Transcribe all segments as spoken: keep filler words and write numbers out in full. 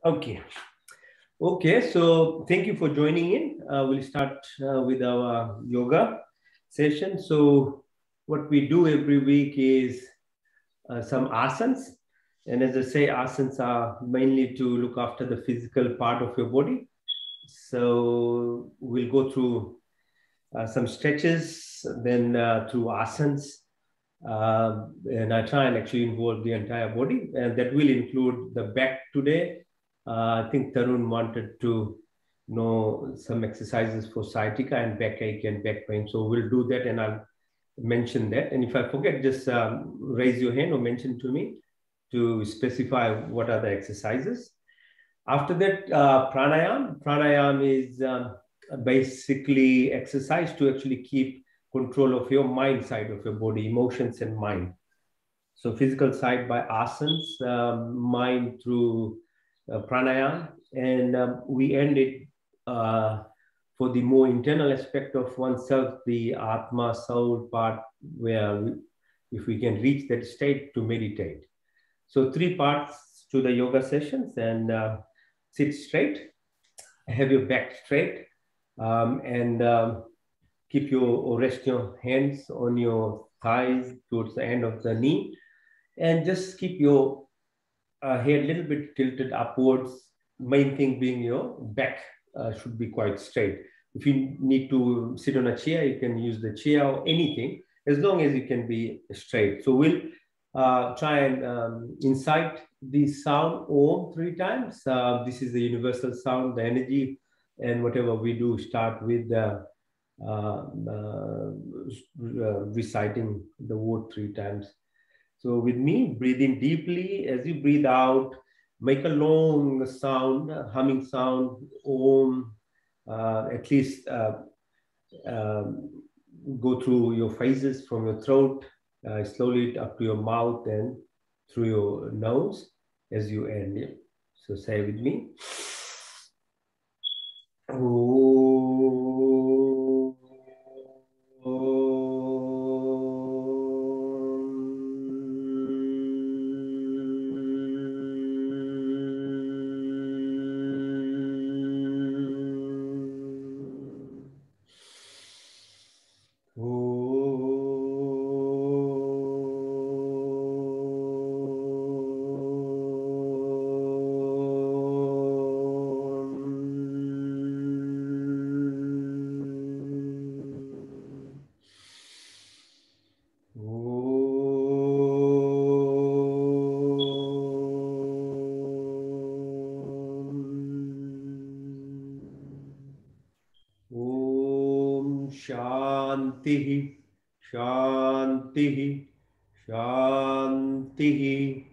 Okay. Okay, so thank you for joining in. Uh, we'll start uh, with our yoga session. So what we do every week is uh, some asanas. And as I say, asanas are mainly to look after the physical part of your body. So we'll go through uh, some stretches, then uh, through asanas. Uh, and I try and actually involve the entire body. And that will include the back today. Uh, I think Tarun wanted to know some exercises for sciatica and backache and back pain. So we'll do that and I'll mention that. And if I forget, just um, raise your hand or mention to me to specify what are the exercises. After that, uh, pranayam. Pranayam is um, basically exercise to actually keep control of your mind side of your body, emotions and mind. So physical side by asanas, um, mind through uh, pranayam, and um, we end it uh, for the more internal aspect of oneself, the atma soul part, where we, if we can reach that state to meditate. So three parts to the yoga sessions, and uh, sit straight, have your back straight, um, and um, keep your or rest your hands on your thighs towards the end of the knee, and just keep your uh, head a little bit tilted upwards. Main thing being your back uh, should be quite straight. If you need to sit on a chair, you can use the chair or anything, as long as you can be straight. So we'll uh, try and um, incite the sound Om three times. Uh, this is the universal sound, the energy, and whatever we do, start with the uh, uh, uh, reciting the word three times. So with me, breathe in deeply. As you breathe out, make a long sound, humming sound, Om, uh, at least uh, um, go through your phases from your throat, uh, slowly up to your mouth and through your nose as you end. Yeah? So say with me. Om. Shanti, Shanti, Shanti.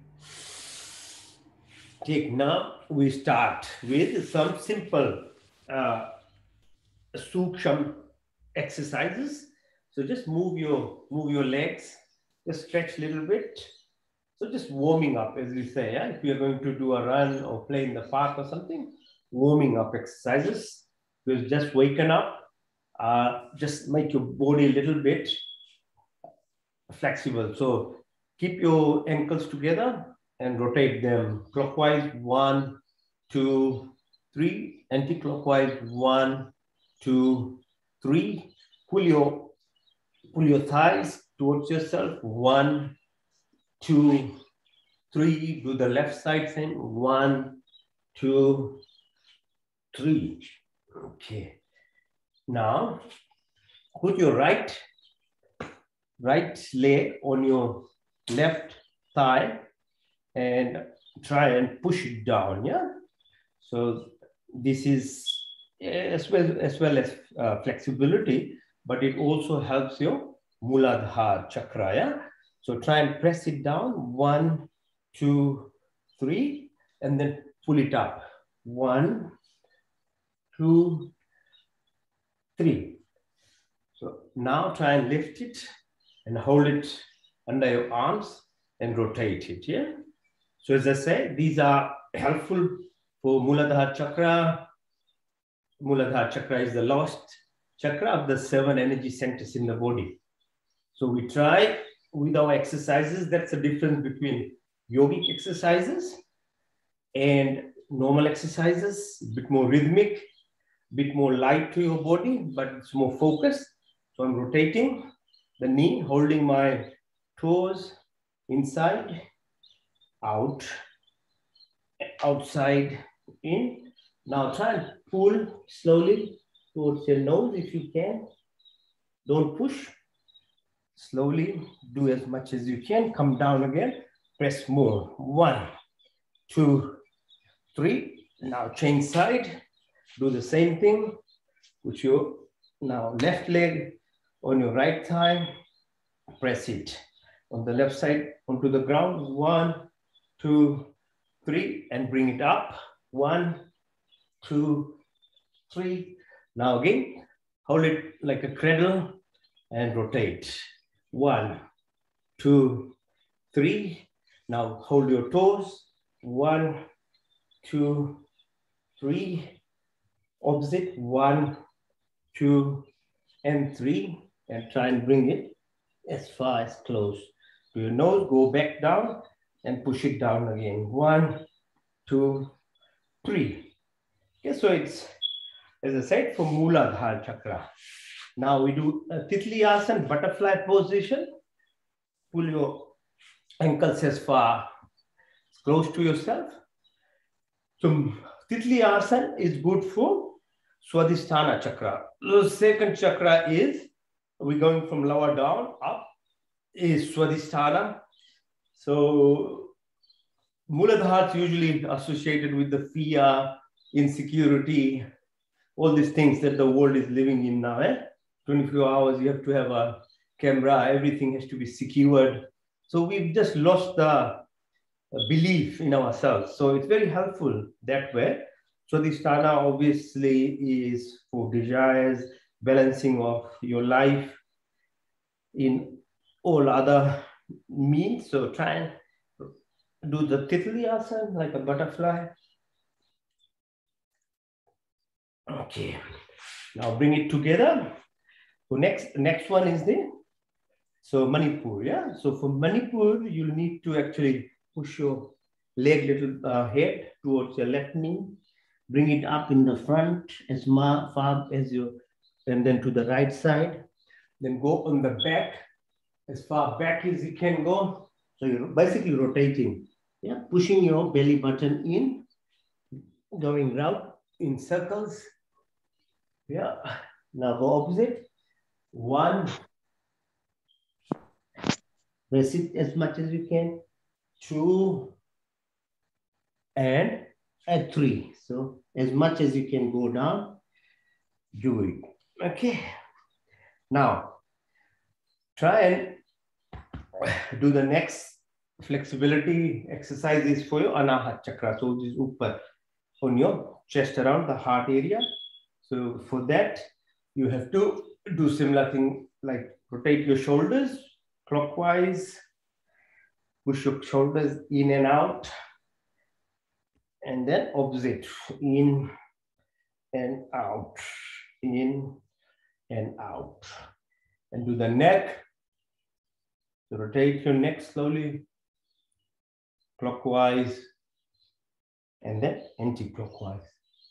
Take now, we start with some simple uh, suksham exercises. So just move your move your legs, just stretch a little bit. So just warming up, as we say. Yeah? If you're going to do a run or play in the park or something, warming up exercises. You've just waken up. Uh, just make your body a little bit flexible. So keep your ankles together and rotate them clockwise. One, two, three. Anti-clockwise. One, two, three. Pull your pull your thighs towards yourself. One, two, three. Do the left side same. One, two, three. Okay. Now put your right right leg on your left thigh and try and push it down. Yeah. So this is as well as well as uh, flexibility, but it also helps your Muladhara chakra. Yeah. So try and press it down. One, two, three, and then pull it up. One, two, three. So now try and lift it and hold it under your arms and rotate it. Yeah. So as I say, these are helpful for Muladhara chakra. Muladhara chakra is the lowest chakra of the seven energy centers in the body. So we try with our exercises. That's the difference between yogic exercises and normal exercises, a bit more rhythmic, a bit more light to your body, but it's more focused. So I'm rotating the knee, holding my toes inside, out, outside, in. Now try and pull slowly towards your nose if you can. Don't push. Slowly, do as much as you can. Come down again. Press more. One, two, three. Now change side. Do the same thing. Put your now left leg on your right thigh. Press it on the left side onto the ground. One, two, three, and bring it up. One, two, three. Now again, hold it like a cradle and rotate. One, two, three. Now hold your toes. One, two, three. Opposite. One, two, and three. And try and bring it as far as close to your nose. Go back down and push it down again. One, two, three. Okay, so it's, as I said, for Mooladhara chakra. Now we do a Titli Asana, butterfly position. Pull your ankles as far, as close to yourself. So Titli Asana is good for Swadhisthana chakra. The second chakra is, we're going from lower down, up, is Swadhisthana. So Mooladhara is usually associated with the fear, insecurity, all these things that the world is living in now. Eh? twenty-four hours, you have to have a camera, everything has to be secured. So we've just lost the belief in ourselves. So it's very helpful that way. So this Sthana obviously is for desires, balancing of your life in all other means. So try and do the Titli Asana like a butterfly. Okay, now bring it together. So next, next one is the, so Manipur, yeah? So for Manipur, you'll need to actually push your leg little uh, head towards your left knee, bring it up in the front as far as you, and then to the right side, then go on the back, as far back as you can go. So you're basically rotating, yeah? Pushing your belly button in, going round in circles. Yeah, now go opposite. One, press it as much as you can. Two, and at three. So as much as you can go down, do it. Okay. Now, try and do the next flexibility exercises for your Anahat chakra. So this is upper on your chest around the heart area. So for that, you have to do similar thing like rotate your shoulders clockwise, push your shoulders in and out, and then opposite, in and out, in and out. And do the neck. So rotate your neck slowly, clockwise, and then anti-clockwise.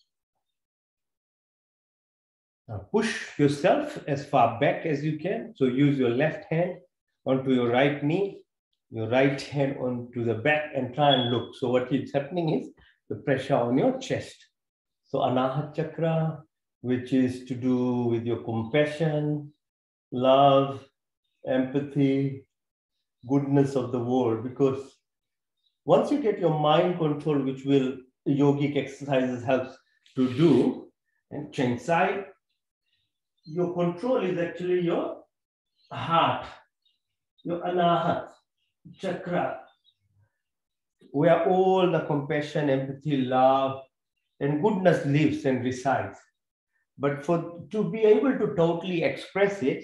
Now push yourself as far back as you can. So use your left hand onto your right knee, your right hand onto the back, and try and look. So what is happening is the pressure on your chest. So Anahat chakra, which is to do with your compassion, love, empathy, goodness of the world. Because once you get your mind control, which will yogic exercises helps to do, and change side, your control is actually your heart, your Anahat chakra, where all the compassion, empathy, love, and goodness lives and resides. But for to be able to totally express it,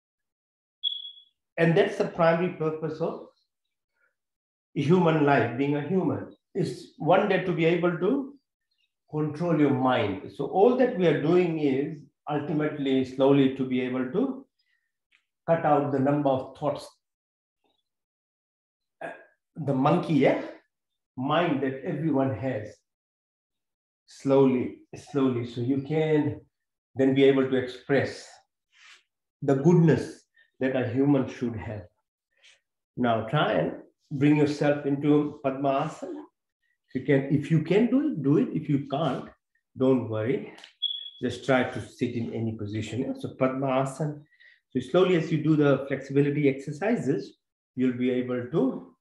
and that's the primary purpose of human life, being a human, is one day to be able to control your mind. So all that we are doing is ultimately slowly to be able to cut out the number of thoughts, the monkey yeah, mind that everyone has. slowly, slowly. So you can then be able to express the goodness that a human should have. Now try and bring yourself into Padmasana. If you can, if you can do it, do it. If you can't, don't worry. Just try to sit in any position. So Padmasana. So slowly as you do the flexibility exercises, you'll be able to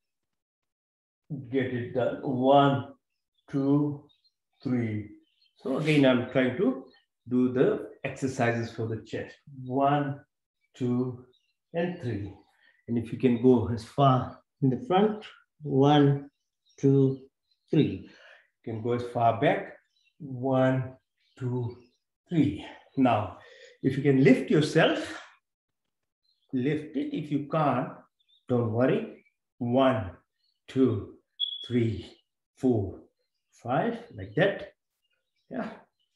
get it done. One, two, three. So again, I'm trying to do the exercises for the chest. One, two, and three. And if you can go as far in the front, one, two, three. You can go as far back, one, two, three. Now, if you can lift yourself, lift it. If you can't, don't worry. One, two, three, four, five, like that. Yeah.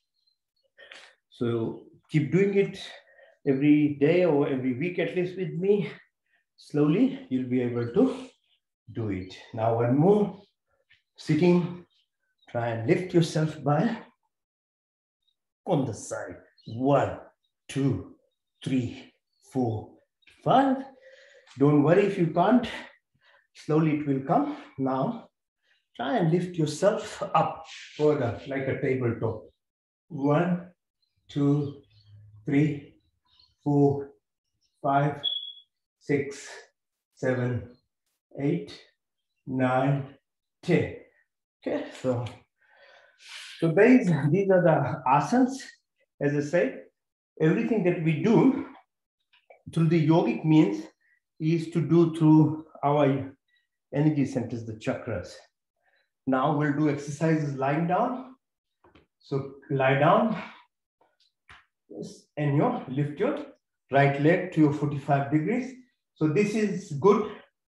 So keep doing it every day or every week at least with me. Slowly, you'll be able to do it. Now one more. Sitting, try and lift yourself by on the side. One, two, three, four, five. Don't worry if you can't. Slowly it will come. Now, try and lift yourself up further like a tabletop. One, two, three, four, five, six, seven, eight, nine, ten. Okay, so, so these, these are the asanas. As I said, everything that we do through the yogic means is to do through our energy centers, the chakras. Now we'll do exercises lying down. So lie down and you lift your right leg to your forty-five degrees. So this is good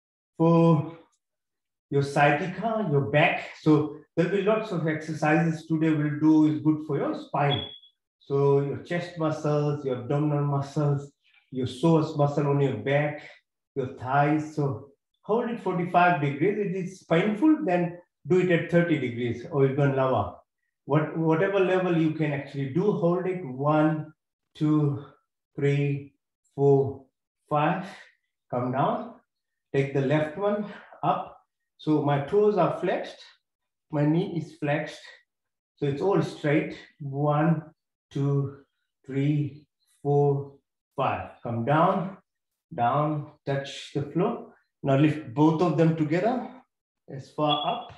for your sciatica, your back. So there'll be lots of exercises today we'll do is good for your spine. So your chest muscles, your abdominal muscles, your psoas muscle on your back, your thighs. So hold it forty-five degrees. If it's painful, then do it at thirty degrees or even lower. What, whatever level you can actually do, hold it. One, two, three, four, five. Come down. Take the left one up. So my toes are flexed. My knee is flexed. So it's all straight. One, two, three, four, five. Come down, down, touch the floor. Now lift both of them together as far up.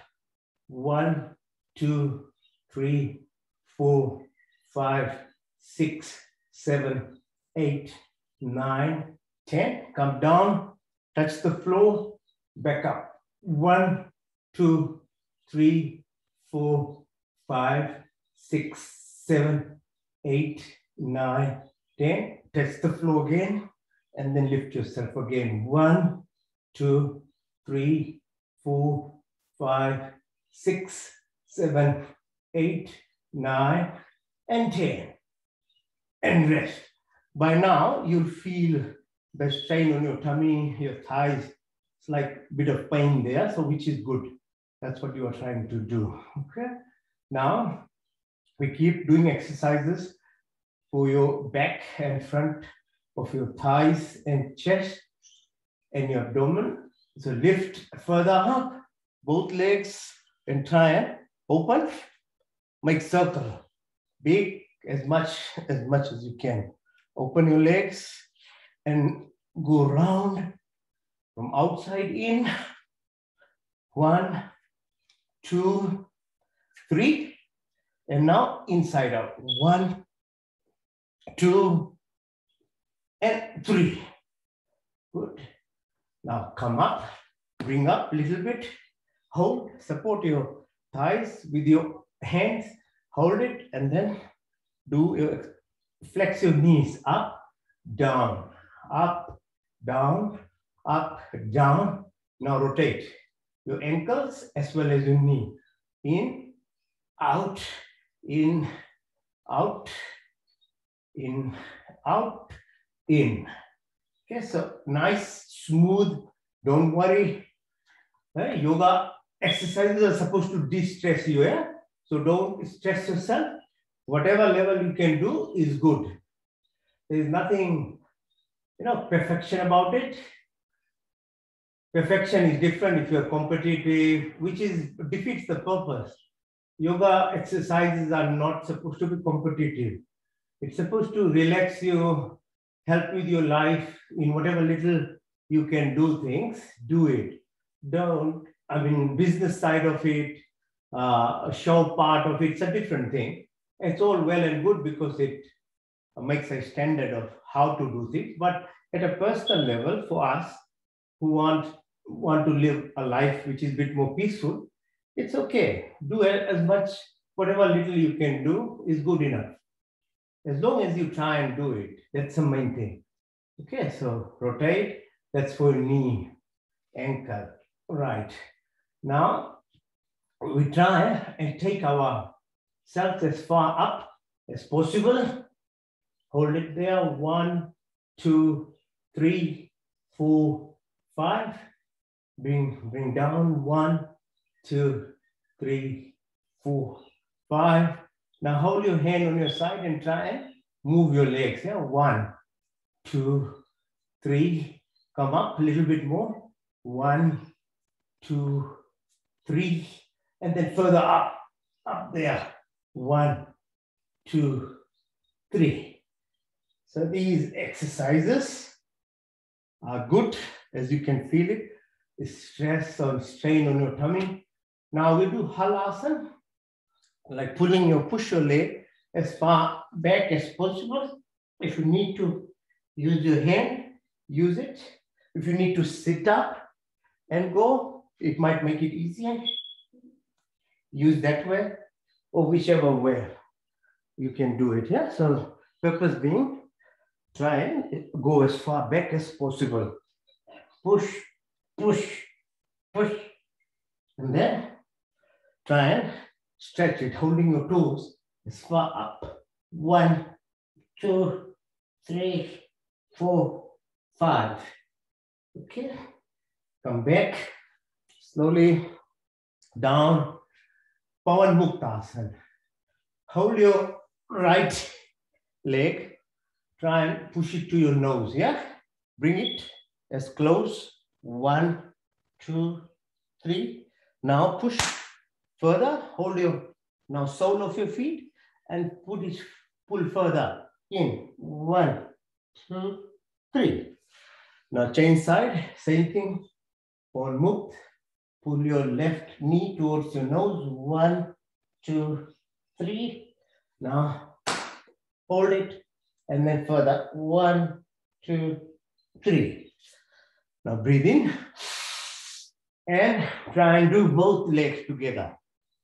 One, two, three, four, five, six, seven, eight, nine, ten. Come down, touch the floor, back up. One, two, three, four, five, six, seven, eight, nine, ten. Touch the floor again, and then lift yourself again. One, two, three, four, five, six, seven, eight, nine, and ten. And rest. By now, you'll feel the strain on your tummy, your thighs. It's like a bit of pain there, so which is good. That's what you are trying to do. Okay. Now, we keep doing exercises for your back and front of your thighs and chest and your abdomen. So lift further up, both legs, and try and open. Make circle, big as much as much as you can. Open your legs and go round from outside in. One, two, three. And now inside out. One, two, and three. Good. Now come up, bring up a little bit. Hold, support your thighs with your hands. Hold it and then do your, flex your knees up, down, up, down, up, down. Now rotate your ankles as well as your knee. In, out, in, out, in, out, in. Okay, so nice, smooth, don't worry. Right? Yoga exercises are supposed to de-stress you, yeah? So don't stress yourself. Whatever level you can do is good. There is nothing, you know, perfection about it. Perfection is different if you're competitive, which is defeats the purpose. Yoga exercises are not supposed to be competitive. It's supposed to relax you, help with your life in whatever little you can do things, do it. Don't, I mean, business side of it, uh, show part of it, it's a different thing. It's all well and good because it makes a standard of how to do things. But at a personal level, for us who want, want to live a life which is a bit more peaceful, it's okay. Do as much, whatever little you can do is good enough. As long as you try and do it, that's the main thing. Okay, so rotate, that's for knee, ankle, right. Now, we try and take our self as far up as possible. Hold it there, one, two, three, four, five. Bring, bring down, one, two, three, four, five. Now hold your hand on your side and try and move your legs. Yeah? One, two, three. Come up a little bit more. One, two, three. And then further up, up there. One, two, three. So these exercises are good, as you can feel it. The stress or strain on your tummy. Now we do halasana, like pulling your, push your leg as far back as possible. If you need to use your hand, use it. If you need to sit up and go, it might make it easier. Use that way or whichever way you can do it. Yeah. So purpose being, try and go as far back as possible. Push, push, push, and then try and stretch it, holding your toes as far up. One, two, three, four, five. Okay. Come back slowly down. Pawan Muktasana. Hold your right leg. Try and push it to your nose. Yeah. Bring it as close. One, two, three. Now push further. Hold your now sole of your feet and put it, pull further in. One, two, three. Now change side. Same thing. Pawan Mukta. Pull your left knee towards your nose. One, two, three. Now hold it and then further. One, two, three. Now breathe in and try and do both legs together.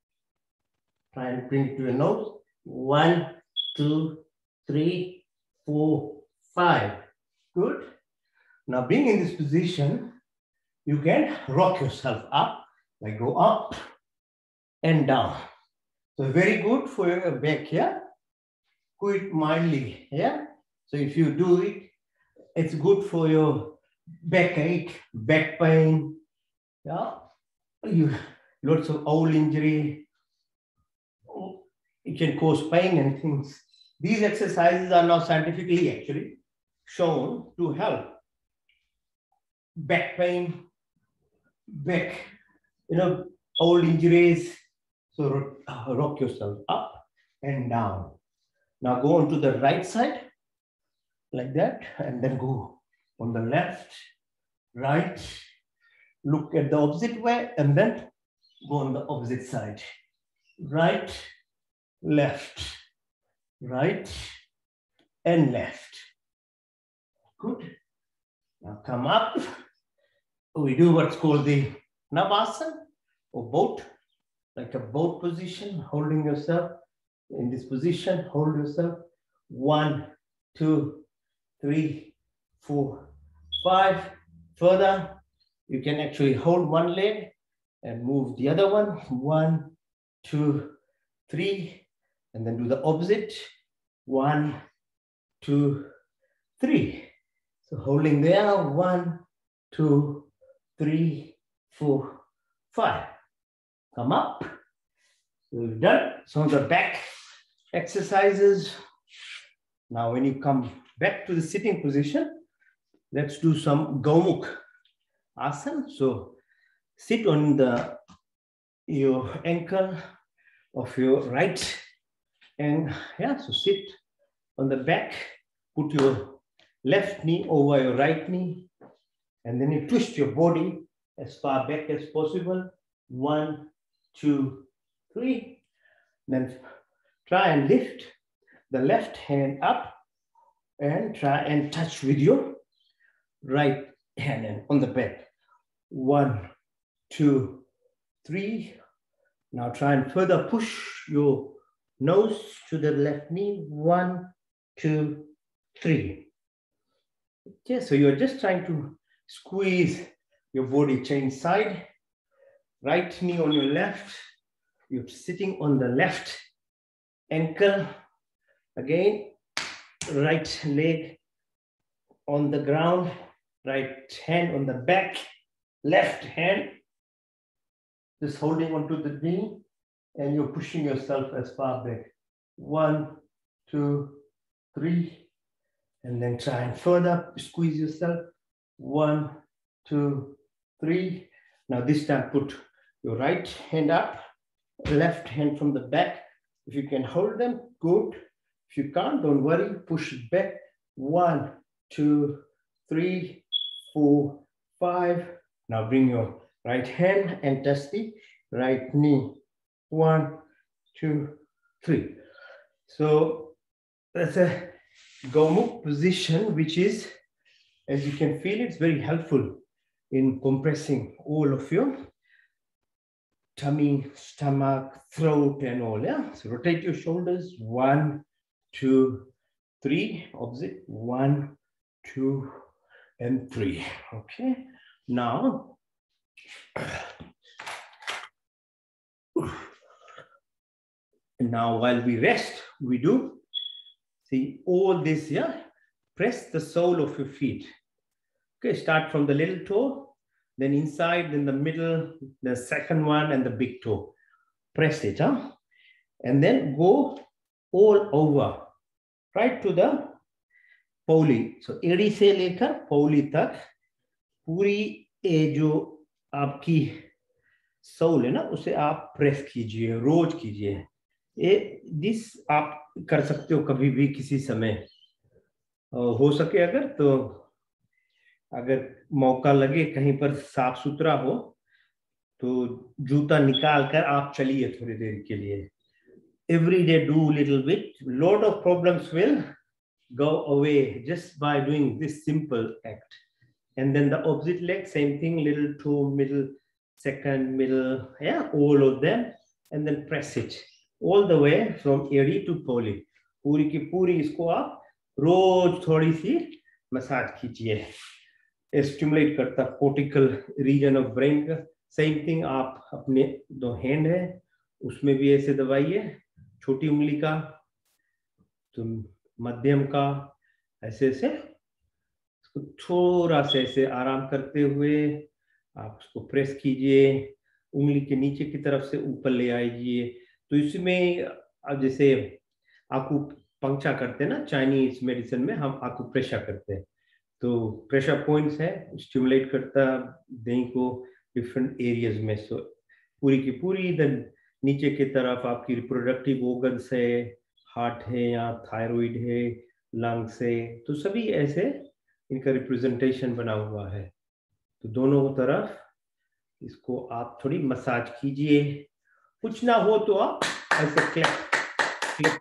Try and bring it to your nose. One, two, three, four, five. Good. Now being in this position, you can rock yourself up, like go up and down. So very good for your back here. Do it mildly, yeah? So if you do it, it's good for your backache, back pain, yeah? You, lots of old injury. It can cause pain and things. These exercises are now scientifically actually shown to help back pain, back, you know, old injuries. So rock yourself up and down. Now go on to the right side, like that, and then go on the left, right, look at the opposite way, and then go on the opposite side. Right, left, right, and left. Good. Now come up. We do what's called the Navasana or boat, like a boat position, holding yourself in this position. Hold yourself. One, two, three, four, five. Further, you can actually hold one leg and move the other one. One, two, three, and then do the opposite. One, two, three. So holding there. One, two, three, four, five. Come up So we've done some of the back exercises. Now when you come back to the sitting position, let's do some Gomukh Asana. So sit on the your ankle of your right, and yeah, so sit on the back, put your left knee over your right knee, and then you twist your body as far back as possible. One, two, three. Then try and lift the left hand up and try and touch with your right hand on the back. One, two, three. Now try and further push your nose to the left knee. One, two, three. Okay, so you're just trying to squeeze your body, change side. Right knee on your left. You're sitting on the left ankle. Again, right leg on the ground. Right hand on the back. Left hand just holding onto the knee, and you're pushing yourself as far back. One, two, three, and then try and further squeeze yourself. One, two, three. Now this time put your right hand up, left hand from the back. If you can hold them, good. If you can't, don't worry, push it back. One, two, three, four, five. Now bring your right hand and touch the right knee. One, two, three. So that's a Gomukh position, which is, as you can feel, it's very helpful in compressing all of your tummy, stomach, throat, and all. Yeah. So rotate your shoulders. One, two, three. Opposite. One, two, and three. Okay. Now, now while we rest, we do see all this. Yeah. Press the sole of your feet. Okay. Start from the little toe, then inside, then the middle, the second one, and the big toe. Press it, huh? And then go all over, right to the Pauli. So एड़ी से लेकर पौली तक पूरी ये जो आपकी soul है ना, उसे आप प्रेस कीजिए, रोज कीजिए. ये दिस आप कर सकते हो कभी भी किसी समय, हो सके अगर तो, अगर मौका लगे कहीं पर साफ सुथरा हो तो जूता निकाल कर आप चलिए थोड़ी देर के लिए. Every day do little bit. Lot of problems will go away just by doing this simple act. And then the opposite leg, same thing, little toe, middle, second, middle, yeah, all of them. And then press it all the way from एड़ी to पौली. पूरी की पूरी इसको आप रोज थोड़ी सी massage कीजिए. स्टिमुलेट करता कोर्टिकल रीजन ऑफ ब्रेन का. सेम थिंग आप अपने दो हैंड है उसमें भी ऐसे दबाइए, छोटी उंगली का तो मध्यम का, ऐसे ऐसे इसको थोड़ा से ऐसे आराम करते हुए आप उसको प्रेस कीजिए. उंगली के नीचे की तरफ से ऊपर ले आइए. तो इसमें जैसे आकू पंक्चा करते हैं ना, चाइनीज मेडिसिन में हम आकू प्रेशर करते हैं, तो प्रेशर पॉइंट्स है, स्टिमुलेट करता देह को डिफरेंट एरियाज में. सो पूरी की पूरी इधर नीचे की तरफ आपकी रिप्रोडक्टिव ऑर्गन्स है, हार्ट है या थायराइड है, लंग्स है, तो सभी ऐसे इनका रिप्रेजेंटेशन बना हुआ है. तो दोनों तरफ इसको आप थोड़ी मसाज कीजिए. कुछ ना हो तो आप ऐसे क्लैप क्लैप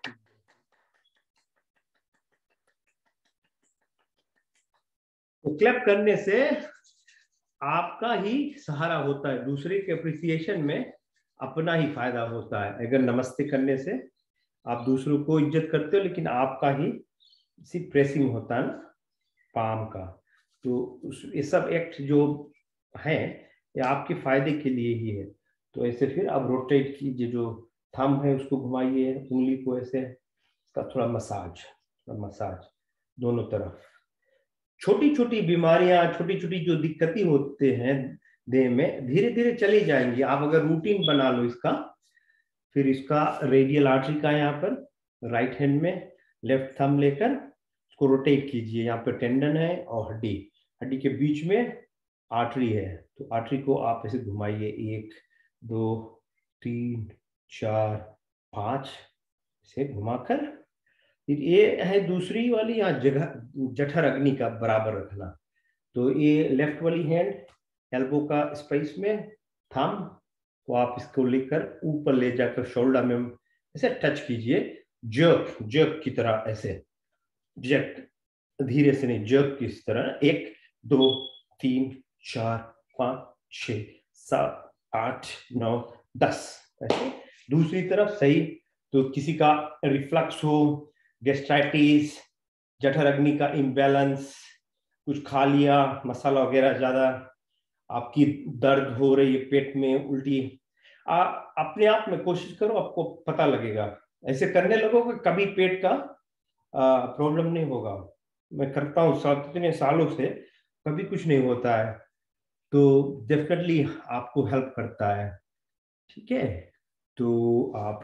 तो क्लैप करने से आपका ही सहारा होता है. दूसरे के अप्रिसिएशन में अपना ही फायदा होता है. अगर नमस्ते करने से आप दूसरों को इज्जत करते हो, लेकिन आपका ही सिर्फ प्रेसिंग होता है ना पाम का. तो ये सब एक्ट जो है ये आपके फायदे के लिए ही है. तो ऐसे फिर आप रोटेट कीजिए, जो थंब है उसको घुमाइए, उंगली को ऐसे, इसका थोड़ा मसाज, थोड़ा मसाज दोनों तरफ. छोटी छोटी बीमारियां, छोटी छोटी जो दिक्कतें होते हैं देह में, धीरे धीरे चली जाएंगी. आप अगर रूटीन बना लो इसका, फिर इसका रेडियल आर्टरी का यहाँ पर राइट हैंड में लेफ्ट थंब लेकर इसको रोटेट कीजिए। यहाँ पर टेंडन है और हड्डी, हड्डी के बीच में आर्टरी है, तो आर्टरी को आप ऐसे घुमाइए, एक दो तीन चार पाँच, से घुमाकर। फिर ये है दूसरी वाली, यहाँ जगह जठर अग्नि का बराबर रखना। तो ये लेफ्ट वाली हैंड एल्बो का स्पेस में, थंब को आप इसको लेकर ऊपर ले जाकर शोल्डर में ऐसे टच कीजिए, जर्क जर्क की तरह, ऐसे जर्क, धीरे से नहीं, जर्क की तरह। एक दो तीन चार पाँच छः सात आठ नौ दस, ऐसे। दूसरी तरफ सही। तो किसी का रिफ्लक्स हो, गैस्ट्राइटिस, जठर अग्नि का इम्बैलेंस, कुछ खा लिया मसाला वगैरह ज्यादा, आपकी दर्द हो रही है पेट में, उल्टी, आ, अपने आप में कोशिश करो, आपको पता लगेगा। ऐसे करने लगोगे कभी पेट का प्रॉब्लम नहीं होगा। मैं करता हूँ सात इतने सालों से, कभी कुछ नहीं होता है। तो डेफिनेटली आपको हेल्प करता है। ठीक है, तो आप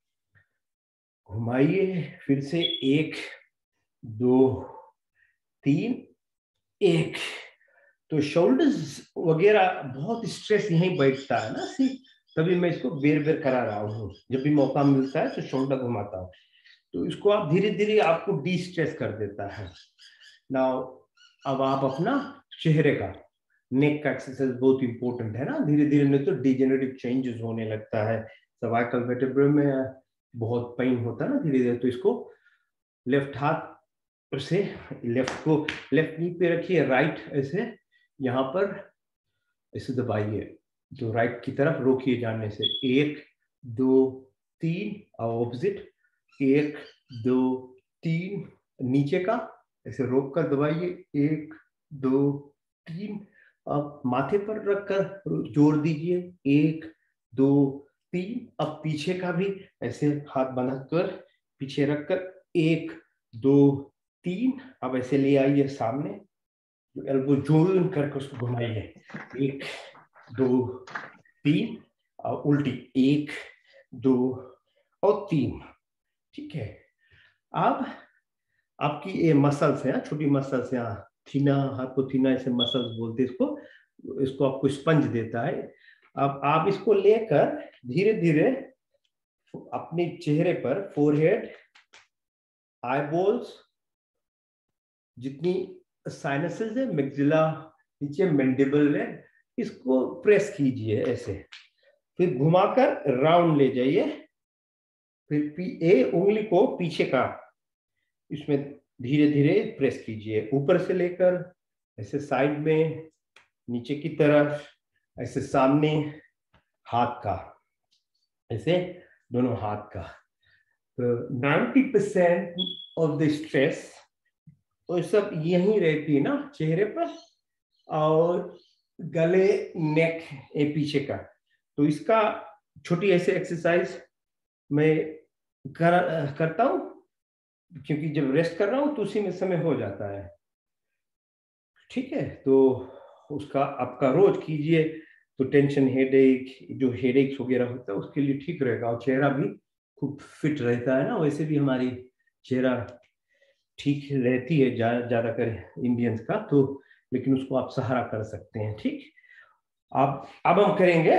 घुमाइए फिर से, एक दो तीन, एक। तो शोल्डर्स वगैरह बहुत स्ट्रेस यहीं बैठता है ना, सी, तभी मैं इसको बेर बेर करा रहा हूँ। जब भी मौका मिलता है तो शोल्डर घुमाता हूँ, तो इसको आप धीरे धीरे आपको डी स्ट्रेस कर देता है। नाउ अब आप अपना चेहरे का, नेक का एक्सरसाइज बहुत इंपॉर्टेंट है ना, धीरे धीरे नहीं तो डिजेनरेटिव चेंजेस होने लगता है, सर्वाइकल वर्टेब्रा में बहुत पेन होता है ना धीरे धीरे। तो इसको लेफ्ट हाथ से, लेफ्ट को लेफ्ट नी पे रखिए, राइट ऐसे यहाँ पर ऐसे दबाइए, तो राइट की तरफ रोकिए जाने से, एक दो तीन, और ऑपोजिट, एक दो तीन, नीचे का ऐसे रोक कर दबाइए, एक दो तीन। अब माथे पर रखकर जोर दीजिए, एक दो तीन। अब पीछे का भी ऐसे हाथ बनाकर पीछे रखकर, एक दो तीन। अब ऐसे ले आइए सामने, एल्बो जोड़ करके उसको घुमाइए, एक दो तीन, और उल्टी, एक दो और तीन। ठीक है, अब आपकी ये मसल्स है, छोटी मसल्स, यहाँ थीना, हाथ को थीना ऐसे मसल्स बोलते हैं इसको, इसको आपको स्पंज देता है। अब आप इसको लेकर धीरे धीरे अपने चेहरे पर, फोरहेड, आईबॉल्स, जितनी साइनसेस है, मैक्सिला, नीचे मैंडिबल है, इसको प्रेस कीजिए ऐसे, फिर घुमाकर राउंड ले जाइए। फिर ए उंगली को पीछे का इसमें धीरे धीरे प्रेस कीजिए, ऊपर से लेकर ऐसे साइड में, नीचे की तरफ, ऐसे सामने हाथ का, ऐसे दोनों हाथ का। तो ninety percent of the stress और सब यहीं रहती है ना, चेहरे पर और गले, नेक, ए पीछे का। तो इसका छोटी ऐसे एक्सरसाइज मैं कर, करता हूं, क्योंकि जब रेस्ट कर रहा हूं तो उसी में समय हो जाता है। ठीक है, तो उसका आपका रोज कीजिए, तो टेंशन, हेडेक, जो हेडेक्स वगैरह होता है उसके लिए ठीक रहेगा, और चेहरा भी खूब फिट रहता है ना। वैसे भी हमारी चेहरा ठीक रहती है ज्यादातर इंडियंस का, तो लेकिन उसको आप सहारा कर सकते हैं। ठीक, आप अब हम करेंगे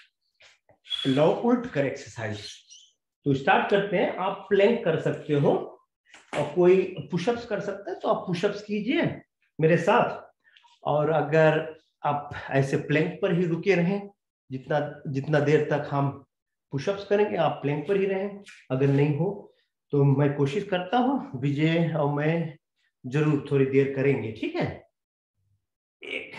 लौ उल्ट कर एक्सरसाइज। तो स्टार्ट करते हैं। आप प्लैंक कर सकते हो, और कोई पुशअप्स कर सकता है तो आप पुशअप्स कीजिए मेरे साथ। और अगर आप ऐसे प्लैंक पर ही रुके रहें, जितना जितना देर तक हम पुशअप्स करेंगे आप प्लैंक पर ही रहें। अगर नहीं हो तो मैं कोशिश करता हूँ, विजय और मैं जरूर थोड़ी देर करेंगे। ठीक है, एक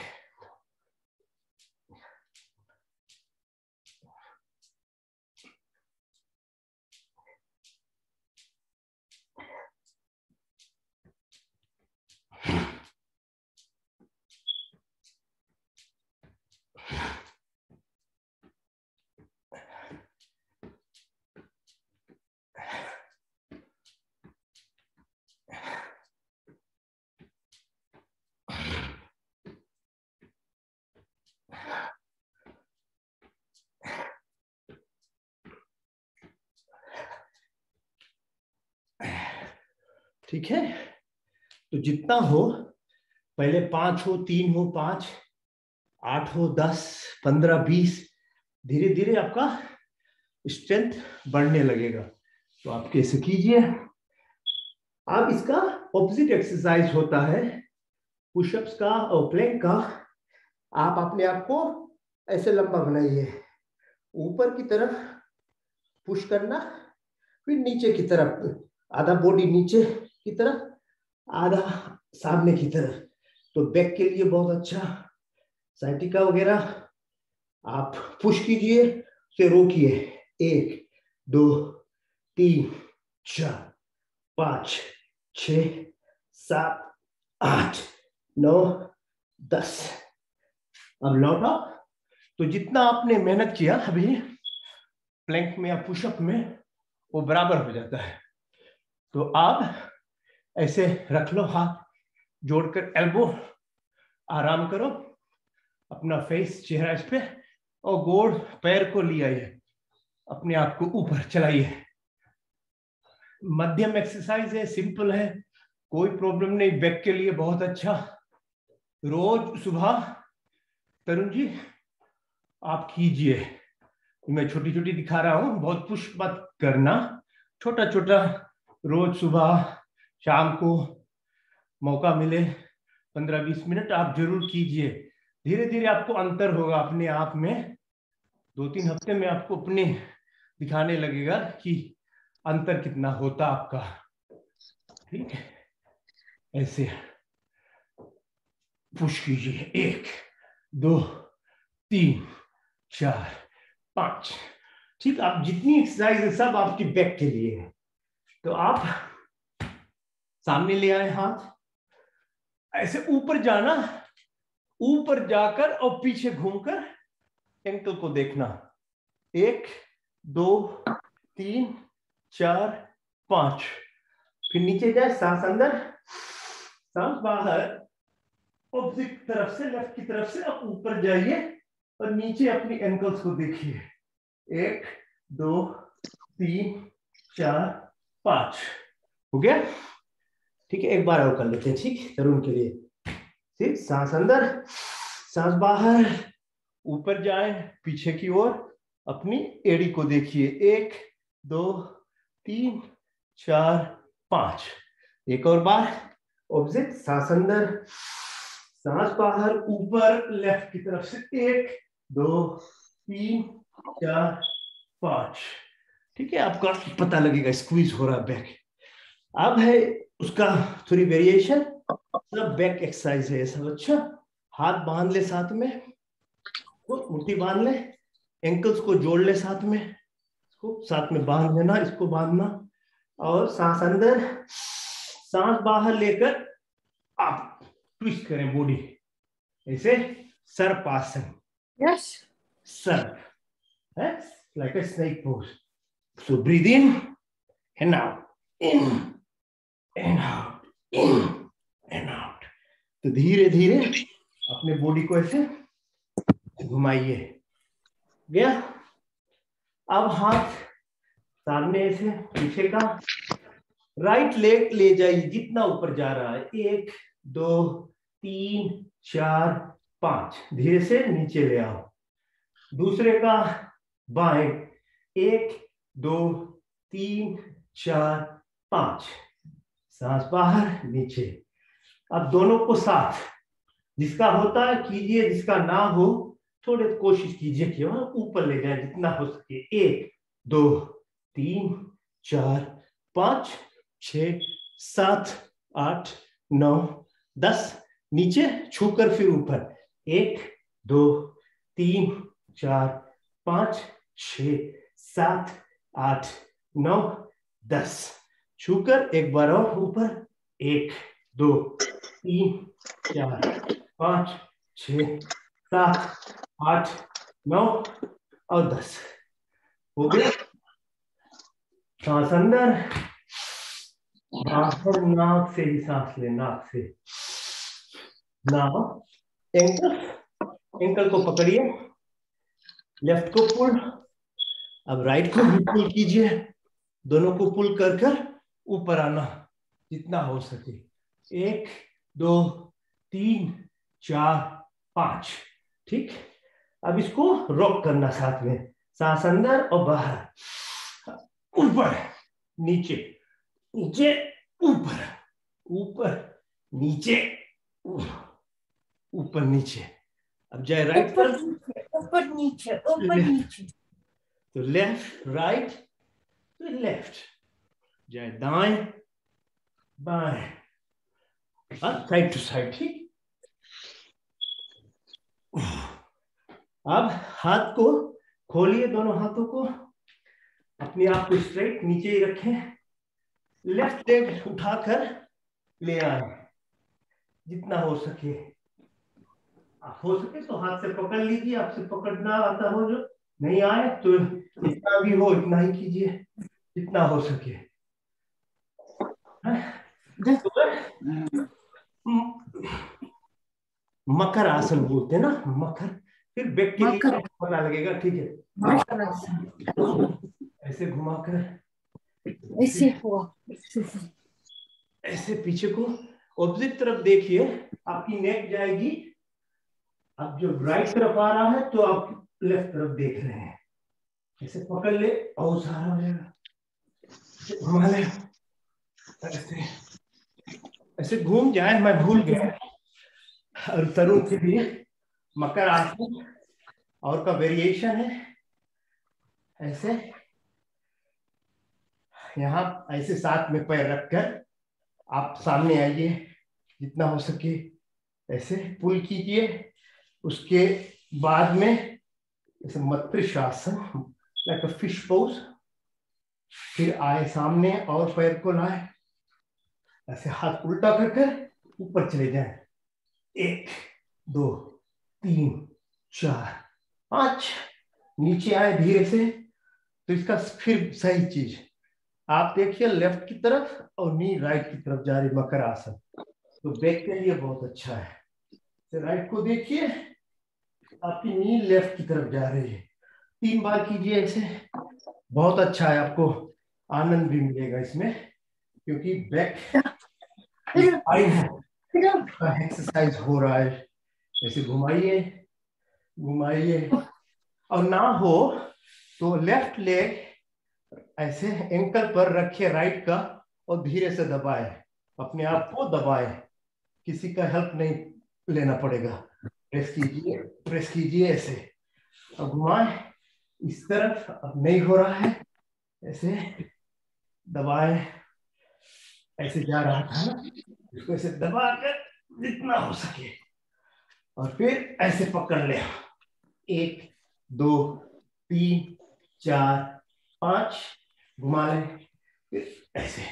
ठीक है, तो जितना हो, पहले पांच हो, तीन हो, पांच, आठ हो, दस, पंद्रह, बीस, धीरे धीरे आपका स्ट्रेंथ बढ़ने लगेगा। तो आप कैसे कीजिए। अब इसका ऑपोजिट एक्सरसाइज होता है पुशअप्स का और प्लैंक का। आप अपने आप को ऐसे लंबा बनाइए, ऊपर की तरफ पुश करना, फिर नीचे की तरफ, आधा बॉडी नीचे की तरफ, आधा सामने की तरफ। तो बैक के लिए बहुत अच्छा, साइटिका वगैरह। आप पुश कीजिए, फिर रोकिए, एक, दो, तीन, चार, पांच, छ, सात, आठ, नौ, दस। अब लौटा। तो जितना आपने मेहनत किया अभी प्लैंक में या पुशअप में, वो बराबर हो जाता है। तो आप ऐसे रख लो, हाथ जोड़कर, एल्बो, आराम करो, अपना फेस, चेहरा इस पे, और गोड़ पैर को ले आइए, अपने आप को ऊपर चलाइए। मध्यम एक्सरसाइज है, सिंपल है, कोई प्रॉब्लम नहीं, बैक के लिए बहुत अच्छा। रोज सुबह तरुण जी आप कीजिए। मैं छोटी छोटी दिखा रहा हूं, बहुत पुश मत करना, छोटा छोटा, रोज सुबह शाम को मौका मिले पंद्रह बीस मिनट आप जरूर कीजिए। धीरे धीरे आपको अंतर होगा अपने आप में, दो तीन हफ्ते में आपको अपने दिखाने लगेगा कि अंतर कितना होता आपका। ठीक है, ऐसे पुश कीजिए, एक, दो, तीन, चार, पांच। ठीक, आप जितनी एक्सरसाइज है सब आपकी बैक के लिए है। तो आप सामने ले आए हाथ, ऐसे ऊपर जाना, ऊपर जाकर और पीछे घूमकर एंकल को देखना, एक, दो, तीन, चार, पांच। फिर नीचे जाए, सांस अंदर, सांस बाहर, ऑपोजिट तरफ से, लेफ्ट की तरफ से आप ऊपर जाइए और नीचे अपनी एंकल्स को देखिए, एक, दो, तीन, चार, पांच। हो गया? ठीक है, एक बार और कर लेते हैं, ठीक, तरुण के लिए। ठीक, सांस अंदर, सांस बाहर, ऊपर जाए, पीछे की ओर, अपनी एड़ी को देखिए, एक, दो, तीन, चार, पांच। एक और बार, ऑपोजिट, सांस अंदर, सांस बाहर, ऊपर लेफ्ट की तरफ से, एक, दो, तीन, चार, पांच। ठीक है, आपका पता लगेगा स्क्वीज हो रहा बैक। अब है उसका थोड़ी वेरिएशन, सब बैक एक्सरसाइज है सब। अच्छा, हाथ बांध ले साथ में, मुट्ठी बांध ले, एंकल्स को जोड़ ले साथ में, इसको साथ में बांध लेना, इसको बांधना, और सांस अंदर, सांस बाहर लेकर आप ट्विस्ट करें बॉडी, ऐसे सर्पासन। Yes. Serp, that's like a snake pose. So breathe in and out, in and out, in and out. तो धीरे धीरे अपने बॉडी को ऐसे घुमाइए। गया? अब हाथ सामने ऐसे, पीछे का, राइट लेग ले जाइए जितना ऊपर जा रहा है, एक, दो, तीन, चार, पांच। धीरे से नीचे ले आओ। दूसरे का बाएं, एक, दो, तीन, चार, पांच। सांस बाहर, नीचे। अब दोनों को साथ, जिसका होता है कीजिए, जिसका ना हो थोड़े कोशिश कीजिए कि वहां ऊपर ले जाए जितना हो सके। एक, दो, तीन, चार, पांच, छ, सात, आठ, नौ, दस। नीचे छूकर फिर ऊपर, एक, दो, तीन, चार, पांच, छ, सात, आठ, नौ, दस। छूकर एक बार और ऊपर, एक, दो, तीन, चार, पांच, छ, सात, आठ, नौ और दस। हो गया? सांस अंदर, बाहर, नाक से ही सांस ले, नाक से। नाक, एंकल, एंकल को पकड़िए, लेफ्ट को पुल, अब राइट को भी पुल कीजिए, दोनों को पुल कर कर ऊपर आना, जितना हो सके। एक, दो, तीन, चार, पांच। ठीक, अब इसको रॉक करना साथ में, सांस अंदर और बाहर, ऊपर नीचे, नीचे ऊपर, ऊपर नीचे, ऊपर नीचे। अब जाए राइट तरफ, ऊपर नीचे, ऊपर नीचे, तो लेफ्ट राइट, तो लेफ्ट, जाए दाएं बाएं, साइड टू साइड। ठीक, अब हाथ को खोलिए, दोनों हाथों को, अपने आप को स्ट्रेट नीचे ही रखें, लेफ्ट लेग उठाकर ले आए जितना हो सके। हो सके तो हाथ से पकड़ लीजिए, आपसे पकड़ना आता हो, जो नहीं आए तो जितना भी हो इतना ही कीजिए, जितना हो सके। मकर आसन बोलते हैं ना, मकर, फिर बैक के लिए पता लगेगा। ठीक है, ऐसे घुमाकर, ऐसे हुआ, ऐसे पीछे को ऑपोजिट तरफ देखिए, आपकी नेक जाएगी। अब जो राइट तरफ आ रहा है तो आप लेफ्ट तरफ देख रहे हैं, ऐसे पकड़ ले और सारा हो जाएगा, घुमा ले, ऐसे ऐसे घूम जाए। मैं भूल गया, और तरुण के लिए मकर आसन और का वेरिएशन है, ऐसे यहाँ ऐसे साथ में पैर रखकर आप सामने आइए, जितना हो सके ऐसे पुल कीजिए। उसके बाद में ऐसे matsyasana, like a fish pose, फिर आए सामने और पैर को लाए, ऐसे हाथ उल्टा करके ऊपर चले जाएं। एक, दो, तीन, चार, पांच, नीचे आए धीरे से। तो इसका फिर सही चीज आप देखिए, लेफ्ट की तरफ और नी राइट की तरफ जा रही मकर आसन, तो बैक के लिए बहुत अच्छा है। तो राइट को देखिए, आपकी नी लेफ्ट की तरफ जा रही है। तीन बार कीजिए ऐसे, बहुत अच्छा है, आपको आनंद भी मिलेगा इसमें, क्योंकि बैक एक्सरसाइज हो रहा है। ऐसे घुमाइए घुमाइए, और ना हो तो लेफ्ट लेग ऐसे एंकल पर रखिए राइट का, और धीरे से दबाए, अपने आप को दबाए, किसी का हेल्प नहीं लेना पड़ेगा। प्रेस कीजिए, प्रेस कीजिए ऐसे, अब घुमाए इस तरफ। अब नहीं हो रहा है, ऐसे दबाए, ऐसे जा रहा था ना, इसको ऐसे दबा कर जितना हो सके, और फिर ऐसे पकड़ ले। एक, दो, तीन, चार, पांच, घुमा ले, फिर ऐसे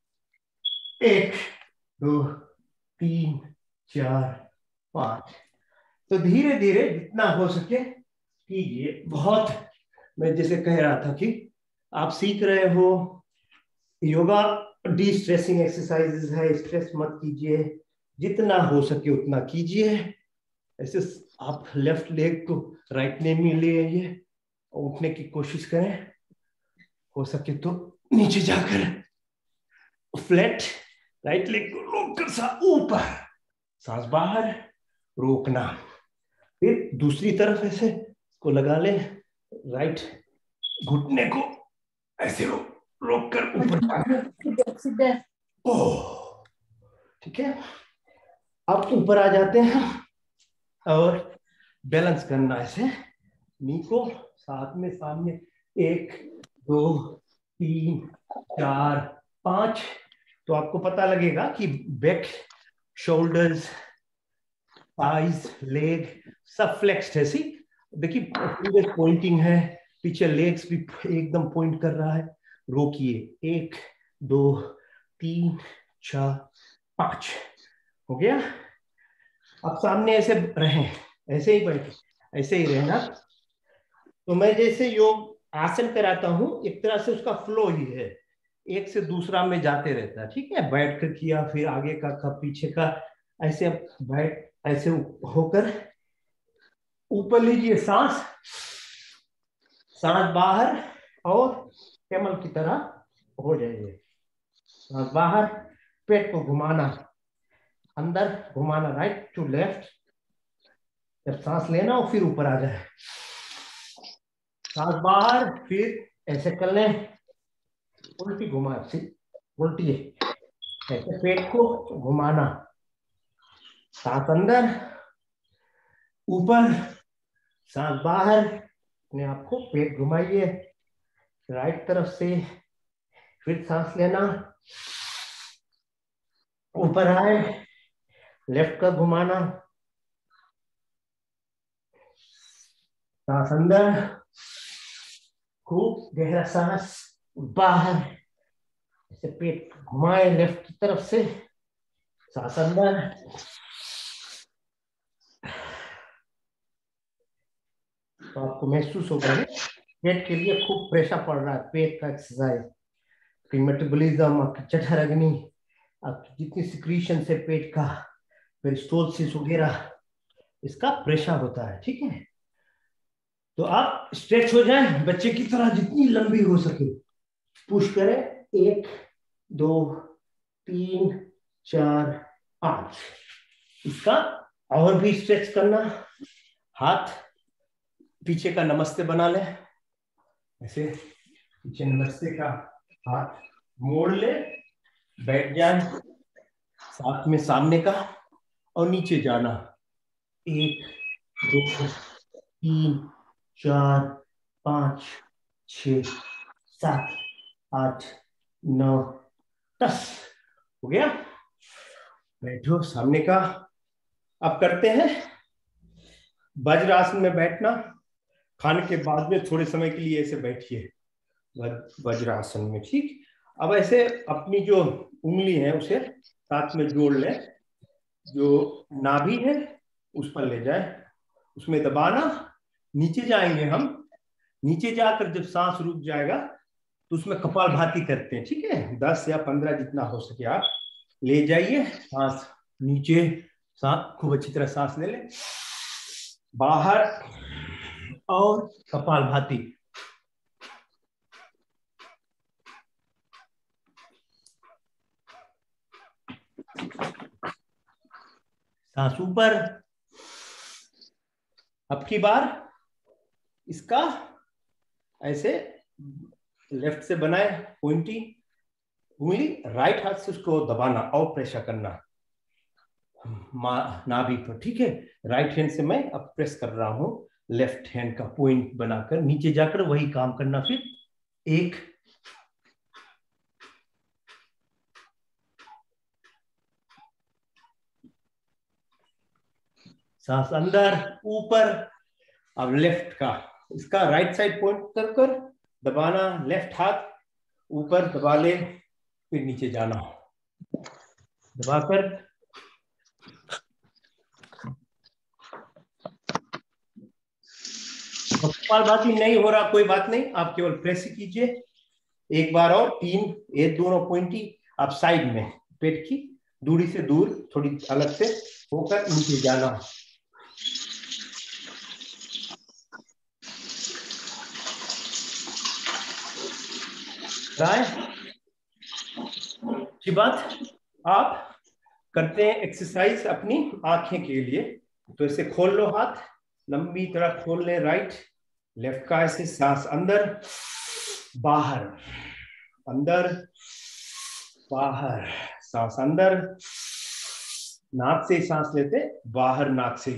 एक, दो, तीन, चार, पांच। तो धीरे धीरे जितना हो सके कीजिए। बहुत, मैं जैसे कह रहा था कि आप सीख रहे हो, योगा डी स्ट्रेसिंग एक्सरसाइजेस है, स्ट्रेस मत कीजिए, जितना हो सके उतना कीजिए। ऐसे आप लेफ्ट लेग को राइट लेग में ले आइए और उठने की कोशिश करें, हो सके तो नीचे जाकर फ्लैट राइट लेग को रोककर सा ऊपर, सांस बाहर, रोकना, फिर दूसरी तरफ ऐसे को लगा ले, राइट घुटने को ऐसे रो रोक कर ऊपर। ओह, ठीक है, अब ऊपर आ जाते हैं और बैलेंस करना, ऐसे नी को साथ में सामने, एक, दो, तीन, चार, पांच। तो आपको पता लगेगा कि बैक, शोल्डर्स, थाइज, लेग सब फ्लेक्स्ड है। सी देखिए, फिंगर्स पॉइंटिंग है, पीछे लेग्स भी एकदम पॉइंट कर रहा है। रोकिए, एक, दो, तीन, चार, पांच, हो गया। अब सामने ऐसे रहें, ऐसे ही बैठे, ऐसे ही रहना। तो मैं जैसे योग आसन कराता हूं, एक तरह से उसका फ्लो ही है, एक से दूसरा में जाते रहता है। ठीक है, बैठ कर किया, फिर आगे का का पीछे का, ऐसे बैठ, ऐसे होकर ऊपर लीजिए सांस, सांस बाहर, और कैमल की तरह हो जाइए, सांस बाहर, पेट को घुमाना, अंदर घुमाना, राइट टू लेफ्ट। जब सांस लेना हो फिर ऊपर आ जाए, सांस बाहर, फिर ऐसे कर लें, उल्टी घुमा, उल्टी ऐसे पेट को घुमाना, सांस अंदर, ऊपर, सांस बाहर, अपने आप को पेट घुमाइए राइट तरफ से, फिर सांस लेना, ऊपर आए, लेफ्ट का घुमाना, सांस अंदर, खूब गहरा सांस बाहर, ऐसे पेट घुमाए लेफ्ट की तरफ से, सांस अंदर, तो आपको महसूस होगा पेट के लिए खूब प्रेशर पड़ रहा है, पेट का एक्सरसाइज, आपकी मेटाबॉलिज्म, आपकी जठराग्नि, आपकी जितनी सिक्रीशन से पेट का, पेरिस्टोलसिस वगैरह, इसका प्रेशर होता है, ठीक है। तो आप स्ट्रेच हो जाएं बच्चे की तरह, जितनी लंबी हो सके पुश करें, एक दो तीन चार पांच। इसका और भी स्ट्रेच करना, हाथ पीछे का नमस्ते बना लें, ऐसे पीछे नमस्ते का हाथ मोड़ ले, बैठ जाए, साथ में सामने का, और नीचे जाना, एक दो तीन चार पांच छ सात आठ नौ दस, हो गया। बैठो सामने का। अब करते हैं वज्रासन में बैठना, खाने के बाद में थोड़े समय के लिए ऐसे बैठिए वज्रासन में, ठीक। अब ऐसे अपनी जो उंगली है उसे साथ में जोड़ लें, जो नाभि है उस पर ले जाए, उसमें दबाना, नीचे जाएंगे हम, नीचे जाकर जब सांस रुक जाएगा तो उसमें कपालभाति करते हैं, ठीक है। दस या पंद्रह जितना हो सके आप ले जाइए, सांस नीचे, सांस खूब अच्छी तरह सांस ले लें, बाहर, और कपालभाति, सांस ऊपर। अब की बार इसका ऐसे लेफ्ट से बनाए पॉइंटी उंगली, राइट हाथ से उसको दबाना और प्रेशर करना नाभि पर, ठीक है। राइट हैंड से मैं अब प्रेस कर रहा हूं, लेफ्ट हैंड का पॉइंट बनाकर नीचे जाकर वही काम करना, फिर एक सांस अंदर ऊपर। अब लेफ्ट का, इसका राइट साइड पॉइंट कर कर दबाना, लेफ्ट हाथ ऊपर दबा ले, फिर नीचे जाना, दबाकर कपालभाति नहीं हो रहा कोई बात नहीं, आप केवल प्रेस कीजिए एक बार और, तीन, ये दोनों पॉइंटी आप साइड में, पेट की दूरी से दूर थोड़ी अलग से होकर नीचे जाना, की बात। आप करते हैं एक्सरसाइज अपनी आंखें के लिए, तो ऐसे खोल लो हाथ, लंबी तरह खोल लें, राइट लेफ्ट का, ऐसे सांस अंदर बाहर, अंदर बाहर, सांस अंदर, नाक से सांस लेते, बाहर नाक से।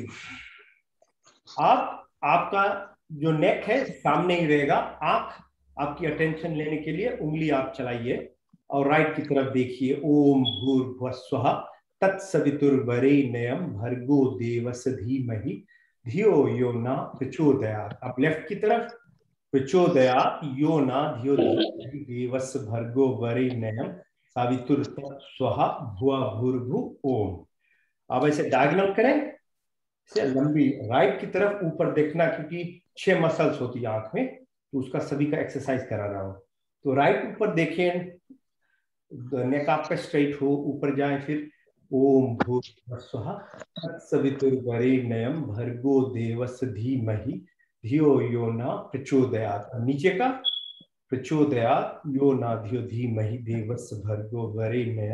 आप आपका जो नेक है सामने ही रहेगा, आंख आपकी अटेंशन लेने के लिए उंगली आप चलाइए और राइट की तरफ देखिए, ओम भूर्भुवस्सुः तत्सवितुर्वरेण्यं भर्गो देवस्य धीमहि धियो यो न प्रचोदयात्। अब लेफ्ट की तरफ, प्रचोदयात् यो न धियो देवस्य भर्गो वरेण्यं सवितुर्तत्सवः भुवः भूर्भुवः ओम। अब ऐसे डायगोनल करें, से लंबी राइट की तरफ ऊपर देखना, क्योंकि छह मसल्स होती है आंख में, तो उसका सभी का एक्सरसाइज करा रहा हूं। तो राइट ऊपर देखें, नेक आपका स्ट्रेट हो, ऊपर जाए, फिर ओम भूर्भुवस्सुः तत्सवितुर्वरेण्यं भर्गो देवस्य धीमहि धियो यो न प्रचोदयात्। नीचे का, प्रचोदयात् यो न धियो धीमहि देवस्य भर्गो वरेण्यं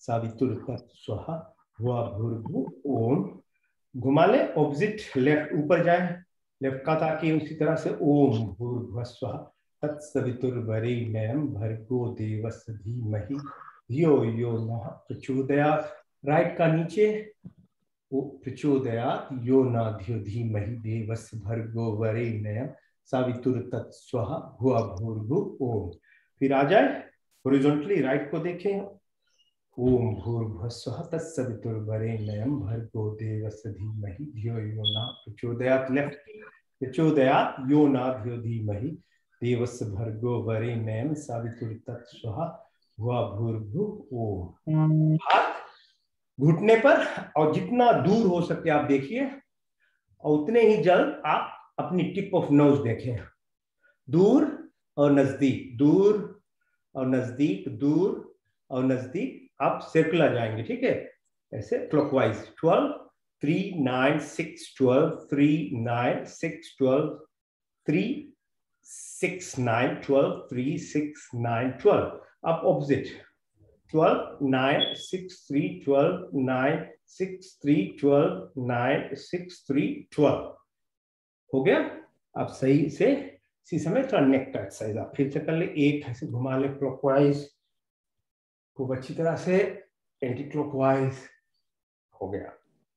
सावितुर्तत्स्वः भुवा भूर्भुवः ओम। घुमा ले ऑपोजिट लेफ्ट ऊपर जाए, लेफ्ट का ताकि उसी तरह से ओम भूर्भुवः स्वः तत्सवितुर्वरेण्यं भर्गो देवस्य धीमहि धियो यो नः प्रचोदयात्। राइट का नीचे वो प्रचोदयात् यो न धियो धीमहि देवस्य भर्गो वरेण्यं सावितुर्तत्स्वः भुवा भूर्भुवः ओम। फिर आ जाए हॉरिजॉन्टली, राइट को देखें, ओम भूर्भुवः स्वः तत्सवितुर्वरेण्यं भर्गो देवस्य धीमहि धियो यो न प्रचोदयात्। लेफ्ट प्रचोदयात् यो न धियो धीमहि देवस्य भर्गो वरेण्यं सावितुर्तत्स्वः भुवा भूर्भुवः ओम। हाथ घुटने पर, और जितना दूर हो सके आप देखिए, और उतने ही जल्द आप अपनी टिप ऑफ नोज देखें। दूर और नजदीक, दूर और नजदीक, दूर और नजदीक, आप सर्कुलर जाएंगे, ठीक है, ऐसे clockwise. Twelve, three, nine, six, twelve, three, nine, six, twelve, three, six, nine, twelve, three, six, nine, twelve. अब opposite, twelve, nine, six, three, twelve, nine, six, three, twelve, nine, six, three, twelve. हो गया। अब सही से इसी समय थोड़ा नेक का एक्सरसाइज आप फिर से कर ले। एक ऐसे घुमा ले क्लॉकवाइज, खूब अच्छी तरह से एंटी क्लॉकवाइज। हो गया।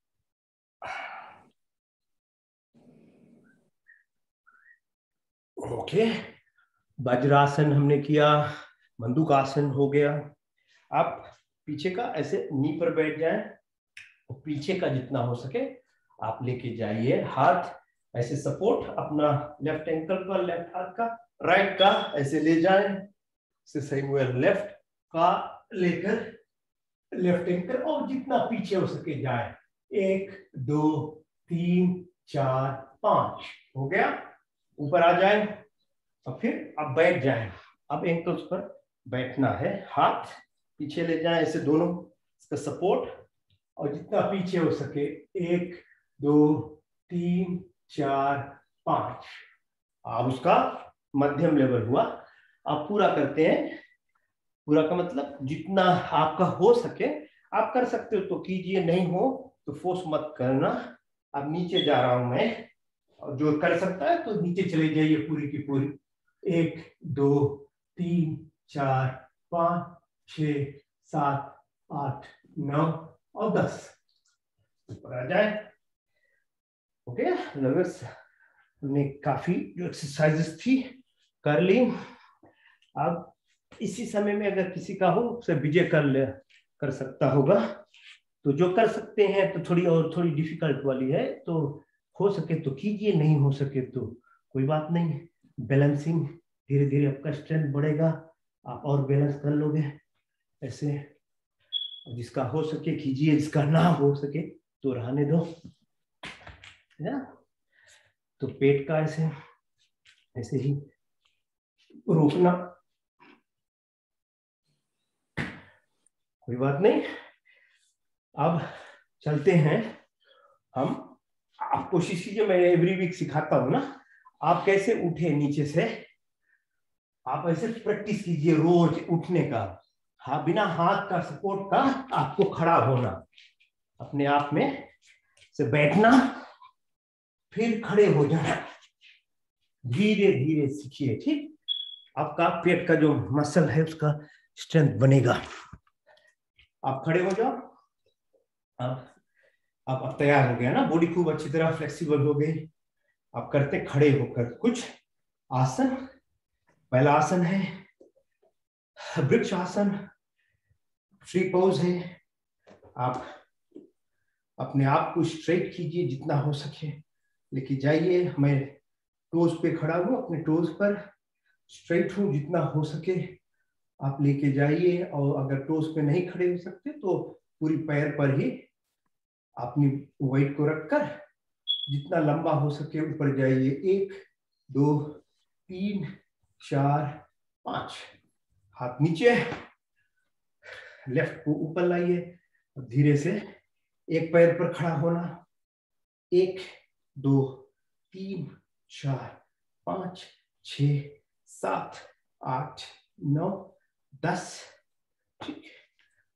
ओके, वज्रासन हमने किया, मंडूकासन हो गया। आप पीछे का ऐसे नी पर बैठ जाएं, और पीछे का जितना हो सके आप लेके जाइए। हाथ ऐसे सपोर्ट अपना लेफ्ट एंकल पर, लेफ्ट हाथ का, राइट का ऐसे ले जाएं, सेम वे लेफ्ट का लेकर लेफ्ट एंकल, और जितना पीछे हो सके जाए। एक, दो, तीन, चार, पांच। हो गया। ऊपर आ जाए, और फिर अब बैठ जाए। अब एंकल्स पर बैठना है, हाथ पीछे ले जाए ऐसे दोनों, इसका सपोर्ट, और जितना पीछे हो सके। एक, दो, तीन, चार, पांच। अब उसका मध्यम लेवल हुआ। आप पूरा करते हैं। पूरा का मतलब जितना आपका हो सके आप कर सकते हो तो कीजिए, नहीं हो तो फोर्स मत करना। अब नीचे जा रहा हूं मैं, और जो कर सकता है तो नीचे चले जाइए पूरी की पूरी। एक, दो, तीन, चार, पांच, छ, सात, आठ, नौ और दस। ऊपर आ जाए। ओके, लवर्स, हमने काफी जो एक्सरसाइजेस थी कर ली। अब इसी समय में अगर किसी का हो उसे विजय कर ले कर सकता होगा, तो जो कर सकते हैं तो थोड़ी और थोड़ी डिफिकल्ट वाली है, तो हो सके तो कीजिए, नहीं हो सके तो कोई बात नहीं। बैलेंसिंग, धीरे धीरे आपका स्ट्रेंथ बढ़ेगा, आप और बैलेंस कर लोगे ऐसे। जिसका हो सके कीजिए, जिसका ना हो सके तो रहने दो, है ना। तो पेट का ऐसे ऐसे ही रोकना, कोई बात नहीं। अब चलते हैं हम। आप कोशिश कीजिए, मैं एवरी वीक सिखाता हूं ना, आप कैसे उठे नीचे से, आप ऐसे प्रैक्टिस कीजिए रोज उठने का। हाँ, बिना हाथ का सपोर्ट का आपको खड़ा होना, अपने आप में से बैठना, फिर खड़े हो जाना। धीरे धीरे सीखिए, ठीक। आपका पेट का जो मसल है उसका स्ट्रेंथ बनेगा। आप खड़े हो जाओ। अब आप अब तैयार हो गया ना, बॉडी खूब अच्छी तरह फ्लेक्सिबल हो गई। आप करते खड़े होकर कुछ आसन। पहला आसन है वृक्ष आसन, फ्री पोज है। आप अपने आप को स्ट्रेट कीजिए जितना हो सके, लेके जाइए। मैं टोज पे खड़ा हूं, अपने टोज पर स्ट्रेट हूं, जितना हो सके आप लेके जाइए। और अगर टोज पे नहीं खड़े हो सकते तो पूरी पैर पर ही अपनी वेट को रखकर जितना लंबा हो सके ऊपर जाइए। एक, दो, तीन, चार, पांच। हाथ नीचे, लेफ्ट को ऊपर लाइए, धीरे से एक पैर पर खड़ा होना। एक, दो, तीन, चार, पांच, छ, सात, आठ, नौ, दस। ठीक,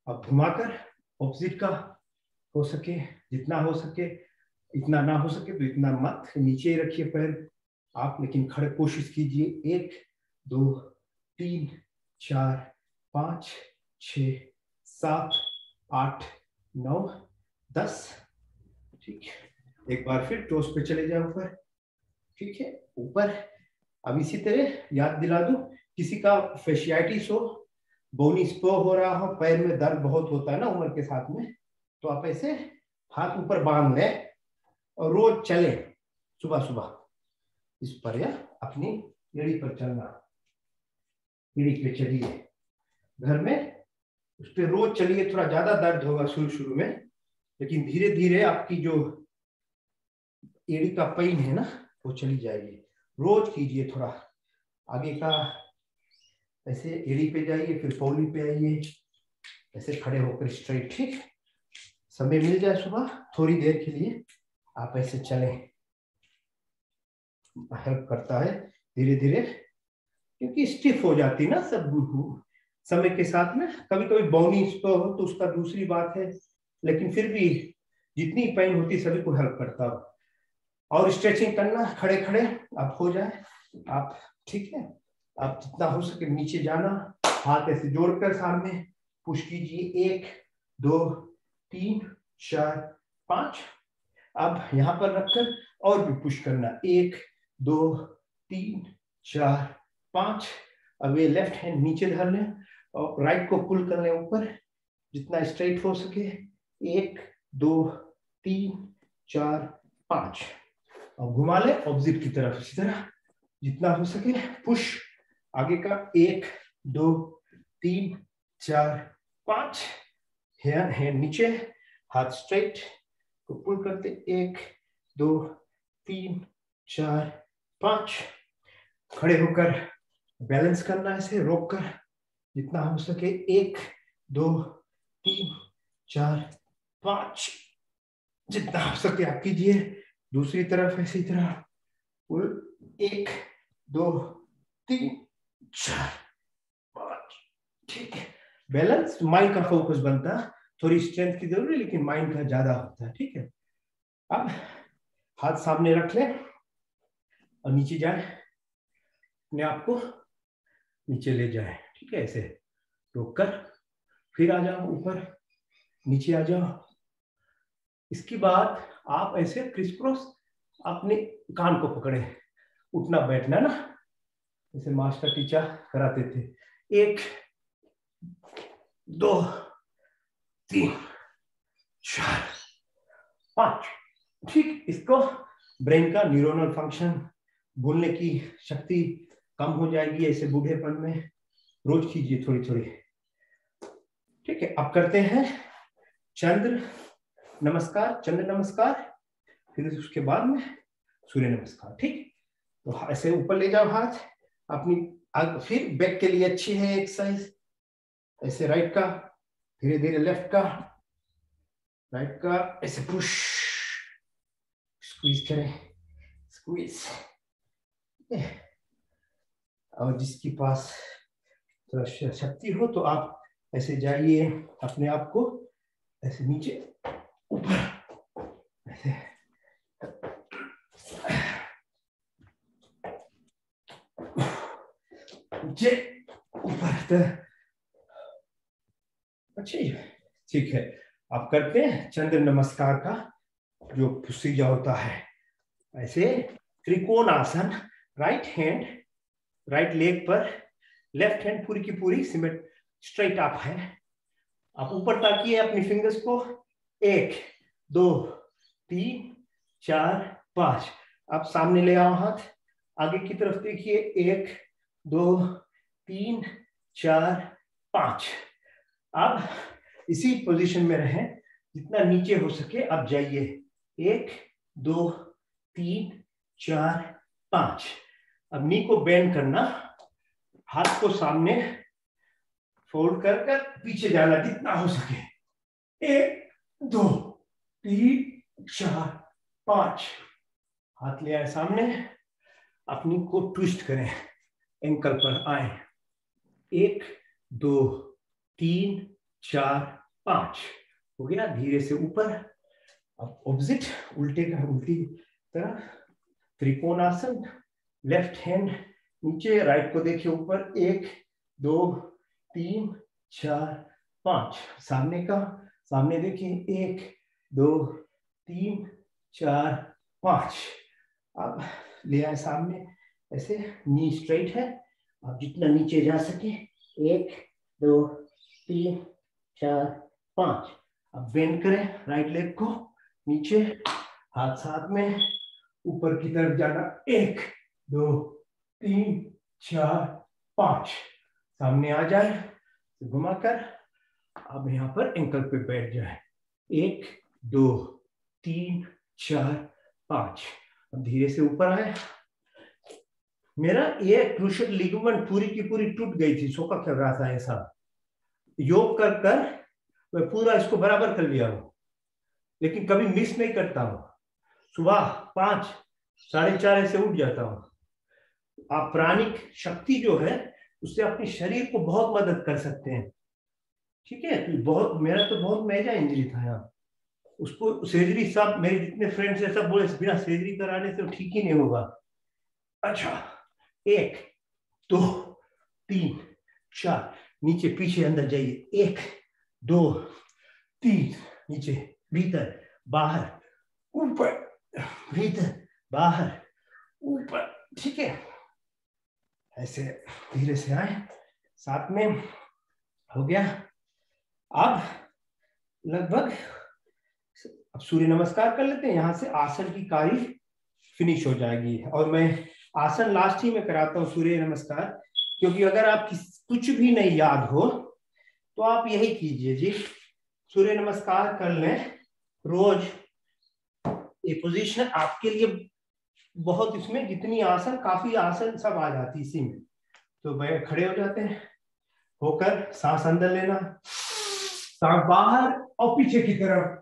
अब घुमाकर ऑपोजिट का हो सके, जितना हो सके, इतना ना हो सके तो इतना मत, नीचे रखिए पैर आप, लेकिन खड़े कोशिश कीजिए। एक दो तीन चार पाँच छ सात आठ नौ दस। ठीक है, एक बार फिर टोस पे चले जाओ ऊपर। ठीक है, ऊपर। अब इसी तरह याद दिला दूं, किसी का फेशियाइटिस हो, बोनी स्पो हो रहा हो, पैर में दर्द बहुत होता है ना उम्र के साथ में, तो आप ऐसे हाथ ऊपर बांध लें और रोज चले सुबह सुबह इस पर, या अपनी एड़ी पर चलना, एड़ी पे चलिए घर में, उस पर रोज चलिए। थोड़ा ज्यादा दर्द होगा शुरू शुरू में, लेकिन धीरे धीरे आपकी जो एड़ी का पेन है ना वो चली जाएगी। रोज कीजिए, थोड़ा आगे का ऐसे एड़ी पे जाइए, फिर पौली पे आइए, ऐसे खड़े होकर स्ट्रेट। ठीक, समय मिल जाए सुबह थोड़ी देर के लिए आप ऐसे चलें, हेल्प करता है धीरे धीरे, क्योंकि स्टिफ हो जाती ना सब समय के साथ में। कभी कभी बोनी हो तो उसका दूसरी बात है, लेकिन फिर भी जितनी पेन होती सभी को हेल्प करता हो। और स्ट्रेचिंग करना खड़े खड़े आप हो जाए आप। ठीक है, आप जितना हो सके नीचे जाना, हाथ ऐसे जोड़कर सामने पुश कीजिए। एक दो तीन चार पांच। अब यहां पर रखकर और भी पुश करना, एक दो तीन चार पांच। अब ये लेफ्ट हैंड नीचे धर लें और राइट को पुल कर लें ऊपर, जितना स्ट्रेट हो सके। एक दो तीन चार पांच, और घुमा ले ऑपोजिट की तरफ इसी तरह जितना हो सके। पुश आगे का, एक दो तीन चार पांच। हैंड हैंड नीचे, हाथ स्ट्रेट को पुल करते, एक दो तीन चार पांच। खड़े होकर बैलेंस करना, ऐसे रोक कर जितना हो सके। एक दो तीन चार पांच, जितना हो सके आप कीजिए। दूसरी तरफ इसी तरह पुल, एक दो तीन चार पांच। ठीक है, बैलेंस माइंड का फोकस बनता है, थोड़ी स्ट्रेंथ की जरूरत है लेकिन माइंड का ज्यादा होता है। ठीक है, अब हाथ सामने रख लें और नीचे जाए, अपने आप को नीचे ले जाए। ठीक है, ऐसे रोक कर फिर आ जाओ ऊपर, नीचे आ जाओ। इसके बाद आप ऐसे क्रिस क्रॉस अपने कान को पकड़े, उठना बैठना ना, जैसे मास्टर टीचर कराते थे। एक दो तीन चार पांच। ठीक, इसको ब्रेन का न्यूरोनल फंक्शन, बोलने की शक्ति कम हो जाएगी ऐसे बूढ़ेपन में। रोज कीजिए थोड़ी थोड़ी। ठीक है, अब करते हैं चंद्र नमस्कार, चंद्र नमस्कार, फिर उसके बाद में सूर्य नमस्कार। ठीक, तो ऐसे ऊपर ले जाओ हाथ अपनी। फिर बैक के लिए अच्छी है एक्सरसाइज, ऐसे राइट का, धीरे धीरे लेफ्ट का, राइट का ऐसे पुश, स्क्वीज करें, स्क्वीज। और जिसके पास थोड़ा शक्ति हो तो आप ऐसे जाइए, अपने आप को ऐसे नीचे ऊपर, ऐसे नीचे ऊपर। अच्छी, ठीक है, आप करते हैं चंद्र नमस्कार का जो प्रोसीजर होता है। ऐसे trikona asana, right hand right leg पर, लेफ्ट हैंड पूरी की पूरी सीमेंट स्ट्रेट अप है। आप ऊपर ताकिए अपनी फिंगर्स को, एक दो तीन चार पांच। आप सामने ले आओ हाथ, आगे की तरफ देखिए, एक दो तीन चार पांच। अब इसी पोजीशन में रहें, जितना नीचे हो सके आप जाइए। एक दो तीन चार पांच। अब नी को बेंड करना, हाथ को सामने फोल्ड कर कर पीछे जाना जितना हो सके। एक दो तीन चार पांच। हाथ ले आए सामने, अपनी को ट्विस्ट करें, एंकल पर आए। एक दो तीन चार, पांच। हो गया। धीरे से ऊपर। अब ऑपोजिट, उल्टे का उल्टी तरफ त्रिकोणासन। लेफ्ट हैंड नीचे, राइट को देखिए ऊपर। एक, दो, तीन, चार, पांच। सामने का, सामने देखिए। एक, दो, तीन, चार, पांच। अब ले आए सामने ऐसे। नी स्ट्रेट है। आप जितना नीचे जा सके। एक, दो, तीन, चार, पांच। अब बेंड करें राइट लेग को नीचे, हाथ साथ में ऊपर की तरफ जाना। एक, दो, तीन, चार, पांच। सामने आ जाए, घुमाकर अब यहाँ पर एंकल पे बैठ जाए। एक, दो, तीन, चार, पांच। अब धीरे से ऊपर आए। मेरा ये क्रूशियल लिगामेंट पूरी की पूरी टूट गई थी, सोका कर रहा था ऐसा। योग कर कर मैं पूरा इसको बराबर कर लिया हूं, लेकिन कभी मिस नहीं करता हूं। सुबह पांच, साढ़े चार से उठ जाता हूं। आप प्राणिक शक्ति जो है उससे अपने शरीर को बहुत मदद कर सकते हैं। ठीक है। तो बहुत, मेरा तो बहुत मेजर इंजरी था यहाँ। उसको सर्जरी, सब मेरे जितने फ्रेंड्स हैं सब बोले बिना सर्जरी कराने से ठीक ही नहीं होगा। अच्छा, एक, दो, तीन, चार, नीचे पीछे अंदर जाइए। एक, दो, तीन, नीचे, भीतर, बाहर, ऊपर, भीतर, बाहर, ऊपर। ठीक है। ऐसे धीरे से आए, साथ में हो गया। अब लगभग अब सूर्य नमस्कार कर लेते हैं। यहां से आसन की कारी फिनिश हो जाएगी। और मैं आसन लास्ट ही में कराता हूँ सूर्य नमस्कार, क्योंकि अगर आप कुछ भी नहीं याद हो तो आप यही कीजिए जी, सूर्य नमस्कार कर लें रोज। ये पोजीशन आपके लिए बहुत, इसमें जितनी आसन, काफी आसन सब आ जाती इसी में। तो भाई खड़े हो जाते हैं, होकर सांस अंदर लेना, सांस बाहर और पीछे की तरफ,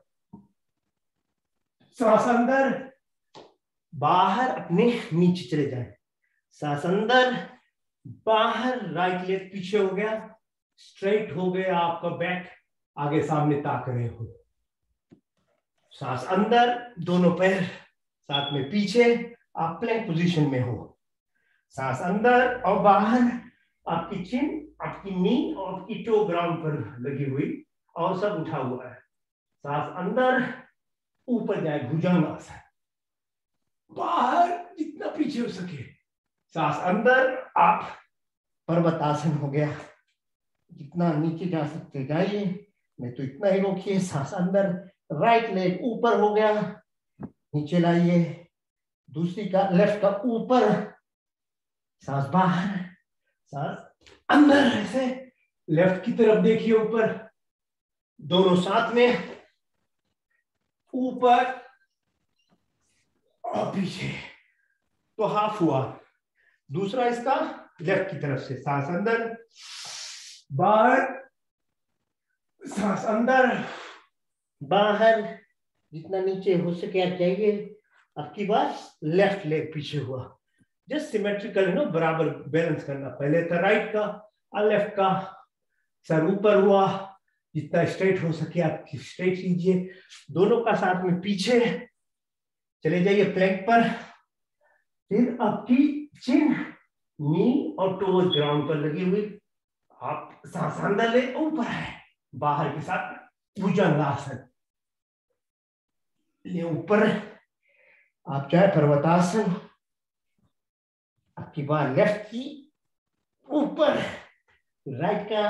सांस अंदर, बाहर, अपने नीचे चले जाए। सांस अंदर, बाहर, राइट लेग पीछे हो गया, स्ट्रेट हो गया आपका बैक, आगे सामने ताक रहे हो। सांस अंदर, दोनों पैर साथ में पीछे, आप प्लैंक पोजीशन में हो। सांस अंदर और बाहर, आपकी चिन, आपकी नी और आपकी टो ग्राउंड पर लगी हुई और सब उठा हुआ है। सांस अंदर, ऊपर जाए भुजंगासन, बाहर जितना पीछे हो सके। सांस अंदर, आप पर्वतासन हो गया, जितना नीचे जा सकते जाइए, मैं तो इतना ही रोकिए। सांस अंदर, राइट लेग ऊपर हो गया, नीचे लाइए, दूसरी का लेफ्ट का ऊपर, सांस बाहर, सांस अंदर, ऐसे लेफ्ट की तरफ देखिए ऊपर, दोनों साथ में, ऊपर और पीछे। तो हाफ हुआ। दूसरा इसका लेफ्ट की तरफ से, सांस अंदर, बाहर, सांस अंदर, बाहर, जितना नीचे हो सके आप जाइए। आपकी बात, लेफ्ट लेग पीछे हुआ, जस्ट सिमेट्रिकल है ना, बराबर बैलेंस करना। पहले था राइट का और लेफ्ट का, सर ऊपर हुआ, जितना स्ट्रेट हो सके आप स्ट्रेट कीजिए। दोनों का साथ में पीछे चले जाइए प्लैंक पर। फिर आपकी चिन, नी और टोज ग्राउंड पर लगी हुई, आप सांस अंदर ले, ऊपर है, बाहर के साथ भुजंगासन ले, ऊपर आप चाहे पर्वतासन, आपकी बार लेफ्ट की ऊपर, राइट का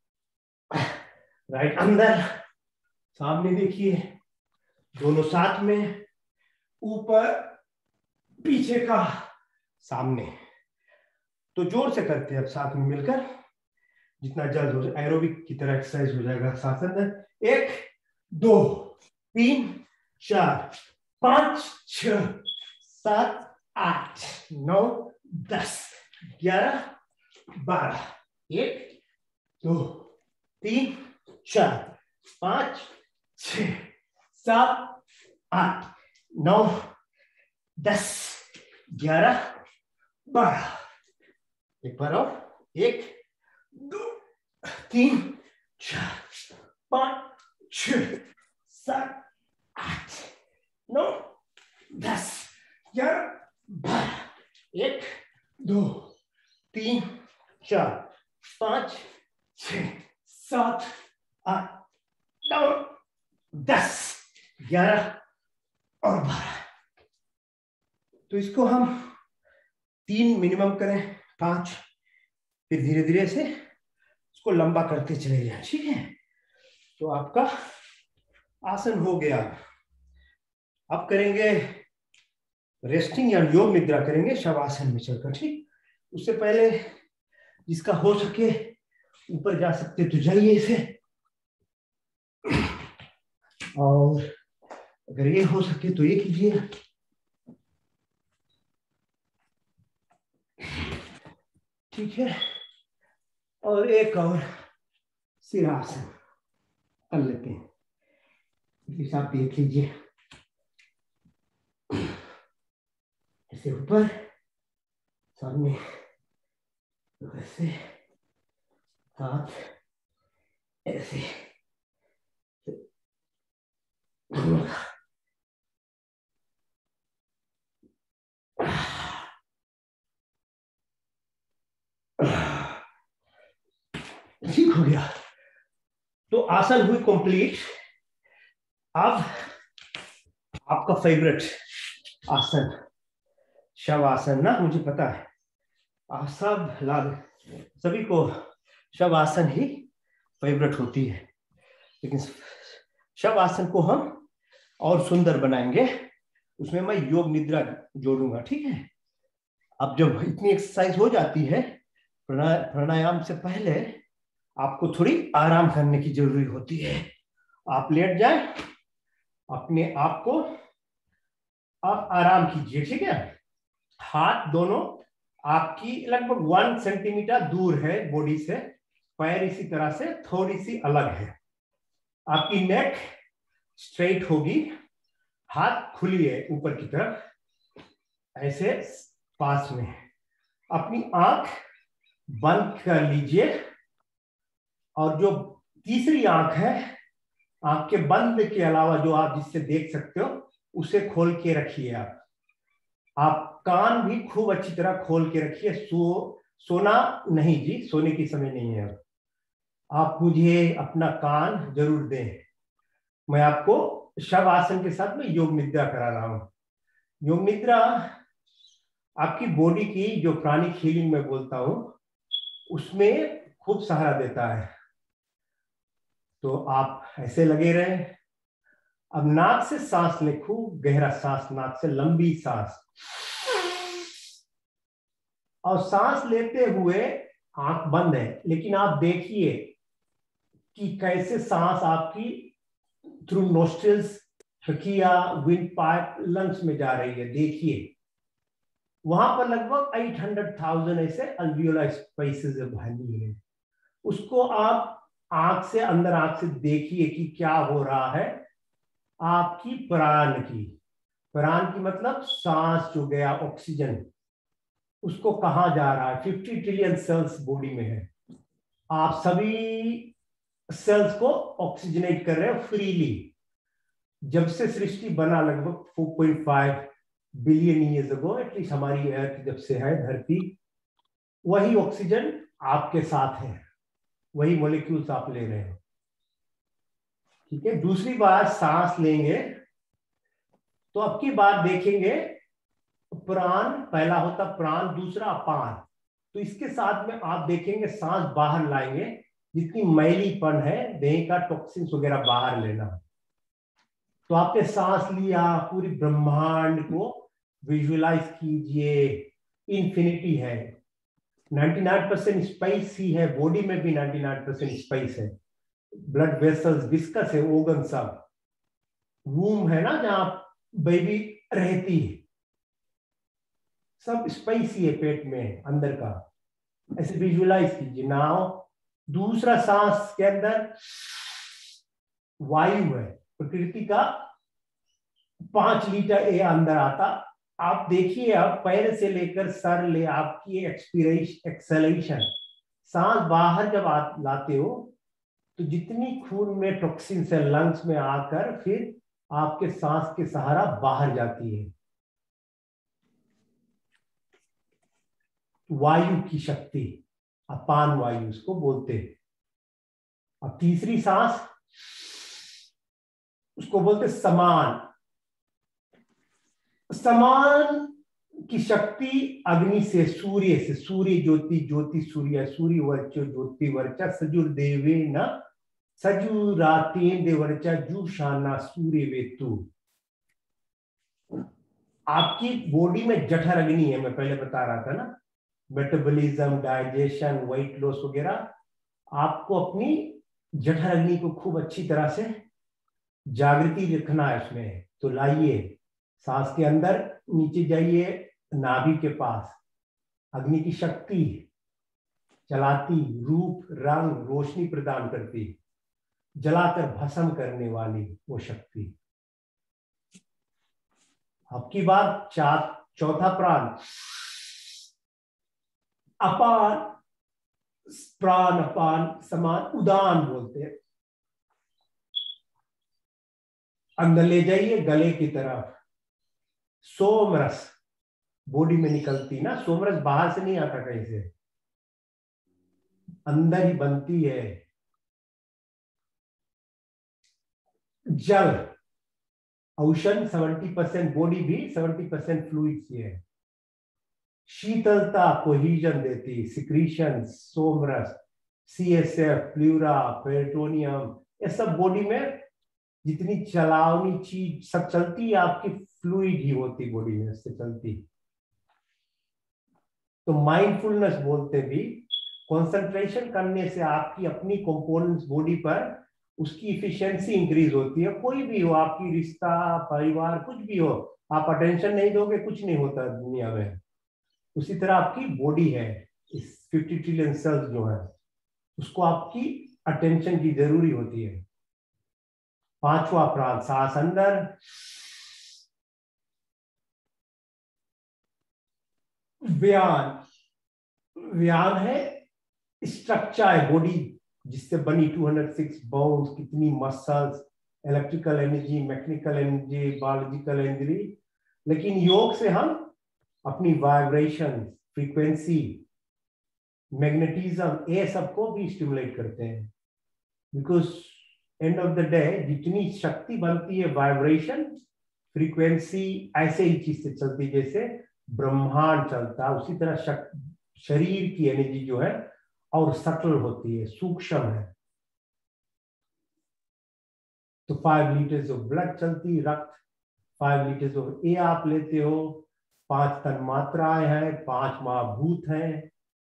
राइट अंदर, सामने देखिए, दोनों साथ में, ऊपर, पीछे का, सामने। तो जोर से करते हैं अब साथ में मिलकर, जितना जल्द हो जाए, एरोबिक की तरह एक्सरसाइज हो जाएगा। सांस अंदर, एक, दो, तीन, चार, पांच, छह, सात, आठ, नौ, दस, ग्यारह, बारह, एक, दो, तीन, चार, पांच, छह, सात, आठ, नौ, दस, ग्यारह, बारह। एक बार और, एक, दो, तीन, चार, पांच, छह, सात, आठ, नौ, दस, ग्यारह, बारह, एक, दो, तीन, चार, पांच, छह, सात, आठ, नौ, दस, ग्यारह और बारह। तो इसको हम तीन मिनिमम करें, पांच, फिर धीरे धीरे से इसको लंबा करते चले जाए, ठीक है। तो आपका आसन हो गया। अब करेंगे रेस्टिंग या योग निद्रा करेंगे शवासन में चलकर, ठीक। उससे पहले जिसका हो सके ऊपर जा सकते तो जाइए इसे, और अगर ये हो सके तो ये कीजिए। ठीक है, और एक और सिरासन कर लेते हैं, प्लीज आप देख लीजिए। ऐसे ऊपर सामने, ऐसे हाथ ऐसे, ठीक हो गया। तो आसन हुई कंप्लीट। अब आपका फेवरेट आसन शवासन ना, मुझे पता है आप सब लाल सभी को शवासन ही फेवरेट होती है, लेकिन शवासन को हम और सुंदर बनाएंगे, उसमें मैं योग निद्रा जोड़ूंगा, ठीक है। अब जब इतनी एक्सरसाइज हो जाती है, प्राणायाम से पहले आपको थोड़ी आराम करने की जरूरी होती है। आप लेट जाए, अपने आप को आप आराम कीजिए, ठीक है। हाथ दोनों आपकी लगभग वन सेंटीमीटर दूर है बॉडी से, पैर इसी तरह से थोड़ी सी अलग है। आपकी नेक स्ट्रेट होगी, हाथ खुली है ऊपर की तरफ ऐसे पास में। अपनी आंख बंद कर लीजिए, और जो तीसरी आंख है, आंख के बंद के अलावा जो आप जिससे देख सकते हो उसे खोल के रखिए। आप आप कान भी खूब अच्छी तरह खोल के रखिए। सो सोना नहीं जी, सोने की समय नहीं है। आप मुझे अपना कान जरूर दें। मैं आपको शवासन के साथ में योग निद्रा करा रहा हूं। योग निद्रा आपकी बॉडी की जो प्राणिक हीलिंग में बोलता हूं उसमें खूब सहारा देता है। तो आप ऐसे लगे रहे। अब नाक से सांस ले, खूब गहरा सांस, नाक से लंबी सांस, और सांस लेते हुए आंख बंद है, लेकिन आप देखिए कि कैसे सांस आपकी through nostrils, trachea, windpipe, lungs में जा रही है। देखिए वहां पर लगभग आठ सौ हज़ार ऐसे अल्वियोलार स्पेसेस बनी है। उसको आप आंख से, अंदर आंख से देखिए कि क्या हो रहा है आपकी प्राण की। प्राण की मतलब सांस जो गया, ऑक्सीजन, उसको कहां जा रहा है। फिफ्टी ट्रिलियन सेल्स बॉडी में है। आप सभी सेल्स को ऑक्सीजनेट कर रहे हो फ्रीली। जब से सृष्टि बना लगभग four point five billion years ago, at least हमारी अर्थ जब से है धरती, वही ऑक्सीजन आपके साथ है, वही मॉलिक्यूल्स आप ले रहे हो, ठीक है। दूसरी बार सांस लेंगे तो अब की बात देखेंगे, प्राण पहला होता प्राण, दूसरा अपान। तो इसके साथ में आप देखेंगे सांस बाहर लाएंगे, जितनी मैलीपन है देह का, टॉक्सिन्स वगैरह बाहर लेना। तो आपने सांस लिया, पूरी ब्रह्मांड को विजुअलाइज कीजिए। इन्फिनिटी है, निन्यानवे परसेंट स्पेस ही है, बॉडी में भी निन्यानवे परसेंट स्पेस है। ब्लड वेसल्स, विस्कस है, ओगन सब, वूम है ना जहां बेबी रहती है, सब स्पेस ही है पेट में अंदर का। ऐसे विजुअलाइज कीजिए। नाउ दूसरा सांस के अंदर वायु है, प्रकृति का पांच लीटर एयर अंदर आता। आप देखिए, आप पैर से लेकर सर ले, आपकी एक्सपीरेशन, एक्सेलेशन, सांस बाहर जब आप लाते हो तो जितनी खून में टॉक्सिन्स है लंग्स में आकर फिर आपके सांस के सहारा बाहर जाती है। वायु की शक्ति, अपान वायु उसको बोलते हैं। अब तीसरी सांस उसको बोलते समान। समान की शक्ति अग्नि से, सूर्य से, सूर्य ज्योति, ज्योति सूर्य, सूर्य वर्च ज्योति वर्चा सजुर्देवे न सजुरातेन देवर्चा जुषाना सूर्य वेतु। आपकी बॉडी में जठर अग्नि है, मैं पहले बता रहा था ना, मेटाबॉलिज्म, डाइजेशन, वेट लॉस वगैरह। आपको अपनी जठर अग्नि को खूब अच्छी तरह से जागृति रखना है उसमें। तो लाइए सांस के अंदर, नीचे जाइए नाभि के पास। अग्नि की शक्ति जलाती, रूप रंग रोशनी प्रदान करती, जलाकर भस्म करने वाली वो शक्ति। आपकी बात चार चौथा प्राण अपान, प्राण अपान समान उदान बोलते हैं। अंदर ले जाइए गले की तरफ। सोमरस बॉडी में निकलती ना, सोमरस बाहर से नहीं आता कहीं से, अंदर ही बनती है। जल, ओशन सेवेंटी परसेंट, बॉडी भी सेवेंटी परसेंट फ्लूइड से है। शीतलता, कोहिजन देती, सिक्रीशन, सोमरस, सीएसएफ, प्लूरा, पेरिटोनियम, ये सब बॉडी में जितनी चलावनी चीज सब चलती है, आपकी फ्लूइड ही होती बॉडी में, इससे चलती। तो माइंडफुलनेस बोलते भी, कंसंट्रेशन करने से आपकी अपनी कंपोनेंट्स बॉडी पर उसकी इफिशिएंसी इंक्रीज होती है। कोई भी हो, आपकी रिश्ता, परिवार, कुछ भी हो, आप अटेंशन नहीं दोगे कुछ नहीं होता दुनिया में। उसी तरह आपकी बॉडी है, इस फिफ्टी ट्रिलियन सेल्स जो है, उसको आपकी अटेंशन की जरूरी होती है। पांचवा प्राण सांस अंदर, व्यान। व्यान है स्ट्रक्चर है बॉडी जिससे बनी, टू हंड्रेड सिक्स बोन्स, कितनी muscles, electrical energy, mechanical energy, biological energy. लेकिन योग से हम अपनी वाइब्रेशन, फ्रीक्वेंसी, मैग्नेटिज्म, ये सबको भी स्टिमुलेट करते हैं। Because end of the day जितनी शक्ति बनती है, वाइब्रेशन, फ्रीक्वेंसी, ऐसे ही चीज से चलती, जैसे ब्रह्मांड चलता है उसी तरह शरीर की एनर्जी जो है और सटल होती है, सूक्ष्म है। तो फाइव लीटर्स ऑफ ब्लड चलती, रक्त, फाइव लीटर्स ऑफ एयर आप लेते हो, पांच तन मात्राएं हैं, पांच महाभूत हैं,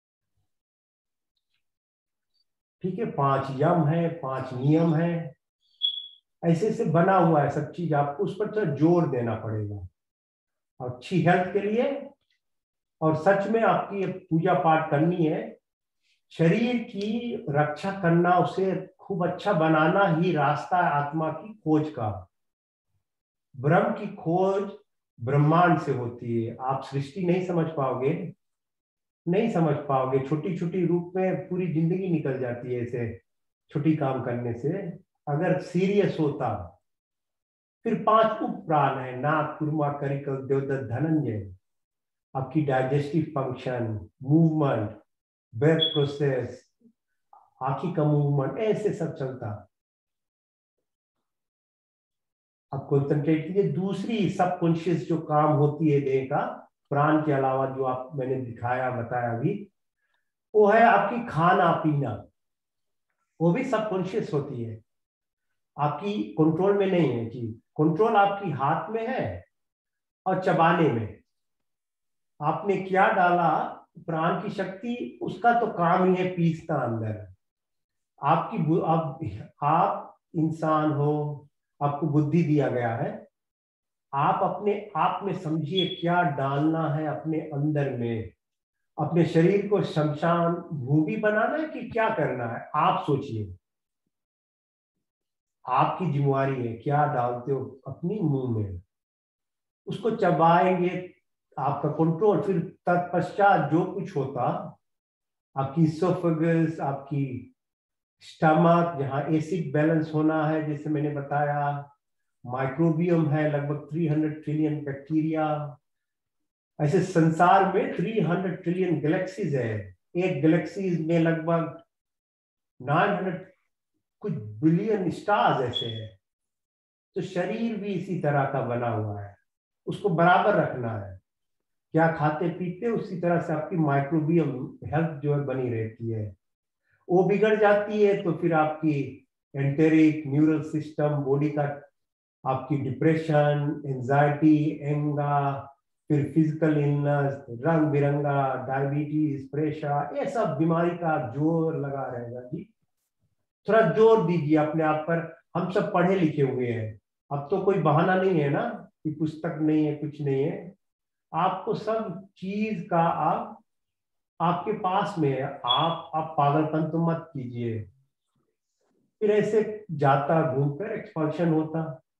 ठीक है, पांच यम है, पांच नियम है, ऐसे से बना हुआ है सब चीज। आपको उस पर थोड़ा जोर देना पड़ेगा और अच्छी हेल्थ के लिए। और सच में आपकी पूजा पाठ करनी है, शरीर की रक्षा करना, उसे खूब अच्छा बनाना ही रास्ता है आत्मा की खोज का। ब्रह्म की खोज ब्रह्मांड से होती है। आप सृष्टि नहीं समझ पाओगे, नहीं समझ पाओगे। छोटी छोटी रूप में पूरी जिंदगी निकल जाती है ऐसे छोटी काम करने से। अगर सीरियस होता, फिर पांच उप प्राण है, नाक, कुर्मा, करिकल, देवदत्त, धनंजय। आपकी digestive function, movement, breath process, आंखी का मूवमेंट, ऐसे सब चलता। आप कंसंट्रेट कीजिए। दूसरी सबकॉन्शियस जो काम होती है देह का, प्राण के अलावा, जो आप मैंने दिखाया बताया अभी, वो है आपकी खाना पीना। वो भी सबकॉन्शियस होती है, आपकी कंट्रोल में नहीं है चीज। कंट्रोल आपकी हाथ में है और चबाने में। आपने क्या डाला, प्राण की शक्ति, उसका तो काम ही है पीसना अंदर। आपकी आप, आप इंसान हो, आपको बुद्धि दिया गया है, आप अपने आप में समझिए क्या डालना है अपने अंदर में। अपने शरीर को शमशान भूमि बनाना है कि क्या करना है, आप सोचिए। आपकी जिम्मेवारी है क्या डालते हो अपनी मुंह में, उसको चबाएंगे, आपका कंट्रोल। फिर तत्पश्चात जो कुछ होता, आपकी इसोफेगस, आपकी स्टमक जहाँ एसिड बैलेंस होना है, जैसे मैंने बताया। माइक्रोबियम है लगभग तीन सौ ट्रिलियन बैक्टीरिया। ऐसे संसार में तीन सौ ट्रिलियन गैलेक्सीज है। एक गैलेक्सीज में लगभग नौ सौ कुछ बिलियन स्टार्स ऐसे हैं। तो शरीर भी इसी तरह का बना हुआ है, उसको बराबर रखना है। क्या खाते पीते उसी तरह से आपकी माइक्रोबियम हेल्थ जो है बनी रहती है। वो बिगड़ जाती है तो फिर आपकी एंटेरिक न्यूरल सिस्टम बॉडी का, आपकी डिप्रेशन, एंजाइटी, एंगर, फिर फिजिकल इलनेस, रंग बिरंगा डायबिटीज, प्रेशर, ये सब बीमारी का जोर लगा रहेगा जी। थोड़ा जोर दीजिए अपने आप पर। हम सब पढ़े लिखे हुए हैं, अब तो कोई बहाना नहीं है ना कि पुस्तक नहीं है, कुछ नहीं है। आपको सब चीज का आप आपके पास में है। आप आप पागलपन तो मत कीजिए। फिर ऐसे जाता घूमकर एक्सपांशन होता।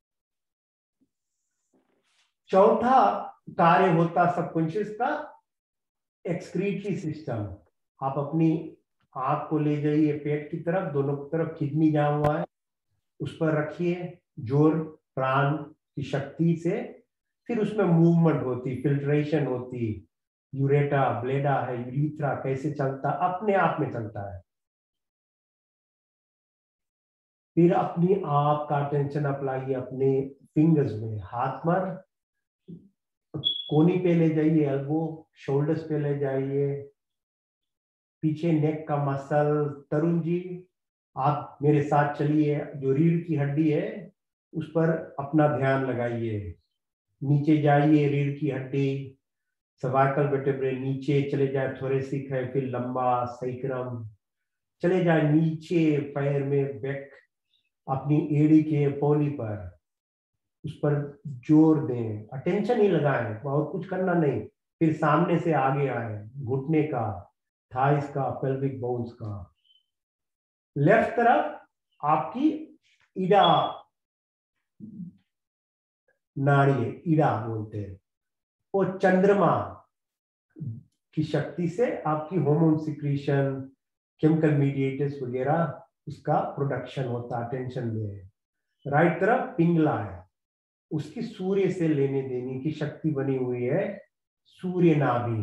चौथा कार्य होता सबकॉन्शियस का एक्सक्रीटरी सिस्टम। आप अपनी आंख को ले जाइए पेट की तरफ, दोनों तरफ किडनी जहां हुआ है उस पर रखिए जोर प्राण की शक्ति से। फिर उसमें मूवमेंट होती, फिल्ट्रेशन होती। यूरेटा, ब्लेडा है, यूरिथ्रा कैसे चलता, अपने आप में चलता है। फिर अपनी आप का टेंशन अप्लाई अपने फिंगर्स में, हाथ पर कोनी पे ले जाइए, एल्बो शोल्डर्स पे ले जाइए, पीछे नेक का मसल। तरुण जी आप मेरे साथ चलिए, जो रीढ़ की हड्डी है उस पर अपना ध्यान लगाइए। नीचे जाइए, रीढ़ की हड्डी, सर्वाइकल वर्टेब्रे नीचे चले जाए, थोरेसिक है, फिर लंबा सैक्रम चले जाए नीचे पैर में, बैक अपनी एड़ी के पोली पर, उस पर जोर दें, अटेंशन ही लगाएं, और कुछ करना नहीं। फिर सामने से आगे आए, घुटने का, थाइस का, पेल्विक बोन्स का। लेफ्ट तरफ आपकी इडा नाड़ी है, इडा बोलते हैं। वो चंद्रमा की शक्ति से आपकी हार्मोन सिक्रीशन, केमिकल मीडिएटर्स वगैरह उसका प्रोडक्शन होता है, अटेंशन में। राइट तरफ पिंगला है, उसकी सूर्य से लेने देने की शक्ति बनी हुई है, सूर्य नाभि।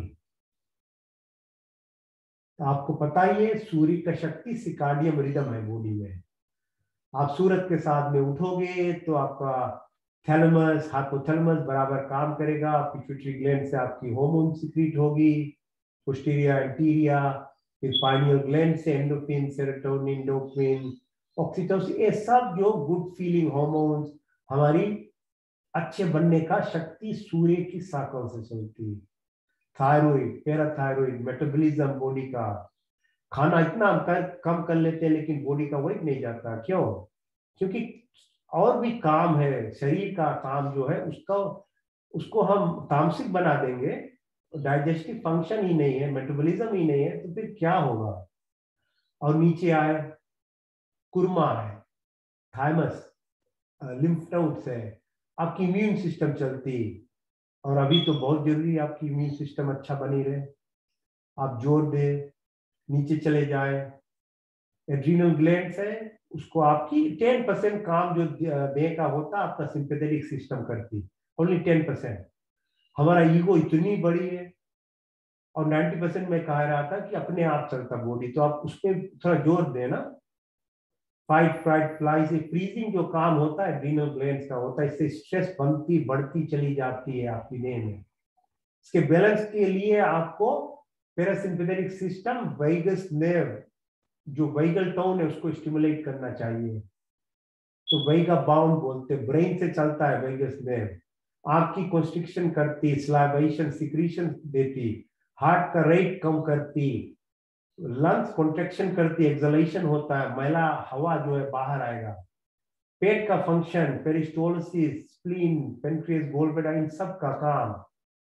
तो आपको पता ही है सूर्य का शक्ति सिकाडियम रिदम है बॉडी में। आप सूरज के साथ में उठोगे तो आपका थैलेमस, हाइपोथैलेमस बराबर काम करेगा, पिट्यूटरी ग्लैंड से आपकी हार्मोन सिक्रीट होगी, पोस्टीरियर एंटीरियर, फिर पाइनियल ग्लैंड से एंडोफिन, सेरोटोनिन, डोपामिन, ऑक्सीटोसिन, ये सब जो गुड फीलिंग हार्मोन्स हमारी अच्छे बनने का शक्ति सूर्य की साइकिल से चलती है। थायराइड, पैराथायराइड, मेटाबॉलिज्म बॉडी का, खाना इतना कर, कम कर लेते हैं लेकिन बॉडी का वेट नहीं जाता। क्यों? क्योंकि और भी काम है, शरीर का काम जो है उसका उसको हम तामसिक बना देंगे, डाइजेस्टिव फंक्शन ही नहीं है, मेटाबॉलिज्म ही नहीं है, तो फिर क्या होगा। और नीचे आए, कुरमा है, थाइमस, लिम्फ नोड्स है, आपकी इम्यून सिस्टम चलती। और अभी तो बहुत जरूरी है आपकी इम्यून सिस्टम अच्छा बनी रहे, आप जोर दे। नीचे चले जाए, एड्रीनल ग्लैंड्स है, उसको आपकी टेन परसेंट काम जो देह का होता है आपका सिंपैथेटिक सिस्टम करती, ओनली टेन परसेंट। हमारा ईगो इतनी बड़ी है, और नाइन्टी परसेंट में कहा रहा था कि अपने आप चलता बॉडी, तो आप उसमें थोड़ा जोर देना। फाइट फ्लाइट फ्लाई से फ्रीजिंग जो काम होता है एड्रीनल ग्लैंड्स का होता है, इससे स्ट्रेस बनती बढ़ती चली जाती है आपकी देह में। इसके बैलेंस के लिए आपको पैरासिम्पैथेटिक सिस्टम, वैगस नर्व जो वैगल टोन है उसको स्टिमुलेट करना चाहिए। तो वैगा बाउंड बोलते, ब्रेन से चलता है वैगस नर्व। आंख की कंस्ट्रिक्शन करती, स्लाइवेशन सिक्रीशन देती, हार्ट का रेट कम करती, लंग्स कॉन्ट्रैक्शन करती, एक्सलेशन होता है, मैला हवा जो है बाहर आएगा। पेट का function, peristalsis, spleen, pancreas, gallbladder, इन सब का काम।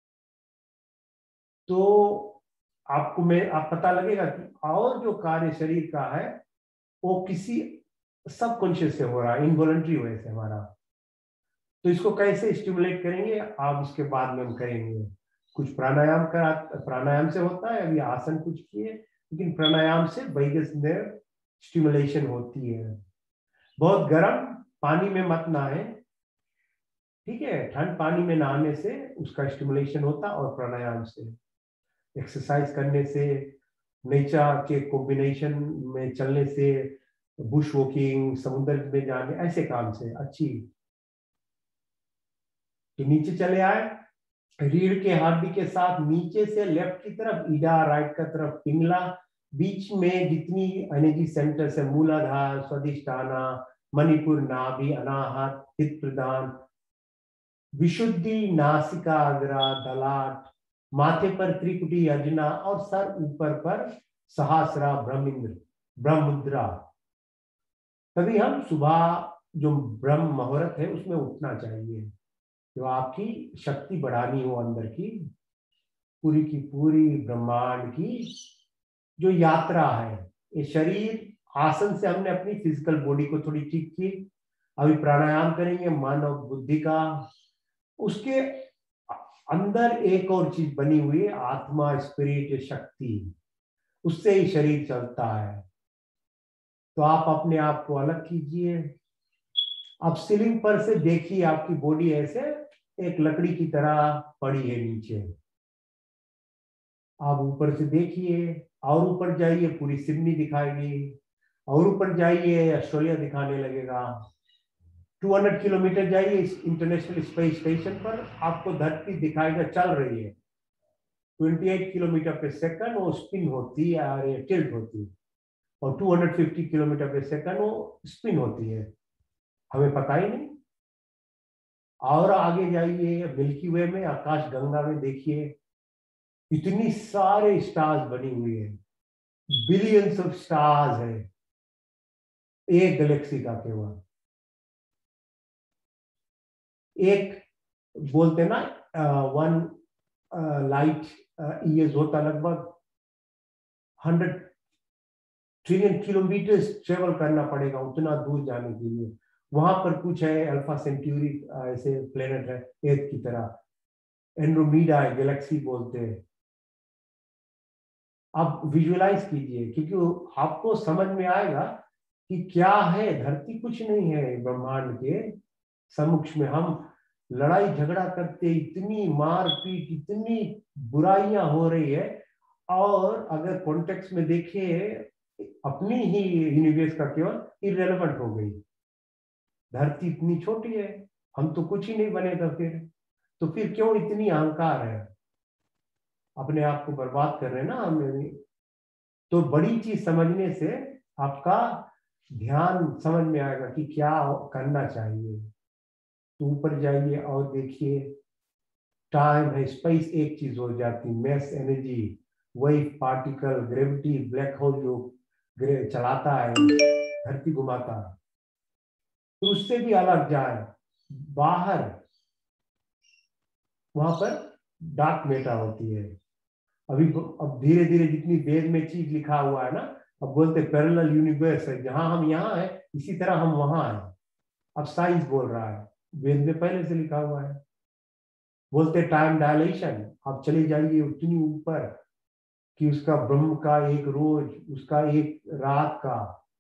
तो आपको मैं आप पता लगेगा कि और जो कार्य शरीर का है वो किसी सबकॉन्शियस से हो रहा है, इनवॉलंटरी वे से हमारा। तो इसको कैसे स्टिमुलेट करेंगे आप, इसके बाद में हम करेंगे। कुछ प्राणायाम करा, प्राणायाम से होता है, अभी आसन कुछ किए, लेकिन प्राणायाम से वैगस नर्व स्टिमुलेशन होती है। बहुत गर्म पानी में मत नहाए, ठीक है, ठंड पानी में नहाने से उसका स्टिमुलेशन होता, और प्राणायाम से, एक्सरसाइज करने से, नेचर के कॉम्बिनेशन में चलने से, बुश वॉकिंग, समुद्र में जाने, ऐसे काम से अच्छी। तो नीचे चले आए, रीढ़ के हड्डी के साथ नीचे से लेफ्ट की तरफ ईडा, राइट का तरफ पिंगला, बीच में जितनी एनर्जी सेंटर से मूलाधार, स्वादिष्ठाना, मणिपुर, नाभि, अनाहत, हित प्रदान, विशुद्धि, नासिका, अग्रा, ललाट, माथे पर त्रिकुटी, अजना, और सर ऊपर पर सहस्रा, ब्रह्मिंद्र, ब्रह्मुद्रा। तभी हम सुबह जो ब्रह्म मुहूर्त है उसमें उठना चाहिए, जो आपकी शक्ति बढ़ानी हो अंदर की, पूरी की पूरी ब्रह्मांड की जो यात्रा है। ये शरीर आसन से हमने अपनी फिजिकल बॉडी को थोड़ी ठीक की, अभी प्राणायाम करेंगे मन और बुद्धि का। उसके अंदर एक और चीज बनी हुई है, आत्मा, स्पिरिट, शक्ति, उससे ही शरीर चलता है। तो आप अपने आप को अलग कीजिए, आप सीलिंग पर से देखिए आपकी बॉडी ऐसे एक लकड़ी की तरह पड़ी है नीचे। आप ऊपर से देखिए, और ऊपर जाइए पूरी सिडनी दिखाएगी, और ऊपर जाइए ऑस्ट्रेलिया दिखाने लगेगा। दो सौ किलोमीटर जाइए इंटरनेशनल स्पेस स्टेशन पर, आपको धरती दिखाएगा चल रही है। अट्ठाईस किलोमीटर पे सेकंड वो स्पिन होती है और ये टिल्ट होती है, और दो सौ पचास किलोमीटर पे सेकंड वो स्पिन होती है, हमें पता ही नहीं। और आगे जाइए मिल्की वे में, आकाश गंगा में देखिए, इतनी सारे स्टार्स बनी हुई है, बिलियंस ऑफ स्टार्स है एक गैलेक्सी का केवल। एक बोलते ना वन लाइट ईयर्स होता लगभग हंड्रेड ट्रिलियन किलोमीटर ट्रेवल करना पड़ेगा उतना दूर जाने के लिए। वहां पर कुछ है अल्फा सेंट्यूरी ऐसे प्लेनेट है अर्थ की तरह, एंड्रोमीडा है, गैलेक्सी बोलते हैं। आप विजुअलाइज कीजिए, क्योंकि आपको समझ में आएगा कि क्या है, धरती कुछ नहीं है ब्रह्मांड के समक्ष में। हम लड़ाई झगड़ा करते, इतनी मारपीट, इतनी बुराइयां हो रही है, और अगर कॉन्टेक्स्ट में देखें अपनी ही यूनिवर्स का केवल इररिलेवेंट हो गई। धरती इतनी छोटी है, हम तो कुछ ही नहीं बनेगा फिर, तो फिर क्यों इतनी अहंकार है, अपने आप को बर्बाद कर रहे हैं ना हमें। तो बड़ी चीज समझने से आपका ध्यान समझ में आएगा कि क्या करना चाहिए। तो ऊपर जाइए और देखिए, टाइम है, स्पेस एक चीज हो जाती, mass, energy, wave, particle, gravity, black hole जो चलाता है, धरती घुमाता है, तो उससे भी अलग जाए बाहर, वहां पर डार्क मैटर होती है। अभी अब धीरे धीरे जितनी वेद में चीज लिखा हुआ है ना, अब बोलते पैरेलल यूनिवर्स है, जहां हम यहाँ है इसी तरह हम वहां हैं। अब साइंस बोल रहा है, वेद में पहले से लिखा हुआ है। बोलते टाइम डायलेशन, आप चले जाइए उतनी ऊपर कि उसका ब्रह्म का एक रोज, उसका एक रात का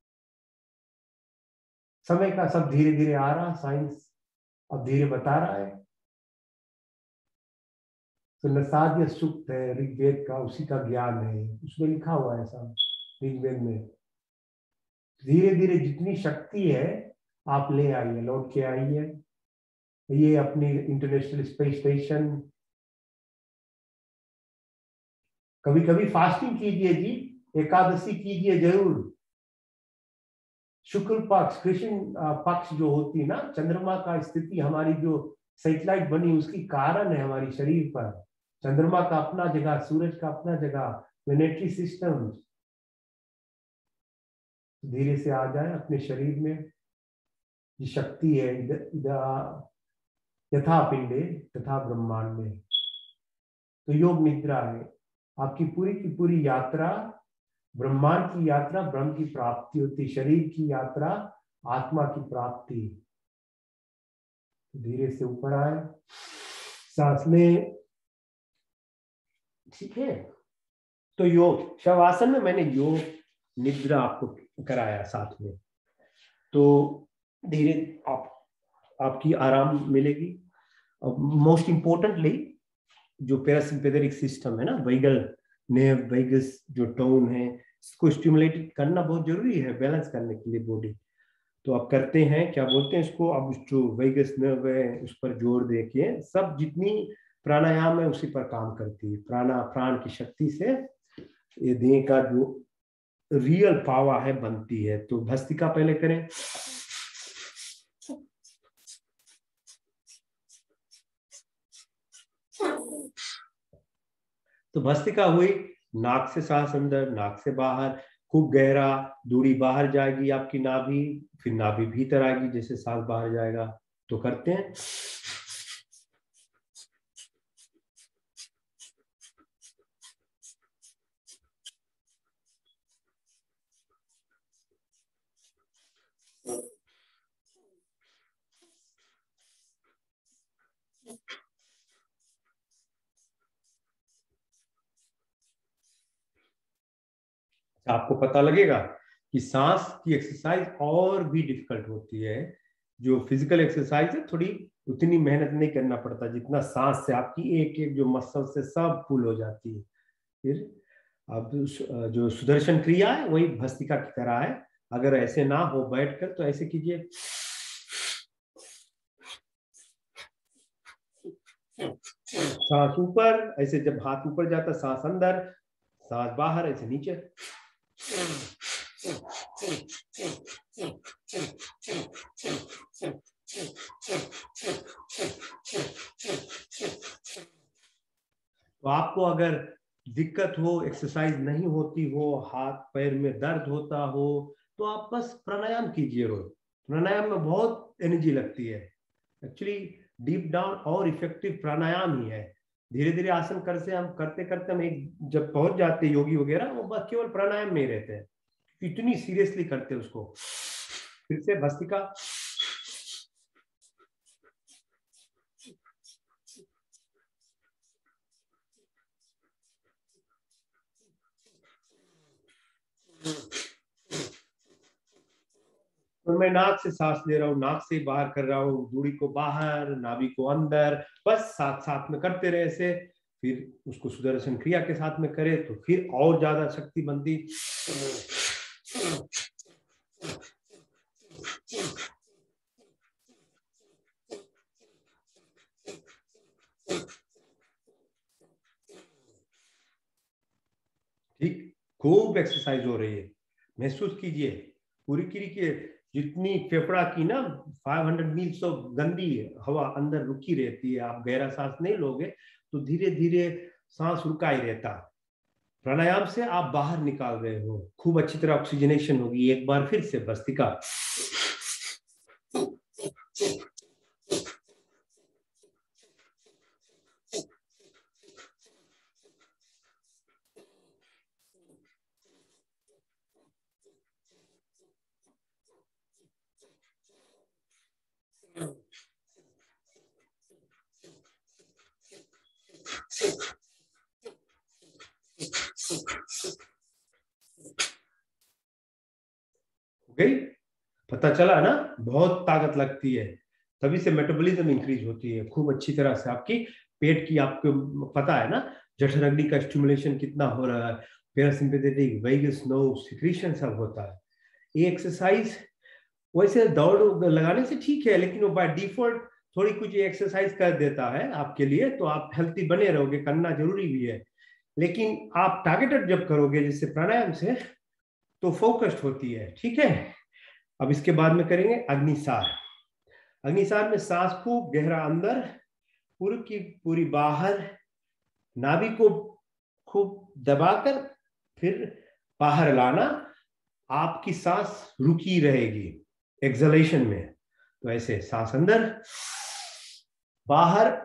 समय का सब धीरे धीरे आ रहा, साइंस अब धीरे बता रहा है। तो नसाद्य सूक्त है ऋग्वेद का, उसी का ज्ञान है, उसमें लिखा हुआ है सब ऋग्वेद में। धीरे धीरे जितनी शक्ति है आप ले आइए, लौट के आइए। ये अपनी इंटरनेशनल स्पेस स्टेशन, कभी कभी फास्टिंग कीजिए जी, एकादशी कीजिए जरूर। शुक्ल पक्ष, कृष्ण पक्ष जो होती है ना, चंद्रमा का स्थिति हमारी जो सैटेलाइट बनी उसकी कारण है हमारी शरीर पर। चंद्रमा का अपना जगह, सूरज का अपना जगह, प्लैनेटरी सिस्टम। धीरे से आ जाए अपने शरीर में, ये शक्ति है यथा पिंडे तथा ब्रह्मांड में। तो योग निद्रा है, आपकी पूरी की पूरी यात्रा ब्रह्मांड की यात्रा, ब्रह्म की प्राप्ति होती, शरीर की यात्रा आत्मा की प्राप्ति। धीरे से ऊपर आए, सांस में, ठीक है। तो योग शवासन में मैंने योग निद्रा आपको कराया साथ में, तो धीरे आप आपकी आराम मिलेगी। मोस्ट इम्पोर्टेंटली जो पैरासिम्पैथेटिक सिस्टम है ना, वैगल नेव वैगस जो टोन है, इसको स्टिमुलेट करना बहुत जरूरी है बैलेंस करने के लिए बॉडी। तो आप करते हैं, क्या बोलते हैं इसको, अब जो वैगस नर्व है उस पर जोर देके सब जितनी प्राणायाम है उसी पर काम करती है। प्राणा प्राण की शक्ति से ये देह का जो रियल पावर है बनती है। तो भस्त्रिका पहले करें। तो भस्त्रिका हुई, नाक से सांस अंदर, नाक से बाहर, खूब गहरा, दूरी बाहर जाएगी आपकी नाभि, फिर नाभि भीतर आएगी जैसे सांस बाहर जाएगा। तो करते हैं। आपको पता लगेगा कि सांस की एक्सरसाइज और भी डिफिकल्ट होती है। जो फिजिकल एक्सरसाइज है थोड़ी उतनी मेहनत नहीं करना पड़ता जितना सांस से आपकी एक एक जो मसल से सब पुल हो जाती है। फिर अब जो सुदर्शन क्रिया है वही भस्त्रिका की तरह है। अगर ऐसे ना हो बैठकर तो ऐसे कीजिए, सांस ऊपर, ऐसे जब हाथ ऊपर जाता सांस अंदर, सांस बाहर, ऐसे नीचे। तो आपको अगर दिक्कत हो, एक्सरसाइज नहीं होती हो, हाथ पैर में दर्द होता हो, तो आप बस प्राणायाम कीजिए रोज। प्राणायाम में बहुत एनर्जी लगती है। एक्चुअली डीप डाउन और इफेक्टिव प्राणायाम ही है। धीरे धीरे आसन करते हम करते करते हम एक जब पहुंच जाते योगी वगैरह, वो बस केवल प्राणायाम में ही रहते हैं, इतनी सीरियसली करते हैं उसको। फिर से भस्त्रिका। तो मैं नाक से सांस ले रहा हूँ, नाक से बाहर कर रहा हूँ, दूरी को बाहर, नाभि को अंदर, बस साथ साथ में करते रहे ऐसे। फिर उसको सुदर्शन क्रिया के साथ में करे तो फिर और ज्यादा शक्ति बनती। ठीक, खूब एक्सरसाइज हो रही है, महसूस कीजिए। पूरी कीजिए, जितनी फेफड़ा की ना पाँच सौ मील तो गंदी हवा अंदर रुकी रहती है। आप गहरा सांस नहीं लोगे तो धीरे धीरे सांस रुका ही रहता। प्राणायाम से आप बाहर निकाल रहे हो, खूब अच्छी तरह ऑक्सीजनेशन होगी। एक बार फिर से भस्त्रिका। गई, पता चला ना, बहुत ताकत लगती है, तभी से मेटाबॉलिज्म इंक्रीज होती है खूब अच्छी तरह से। आपकी पेट की, आपको पता है ना जठराग्नि का स्टिमुलेशन कितना हो रहा है, पैरासिम्पैथेटिक वैगस नर्व सिक्रीशन सब होता है। ये एक्सरसाइज वैसे दौड़ लगाने से ठीक है, लेकिन वो बाय डिफॉल्ट थोड़ी कुछ एक्सरसाइज कर देता है आपके लिए, तो आप हेल्थी बने रहोगे, करना जरूरी भी है। लेकिन आप टारगेटेड जब करोगे जैसे प्राणायाम से तो फोकस्ड होती है। ठीक है, अब इसके बाद में करेंगे अग्निसार। अग्निसार में सांस खूब गहरा अंदर, पूरी की पूरी बाहर, नाभि को खूब दबाकर फिर बाहर लाना। आपकी सांस रुकी रहेगी एक्सलेशन में। तो ऐसे सांस अंदर बाहर,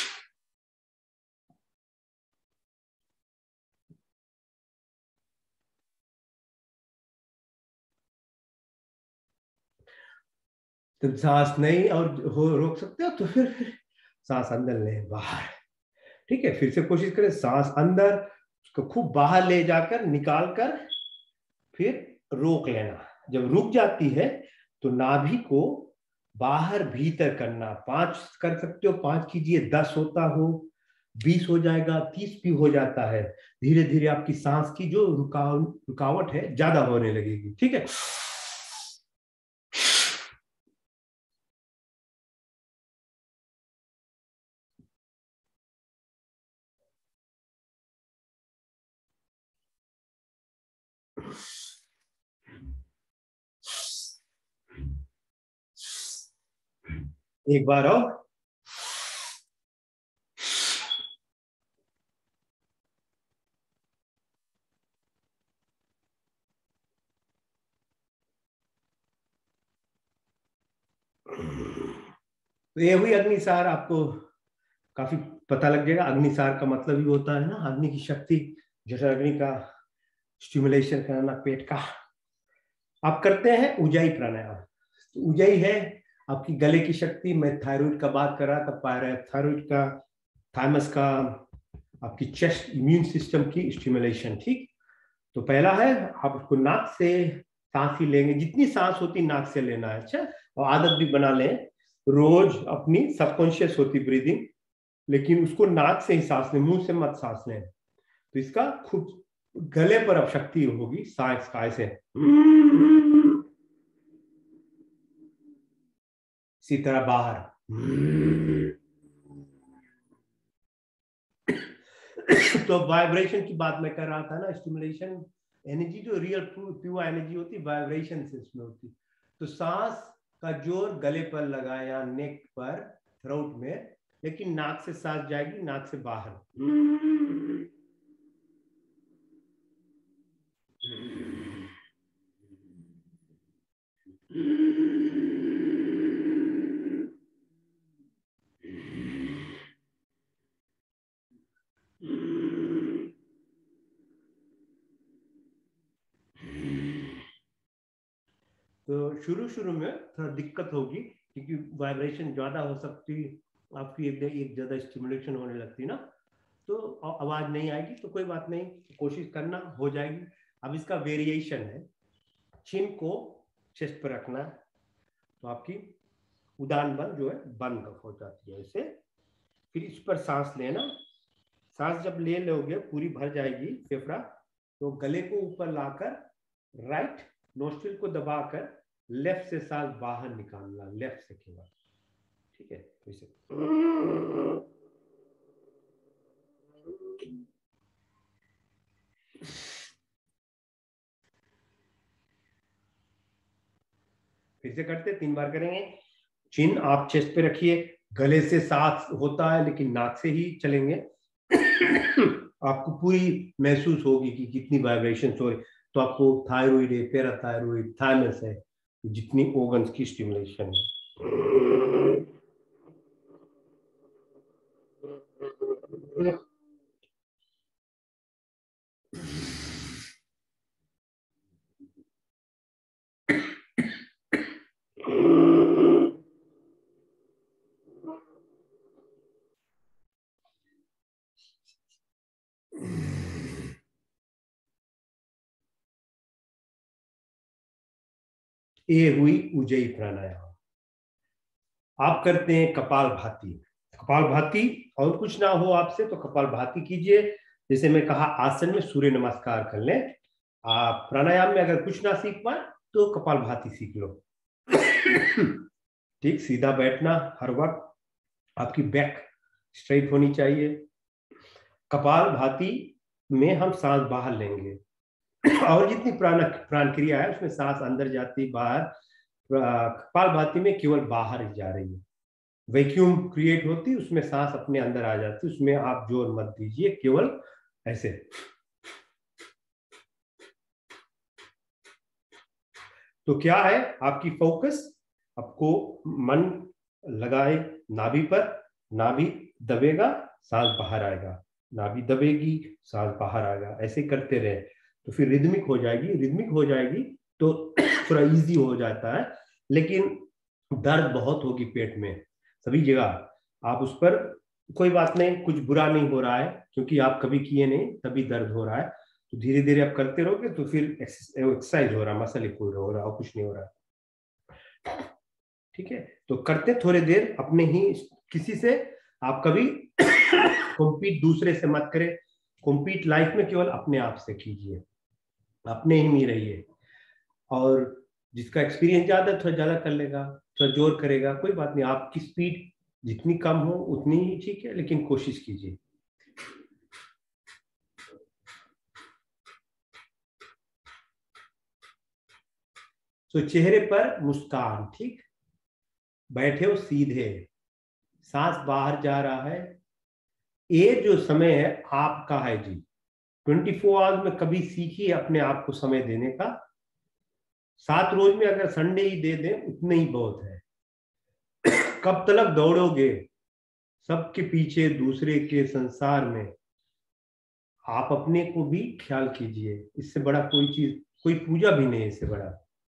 तो सांस नहीं और हो रोक सकते हो तो फिर फिर सांस अंदर ले बाहर। ठीक है, फिर से कोशिश करें, सांस अंदर, उसको खूब बाहर ले जाकर निकाल कर फिर रोक लेना। जब रुक जाती है तो नाभि को बाहर भीतर करना। पांच कर सकते हो, पांच कीजिए, दस होता हो, बीस हो जाएगा, तीस भी हो जाता है। धीरे धीरे आपकी सांस की जो रुकाव रुकावट है ज्यादा होने लगेगी। ठीक है, एक बार और। तो ये हुई अग्निसार। आपको काफी पता लग जाएगा अग्निसार का मतलब ही होता है ना अग्नि की शक्ति, जठराग्नि का स्टिमुलेशन कराना पेट का। आप करते हैं उजाई प्राणायाम। तो उजाई है आपकी गले की शक्ति। मैं थायराइड का बात कर रहा था, पैराथायराइड का, थाइमस का, आपकी चेस्ट इम्यून सिस्टम की स्टिमुलेशन। ठीक, तो पहला है आप उसको नाक से सांस ही लेंगे, जितनी सांस होती नाक से लेना है। अच्छा, और आदत भी बना लें रोज अपनी, सबकॉन्शियस होती ब्रीदिंग, लेकिन उसको नाक से ही सांस लें, मुंह से मत सांस लें। तो इसका खूब गले पर अब शक्ति होगी सांस का ऐसे। इसी तरह बाहर। तो वाइब्रेशन की बात मैं कर रहा था ना, स्टिमुलेशन एनर्जी जो रियल प्योर एनर्जी होती वाइब्रेशन से इसमें होती। तो सांस का जोर गले पर लगाया, नेक पर, थ्रोट में, लेकिन नाक से सांस जाएगी, नाक से बाहर। तो शुरू शुरू में थोड़ा दिक्कत होगी क्योंकि वाइब्रेशन ज्यादा हो सकती, आपकी एक एक ज्यादा स्टिमुलेशन होने लगती ना, तो आवाज नहीं आएगी। तो कोई बात नहीं, कोशिश करना, हो जाएगी। अब इसका वेरिएशन है, चिन को चेस्ट पर रखना, तो आपकी उदान बंद जो है बंद हो जाती है ऐसे। फिर इस पर सांस लेना। सांस जब ले लोगे पूरी भर जाएगी फेफड़ा, तो गले को ऊपर लाकर राइट नोस्ट्रिल को दबाकर लेफ्ट से सांस बाहर निकालना, लेफ्ट से केवल। ठीक है, तो इसे फिर से करते, तीन बार करेंगे। चिन आप चेस्ट पे रखिए, गले से सांस होता है लेकिन नाक से ही चलेंगे। आपको पूरी महसूस होगी कि कितनी वाइब्रेशन हो रही। तो आपको थायराइड है, पैराथायराइड, थाइमस है, जितनी ऑर्गन्स की स्टिमुलेशन है। ये हुई उज्जयी प्राणायाम। आप करते हैं कपालभाति। कपालभाति और कुछ ना हो आपसे तो कपालभाति कीजिए। जैसे मैं कहा आसन में सूर्य नमस्कार कर लें। आप प्राणायाम में अगर कुछ ना सीख पाए तो कपालभाति सीख लो। ठीक, सीधा बैठना हर वक्त, आपकी बैक स्ट्रेट होनी चाहिए। कपालभाति में हम सांस बाहर लेंगे और जितनी प्राण प्राण क्रिया है उसमें सांस अंदर जाती बाहर, कपालभाति में केवल बाहर ही जा रही है। वैक्यूम क्रिएट होती, उसमें सांस अपने अंदर आ जाती, उसमें आप जोर मत दीजिए, केवल ऐसे। तो क्या है आपकी फोकस, आपको मन लगाए नाभि पर, नाभि दबेगा सांस बाहर आएगा, नाभि दबेगी सांस बाहर आएगा, ऐसे करते रहे तो फिर रिदमिक हो जाएगी। रिदमिक हो जाएगी तो थोड़ा इजी हो जाता है, लेकिन दर्द बहुत होगी पेट में सभी जगह। आप उस पर कोई बात नहीं, कुछ बुरा नहीं हो रहा है क्योंकि आप कभी किए नहीं तभी दर्द हो रहा है। तो धीरे धीरे आप करते रहोगे तो फिर एक्सरसाइज हो रहा, मसल ही पूरा हो रहा और कुछ नहीं हो रहा। ठीक है, तो करते थोड़े देर अपने ही, किसी से आप कभी कॉम्पीट दूसरे से मत करें। कॉम्पीट लाइफ में केवल अपने आप से कीजिए, अपने ही में रहिए। और जिसका एक्सपीरियंस ज्यादा थोड़ा ज्यादा कर लेगा, थोड़ा जोर करेगा, कोई बात नहीं। आपकी स्पीड जितनी कम हो उतनी ही ठीक है, लेकिन कोशिश कीजिए। तो चेहरे पर मुस्कान, ठीक, बैठे हो सीधे, सांस बाहर जा रहा है। ये जो समय है आपका है जी। ट्वेंटी फोर आवर्स में कभी सीखिए अपने आप को समय देने का। सात रोज में अगर संडे ही दे दें उतने ही बहुत है। कब तक दौड़ोगे सबके पीछे, दूसरे के संसार में? आप अपने को भी ख्याल कीजिए। इससे बड़ा कोई चीज, कोई पूजा भी नहीं है इससे बड़ा।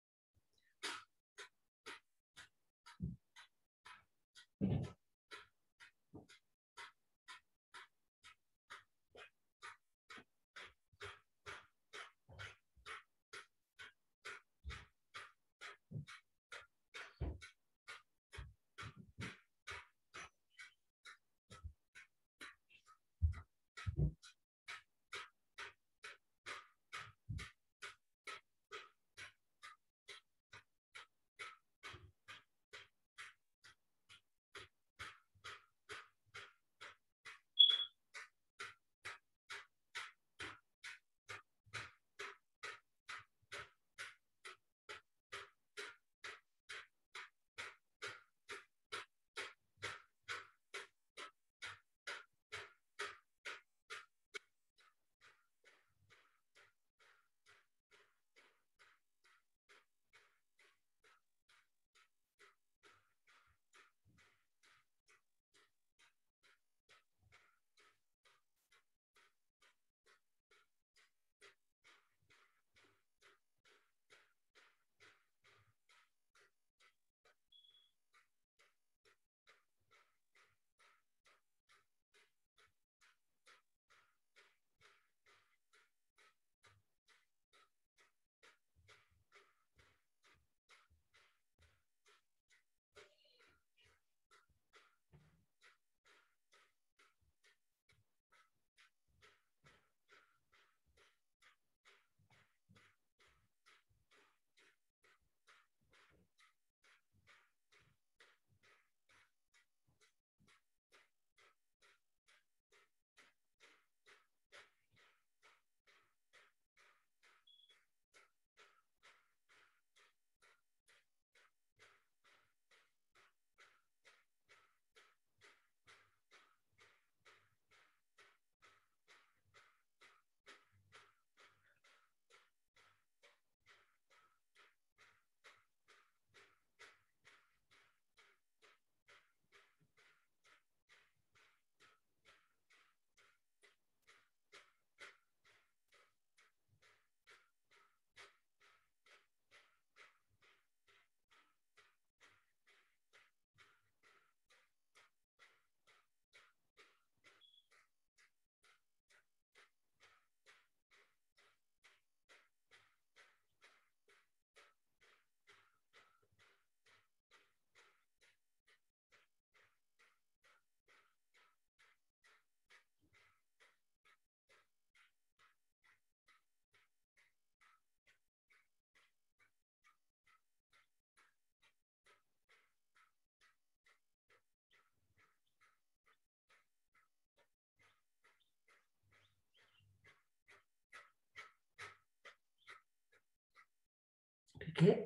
ठीक है,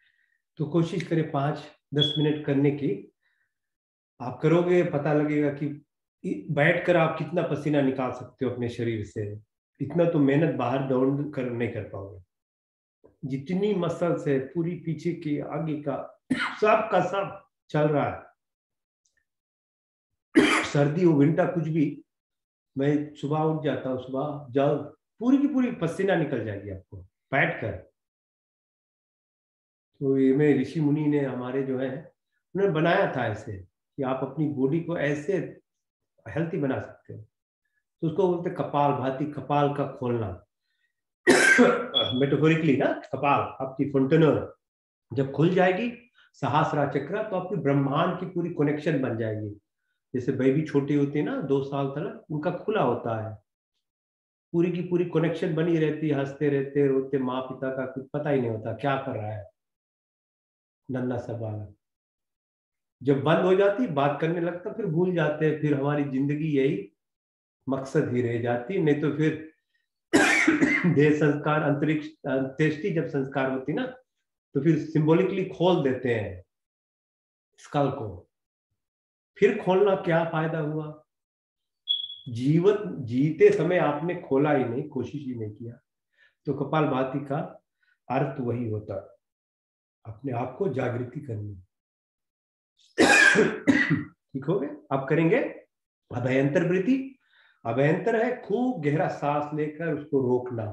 तो कोशिश करें पांच दस मिनट करने की। आप करोगे पता लगेगा कि बैठकर आप कितना पसीना निकाल सकते हो अपने शरीर से। इतना तो मेहनत बाहर दौड़ कर नहीं कर पाओगे। जितनी मसल्स है पूरी पीछे की आगे का सब का सब चल रहा है। सर्दी हो विंटर कुछ भी, मैं सुबह उठ जाता हूँ, सुबह जाओ पूरी की पूरी पसीना निकल जाएगी आपको बैठ कर। तो ये में ऋषि मुनि ने हमारे जो है उन्होंने बनाया था ऐसे कि आप अपनी बॉडी को ऐसे हेल्थी बना सकते हो। तो उसको बोलते कपाल भाती, कपाल का खोलना। मेटाफोरिकली ना, कपाल आपकी फोंटेनर जब खुल जाएगी, सहस्रार चक्र, तो आपकी ब्रह्मांड की पूरी कनेक्शन बन जाएगी। जैसे बेबी छोटी होती है ना, दो साल तक उनका खुला होता है, पूरी की पूरी कनेक्शन बनी रहती है, हंसते रहते रोते, माँ पिता का कुछ पता ही नहीं होता क्या कर रहा है नन्हा सा बालक। जब बंद हो जाती, बात करने लगता, फिर भूल जाते हैं, फिर हमारी जिंदगी यही मकसद ही रह जाती। नहीं तो फिर देह संस्कार, अंतरिक्ष अंत्येष्टि जब संस्कार होती ना, तो फिर सिंबॉलिकली खोल देते हैं स्कल को। फिर खोलना क्या फायदा हुआ? जीवत जीते समय आपने खोला ही नहीं, कोशिश ही नहीं किया। तो कपालभाति का अर्थ वही होता, अपने आप को जागृति करनी। ठीक हो गया? आप करेंगे अभयंतर वृत्ति। अभयंतर है खूब गहरा सांस लेकर उसको रोकना।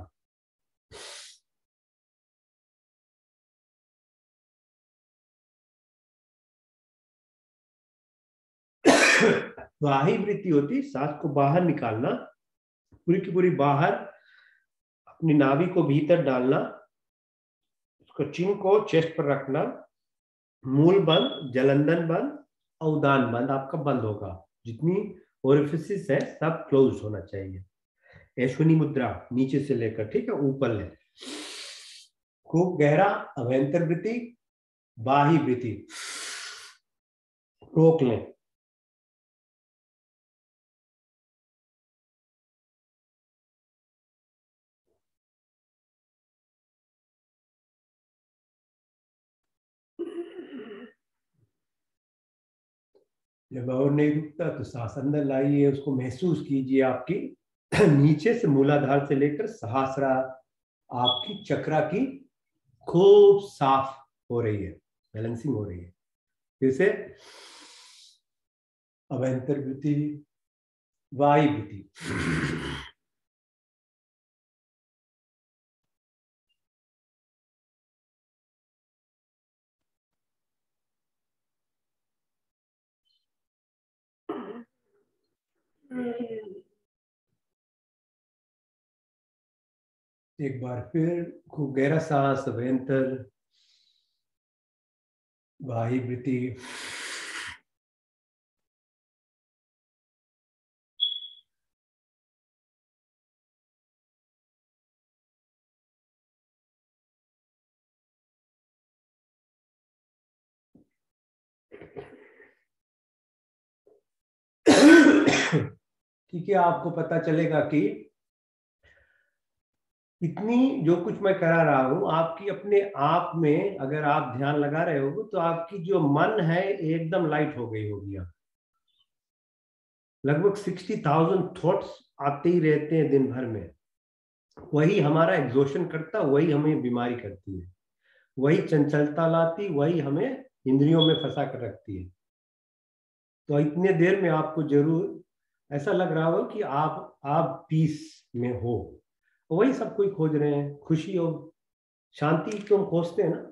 बाही वृत्ति होती, सांस को बाहर निकालना, पूरी की पूरी बाहर, अपनी नाभि को भीतर डालना, उसको चिन को चेस्ट पर रखना, मूल बंद, जलंधन बंद, अवदान बंद आपका बंद होगा। जितनी ओरिफिसिस है सब क्लोज होना चाहिए। ऐश्वनी मुद्रा नीचे से लेकर, ठीक है, ऊपर ले, खूब गहरा अभयंतर वृत्ति, बाही वृत्ति, रोक लें। जब और नहीं रुकता तो सांस अंदर लाइए, उसको महसूस कीजिए आपकी नीचे से मूलाधार से लेकर सहस्रार आपकी चक्रा की खूब साफ हो रही है, बैलेंसिंग हो रही है। फिर से अभयंतर वृत्ति, वायु वृत्ति, एक बार फिर खूब गहरा सांस, अभयंतर, वायु वृत्ति, ठीक है। आपको पता चलेगा कि इतनी जो कुछ मैं करा रहा हूं, आपकी अपने आप में अगर आप ध्यान लगा रहे हो तो आपकी जो मन है एकदम लाइट हो गई होगी। आप लगभग सिक्सटी थाउजेंड थॉट्स आते ही रहते हैं दिन भर में। वही हमारा एग्जॉशन करता, वही हमें बीमारी करती है, वही चंचलता लाती, वही हमें इंद्रियों में फंसा कर रखती है। तो इतने देर में आपको जरूर ऐसा लग रहा हो कि आप आप पीस में हो। वही सब कोई खोज रहे हैं, खुशी और शांति को हम खोजते हैं ना।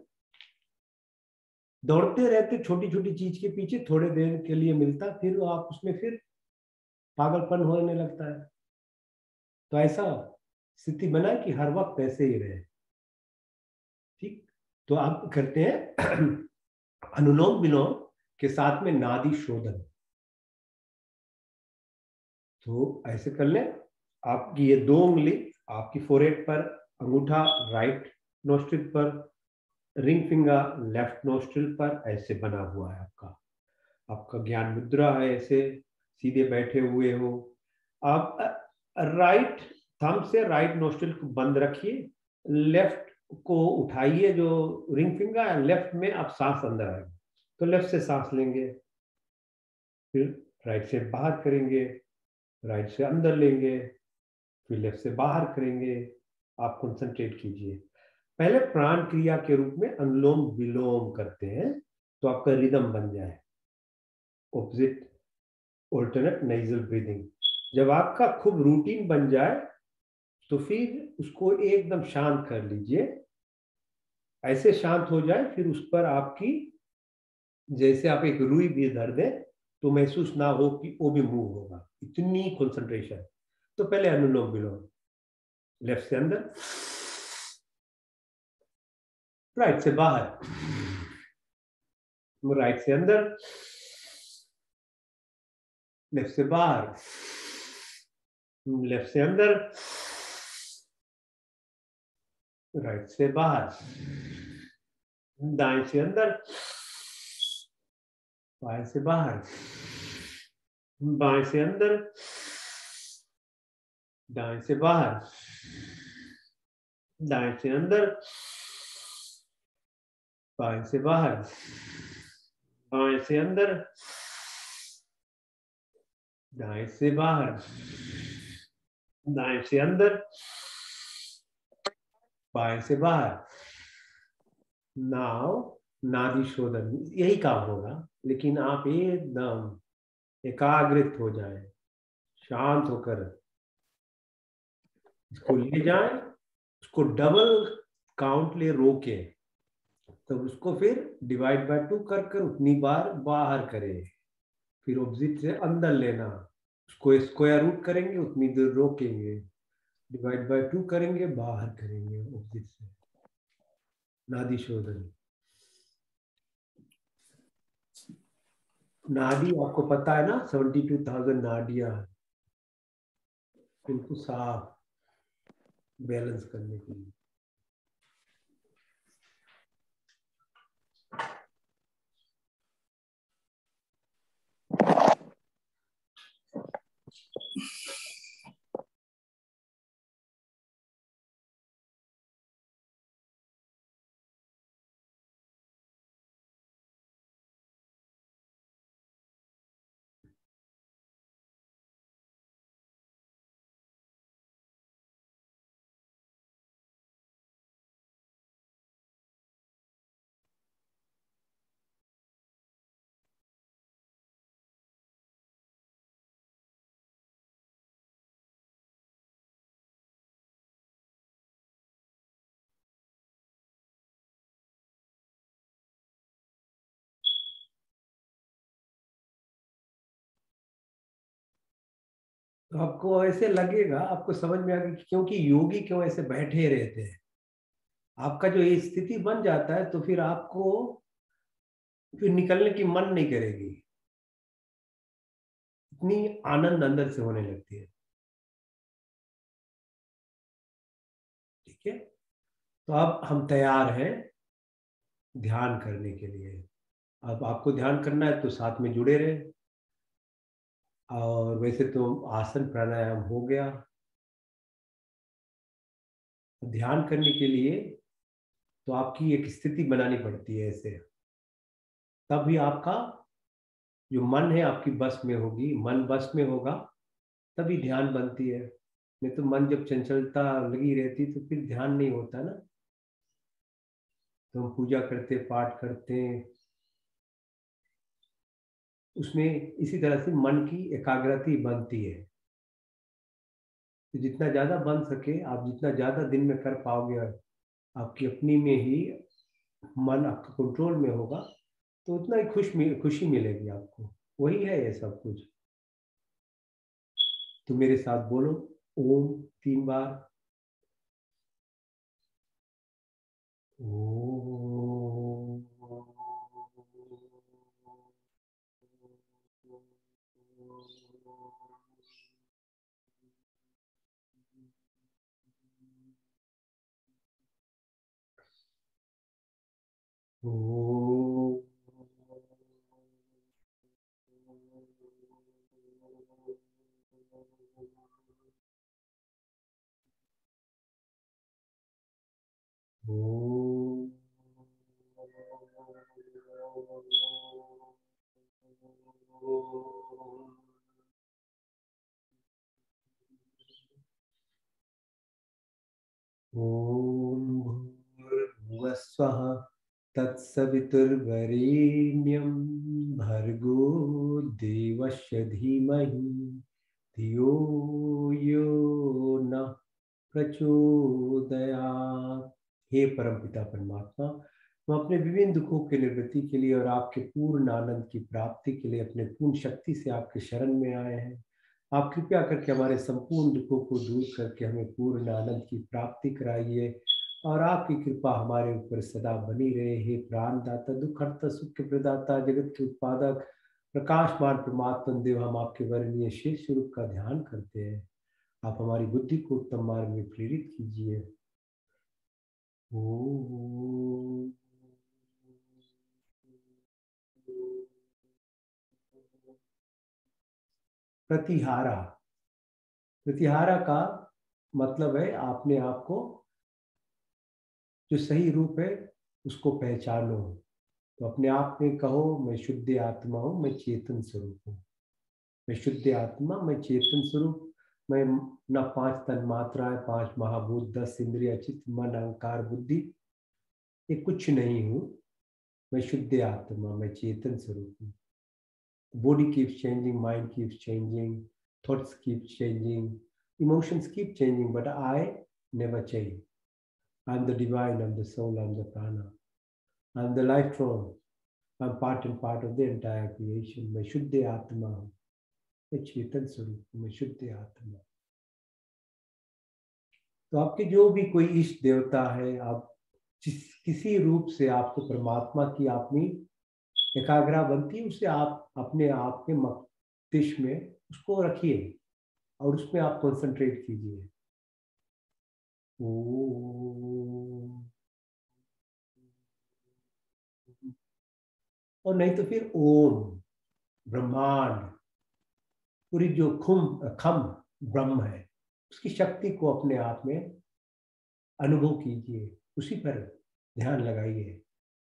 दौड़ते रहते छोटी छोटी चीज के पीछे, थोड़े देर के लिए मिलता, फिर आप उसमें फिर पागलपन होने लगता है। तो ऐसा स्थिति बना कि हर वक्त ऐसे ही रहे। ठीक, तो आप करते हैं अनुलोम विलोम के साथ में नाड़ी शोधन। तो ऐसे कर लें, आपकी ये दो उंगली आपकी फोरहेड पर, अंगूठा राइट नोस्ट्रिल पर, रिंग फिंगर लेफ्ट नोस्ट्रिल पर, ऐसे बना हुआ है आपका आपका ज्ञान मुद्रा है। ऐसे सीधे बैठे हुए हो आप। राइट थंब से राइट नोस्ट्रिल को बंद रखिए, लेफ्ट को उठाइए जो रिंग फिंगर, लेफ्ट में आप सांस अंदर आएगी तो लेफ्ट से सांस लेंगे, फिर राइट से बाहर करेंगे, राइट से अंदर लेंगे, फिर लेफ्ट से बाहर करेंगे। आप कंसंट्रेट कीजिए। पहले प्राण क्रिया के रूप में अनुलोम विलोम करते हैं तो आपका रिदम बन जाए, ऑपोजिट ऑल्टरनेट नेजल ब्रीदिंग। जब आपका खूब रूटीन बन जाए तो फिर उसको एकदम शांत कर लीजिए। ऐसे शांत हो जाए फिर उस पर आपकी, जैसे आप एक रुई भी धर दें तो महसूस ना हो कि वो भी मूव होगा, इतनी कंसंट्रेशन। तो पहले अनुलोम विलोम, लेफ्ट से अंदर, राइट से बाहर, राइट से अंदर, लेफ्ट से बाहर, लेफ्ट से अंदर, राइट से बाहर, दाएं से अंदर, बाएं से बाहर, बाएं से अंदर, दाएं से बाहर, दाएं से अंदर, बाएं से बाहर, बाएं से अंदर, दाएं से बाहर, दाएं से अंदर, बाएं से बाहर। नाउ नाड़ी शोधन, यही काम होगा, लेकिन आप एकदम एकाग्रित हो जाएं, शांत होकर इसको ले जाएं, उसको डबल काउंट ले रोके, तो उसको फिर डिवाइड बाय टू कर कर उतनी बार बाहर करें, फिर ऑब्जेक्ट से अंदर लेना, उसको स्क्वायर रूट करेंगे, उतनी देर रोकेंगे, डिवाइड बाय टू करेंगे, बाहर करेंगे ऑब्जेक्ट से। नाड़ी शोधन। नाड़ी आपको पता है ना, सेवेंटी टू थाउजेंड नाड़ियां, इनको साफ बैलेंस करने के लिए। तो आपको ऐसे लगेगा, आपको समझ में आएगा कि क्योंकि योगी क्यों ऐसे बैठे रहते हैं। आपका जो ये स्थिति बन जाता है, तो फिर आपको फिर निकलने की मन नहीं करेगी, इतनी आनंद अंदर से होने लगती है। ठीक है, तो अब हम तैयार हैं ध्यान करने के लिए। अब आपको ध्यान करना है तो साथ में जुड़े रहे। और वैसे तो आसन प्राणायाम हो गया, ध्यान करने के लिए तो आपकी एक स्थिति बनानी पड़ती है ऐसे, तभी आपका जो मन है आपकी बस में होगी, मन बस में होगा तभी ध्यान बनती है। नहीं तो मन जब चंचलता लगी रहती तो फिर ध्यान नहीं होता ना। तो हम पूजा करते, पाठ करते, उसमें इसी तरह से मन की एकाग्रता बनती है। तो जितना ज्यादा बन सके, आप जितना ज्यादा दिन में कर पाओगे, आपकी अपनी में ही मन आपका कंट्रोल में होगा, तो उतना ही खुश खुशी मिलेगी आपको। वही है ये सब कुछ। तो मेरे साथ बोलो ओम तीन बार। ओम। ओम। ओम। ओम भूर्भुवः स्वः तत्सवितुर्वरेण्यं भर्गो देवस्य धीमहि धियो यो न प्रचोदयात्। हे परमपिता परमात्मा, हम अपने विभिन्न दुखों के निवृत्ति के लिए और आपके पूर्ण आनंद की प्राप्ति के लिए अपने पूर्ण शक्ति से आपके शरण में आए हैं। आप कृपया करके हमारे संपूर्ण दुखों को दूर करके हमें पूर्ण आनंद की प्राप्ति कराइए और आपकी कृपा हमारे ऊपर सदा बनी रहे। हे प्राणदाता, दुख हरता, सुख के प्रदाता, जगत के उत्पादक, प्रकाशमान परमात्मा देव, हम आपके वर्णीय शेष स्वरूप का ध्यान करते हैं। आप हमारी बुद्धि को उत्तम मार्ग में प्रेरित कीजिए। ओम। प्रतिहारा। प्रतिहारा का मतलब है अपने आप को जो सही रूप है उसको पहचानो। तो अपने आप में कहो, मैं शुद्ध आत्मा हूँ, मैं चेतन स्वरूप हूँ। मैं शुद्ध आत्मा, मैं चेतन स्वरूप, मैं न पांच तन मात्राएं, पांच महाभूत, दस इंद्रिय, चित्त, मन, अहंकार, बुद्धि, ये कुछ नहीं हूँ। मैं शुद्ध आत्मा, मैं चेतन स्वरूप हूँ। Body keeps changing, mind keeps changing, thoughts keep changing, emotions keep changing, but I never change. I'm the divine, I'm the soul, I'm the prana, I'm the life form. I'm part and part of the entire creation. मैं शुद्ध आत्मा हूँ, मैं चेतन स्वरूप हूँ, मैं शुद्ध आत्मा। तो आपके जो भी कोई इष्ट देवता है, आप जिस किसी रूप से आपको परमात्मा की अपनी एकाग्रता बनती है, उसे आप अपने आप के मस्तिष्क में उसको रखिए और उसमें आप कंसंट्रेट कीजिए। और नहीं तो फिर ओम, ब्रह्मांड, पूरी जो खुम खम ब्रह्म है, उसकी शक्ति को अपने आप में अनुभव कीजिए, उसी पर ध्यान लगाइए।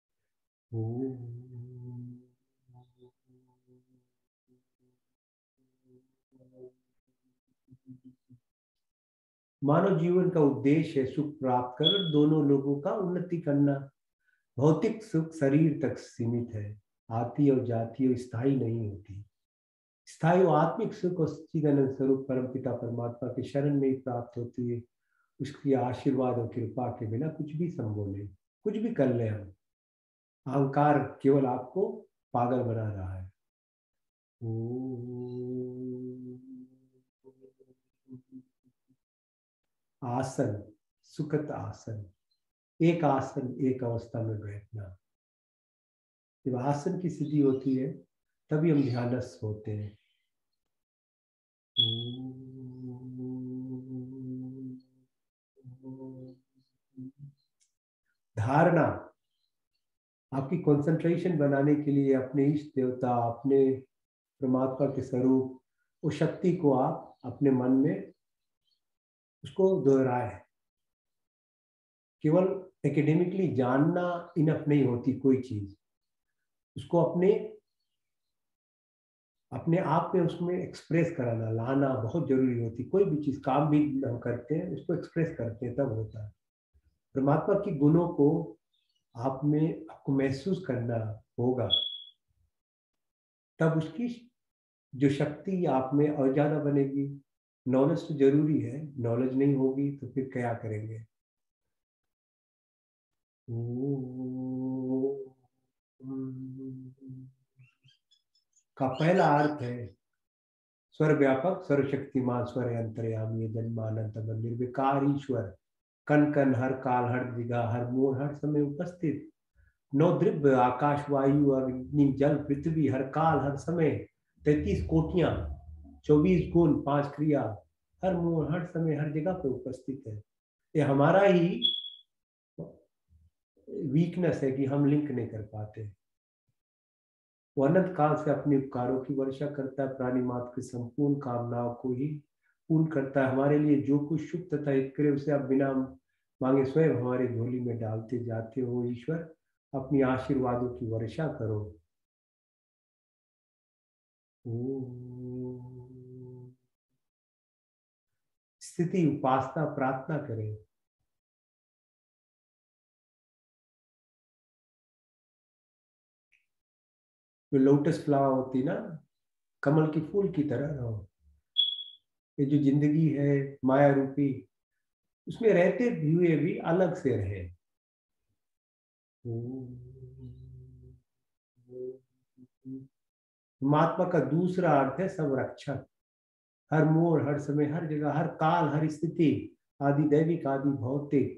मानव जीवन का उद्देश्य है सुख प्राप्त कर दोनों लोगों का उन्नति करना। भौतिक सुख शरीर तक सीमित है, आती और जाती और स्थायी नहीं होती। स्थायी आत्मिक सुख और सच्चिदानंद स्वरूप परमपिता परमात्मा के शरण में ही प्राप्त होती है। उसकी आशीर्वाद और कृपा के बिना कुछ भी संभव नहीं। कुछ भी कर ले हम, अहंकार केवल आपको पागल बना रहा है। आसन, सुखद आसन, एक आसन एक अवस्था में बैठना। जब आसन की स्थिति होती है तभी हम ध्यानस्थ होते हैं। धारणा, आपकी कंसंट्रेशन बनाने के लिए अपने इष्ट देवता, अपने परमात्मा के स्वरूप, उस शक्ति को आप अपने मन में उसको दोहराए। केवल एकेडमिकली जानना इनफ नहीं होती कोई चीज, उसको अपने अपने आप में उसमें एक्सप्रेस कराना, लाना बहुत जरूरी होती। कोई भी चीज, काम भी हम करते हैं उसको एक्सप्रेस करते हैं तब होता है। परमात्मा की गुणों को आप में आपको महसूस करना होगा, तब उसकी जो शक्ति आप में और ज्यादा बनेगी। नॉलेज तो जरूरी है, नॉलेज नहीं होगी तो फिर क्या करेंगे। का पहला अर्थ है स्वर व्यापक, सर्वशक्तिमान, स्वर अंतर्यामी, जन्मानंत, निर्विकार ईश्वर, कण कण, हर काल, हर जगह, हर मोड़, हर समय उपस्थित। नौ द्रव्य, आकाश, वायु, अग्नि, जल, पृथ्वी, हर काल, हर समय, तैतीस कोटियां, चौबीस गुण, पांच क्रिया, हर मोड़, हर समय, हर जगह पे उपस्थित है। ये हमारा ही वीकनेस है कि हम लिंक नहीं कर पाते। वो अनंत काल से अपने उपकारों की वर्षा करता है, प्राणी मात्र की संपूर्ण कामनाओं को ही पूर्ण करता है। हमारे लिए जो कुछ शुभ तथा हित करे उसे आप बिना मांगे स्वयं हमारी झोली में डालते जाते हो। ईश्वर, अपनी आशीर्वादों की वर्षा करो। स्थिति, उपासना, प्रार्थना करें। जो लोटस फ्लावर होती ना, कमल की फूल की तरह रहो। ये जो जिंदगी है माया रूपी, उसमें रहते हुए भी अलग से रहे। महात्मा का दूसरा अर्थ है संरक्षक। हर मोड़, हर समय, हर जगह, हर काल, हर स्थिति, आदि दैविक आदि भौतिक,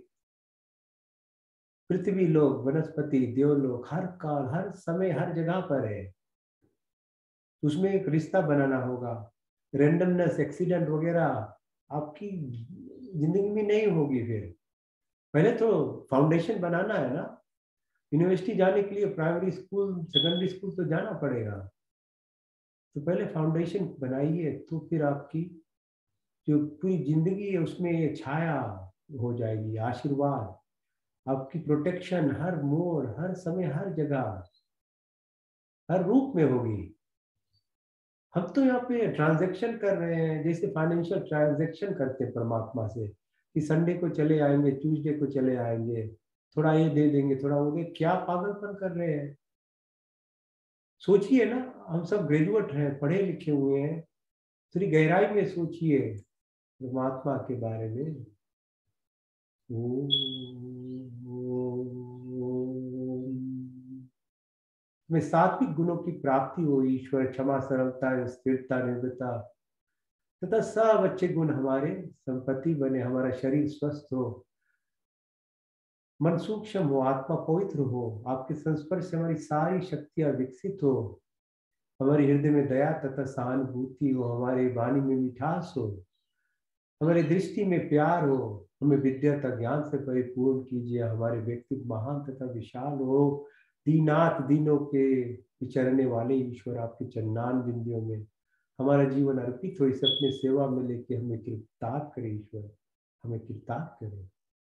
पृथ्वी लोक, वनस्पति, देवलोक, हर काल, हर समय, हर जगह पर है। उसमें एक रिश्ता बनाना होगा। रेंडमनेस, एक्सीडेंट वगैरह आपकी जिंदगी में नहीं होगी। फिर पहले तो फाउंडेशन बनाना है ना। यूनिवर्सिटी जाने के लिए प्राइमरी स्कूल, सेकेंडरी स्कूल तो जाना पड़ेगा। तो पहले फाउंडेशन बनाइए, तो फिर आपकी जो पूरी जिंदगी है उसमें ये छाया हो जाएगी। आशीर्वाद, आपकी प्रोटेक्शन हर मोड़, हर समय, हर जगह, हर रूप में होगी। हम तो यहाँ पे ट्रांजैक्शन कर रहे हैं, जैसे फाइनेंशियल ट्रांजैक्शन करते हैं परमात्मा से, कि संडे को चले आएंगे, ट्यूसडे को चले आएंगे, थोड़ा ये दे देंगे, थोड़ा वो दे। क्या पागलपन कर रहे हैं? सोचिए ना, हम सब ग्रेजुएट हैं, पढ़े लिखे हुए हैं, थोड़ी गहराई में सोचिए परमात्मा के बारे में। में सात्विक गुणों की प्राप्ति हो, ईश्वर, क्षमा, सरलता, स्थिरता, निर्भरता तथा सब अच्छे गुण हमारे संपत्ति बने, हमारा शरीर स्वस्थ हो, मन सूक्ष्म हो, आत्मा पवित्र हो, आपके संस्पर्श से हमारी सारी शक्तियां विकसित हो, हमारे हृदय में दया तथा सहानुभूति हो, हमारी वाणी में मिठास हो, हमारी दृष्टि में प्यार हो, हमें विद्या तथा ज्ञान से परिपूर्ण कीजिए, हमारे व्यक्तित्व महान तथा विशाल हो। दीनाथ दीनों के विचरने वाले ईश्वर, आपके चन्नान बिंदियों में हमारा जीवन अर्पित हो। इस अपने सेवा में लेके हमें कृतार्थ करे ईश्वर, हमें कृतार्थ करे।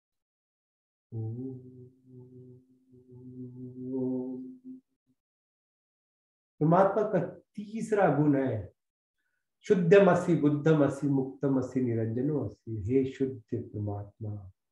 परमात्मा का तीसरा गुण है शुद्धमसि, बुद्धमसि, मुक्तमसि, निरंजनोऽसि। हे शुद्ध परमात्मा,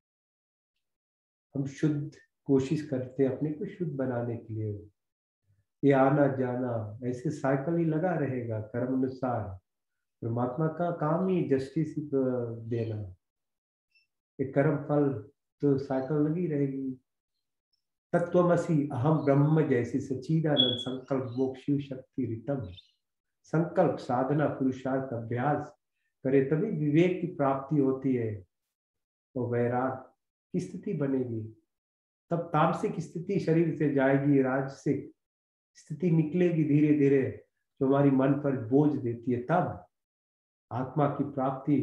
हम शुद्ध कोशिश करते हैं अपने को शुद्ध बनाने के लिए। ये आना जाना ऐसे साइकिल ही लगा रहेगा कर्म अनुसार। परमात्मा का काम ही जस्टिस देना, एक कर्म फल तो साइकिल लगी रहेगी। तत्वमसि अहम ब्रह्म जैसी सच्चिदानंद संकल्प मोक्ष शक्ति रितम। संकल्प, साधना, पुरुषार्थ, अभ्यास करे तभी विवेक की प्राप्ति होती है और वैराग की स्थिति बनेगी। तब तामसिक स्थिति शरीर से जाएगी, राजसिक स्थिति निकलेगी धीरे धीरे, जो हमारी मन पर बोझ देती है। तब आत्मा की प्राप्ति,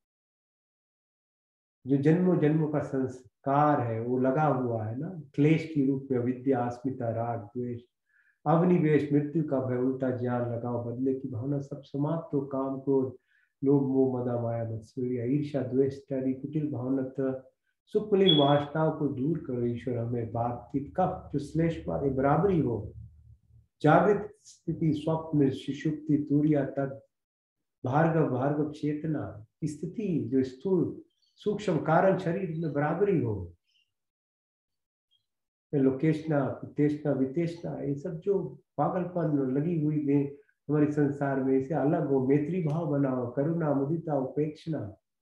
जो जन्मों जन्मों का संस्कार है वो लगा हुआ है ना, क्लेश की रूप में विद्या, अस्मिता, राग, द्वेष, अवनिवेश, मृत्यु का भय, उल्टा ज्ञान, लगाओ, बदले की भावना, सब समाप्त हो। काम, क्रोध, लोभ, मोह, मदा, माया, मत्सर्य, ईर्ष्या, द्वेष इत्यादि कुटिल भावना, सुखमलिन वासनाओं को दूर करो ईश्वर। हमें बातचीत कफ जो श्लेष वाले बराबरी हो, जागृत स्थिति, स्वप्न, सुषुप्ति, तुरिया, तद भार्गव, भार्गव चेतना की स्थिति, जो स्थूल सूक्ष्म कारण शरीर में बराबरी हो। लोकेशना, तेष्णा, वितेष्णा, ये सब जो पागलपन लगी हुई में हमारे संसार में, इसे अलग हो। मैत्री भाव बनाओ, करुणा, मुदिता, उपेक्षणा।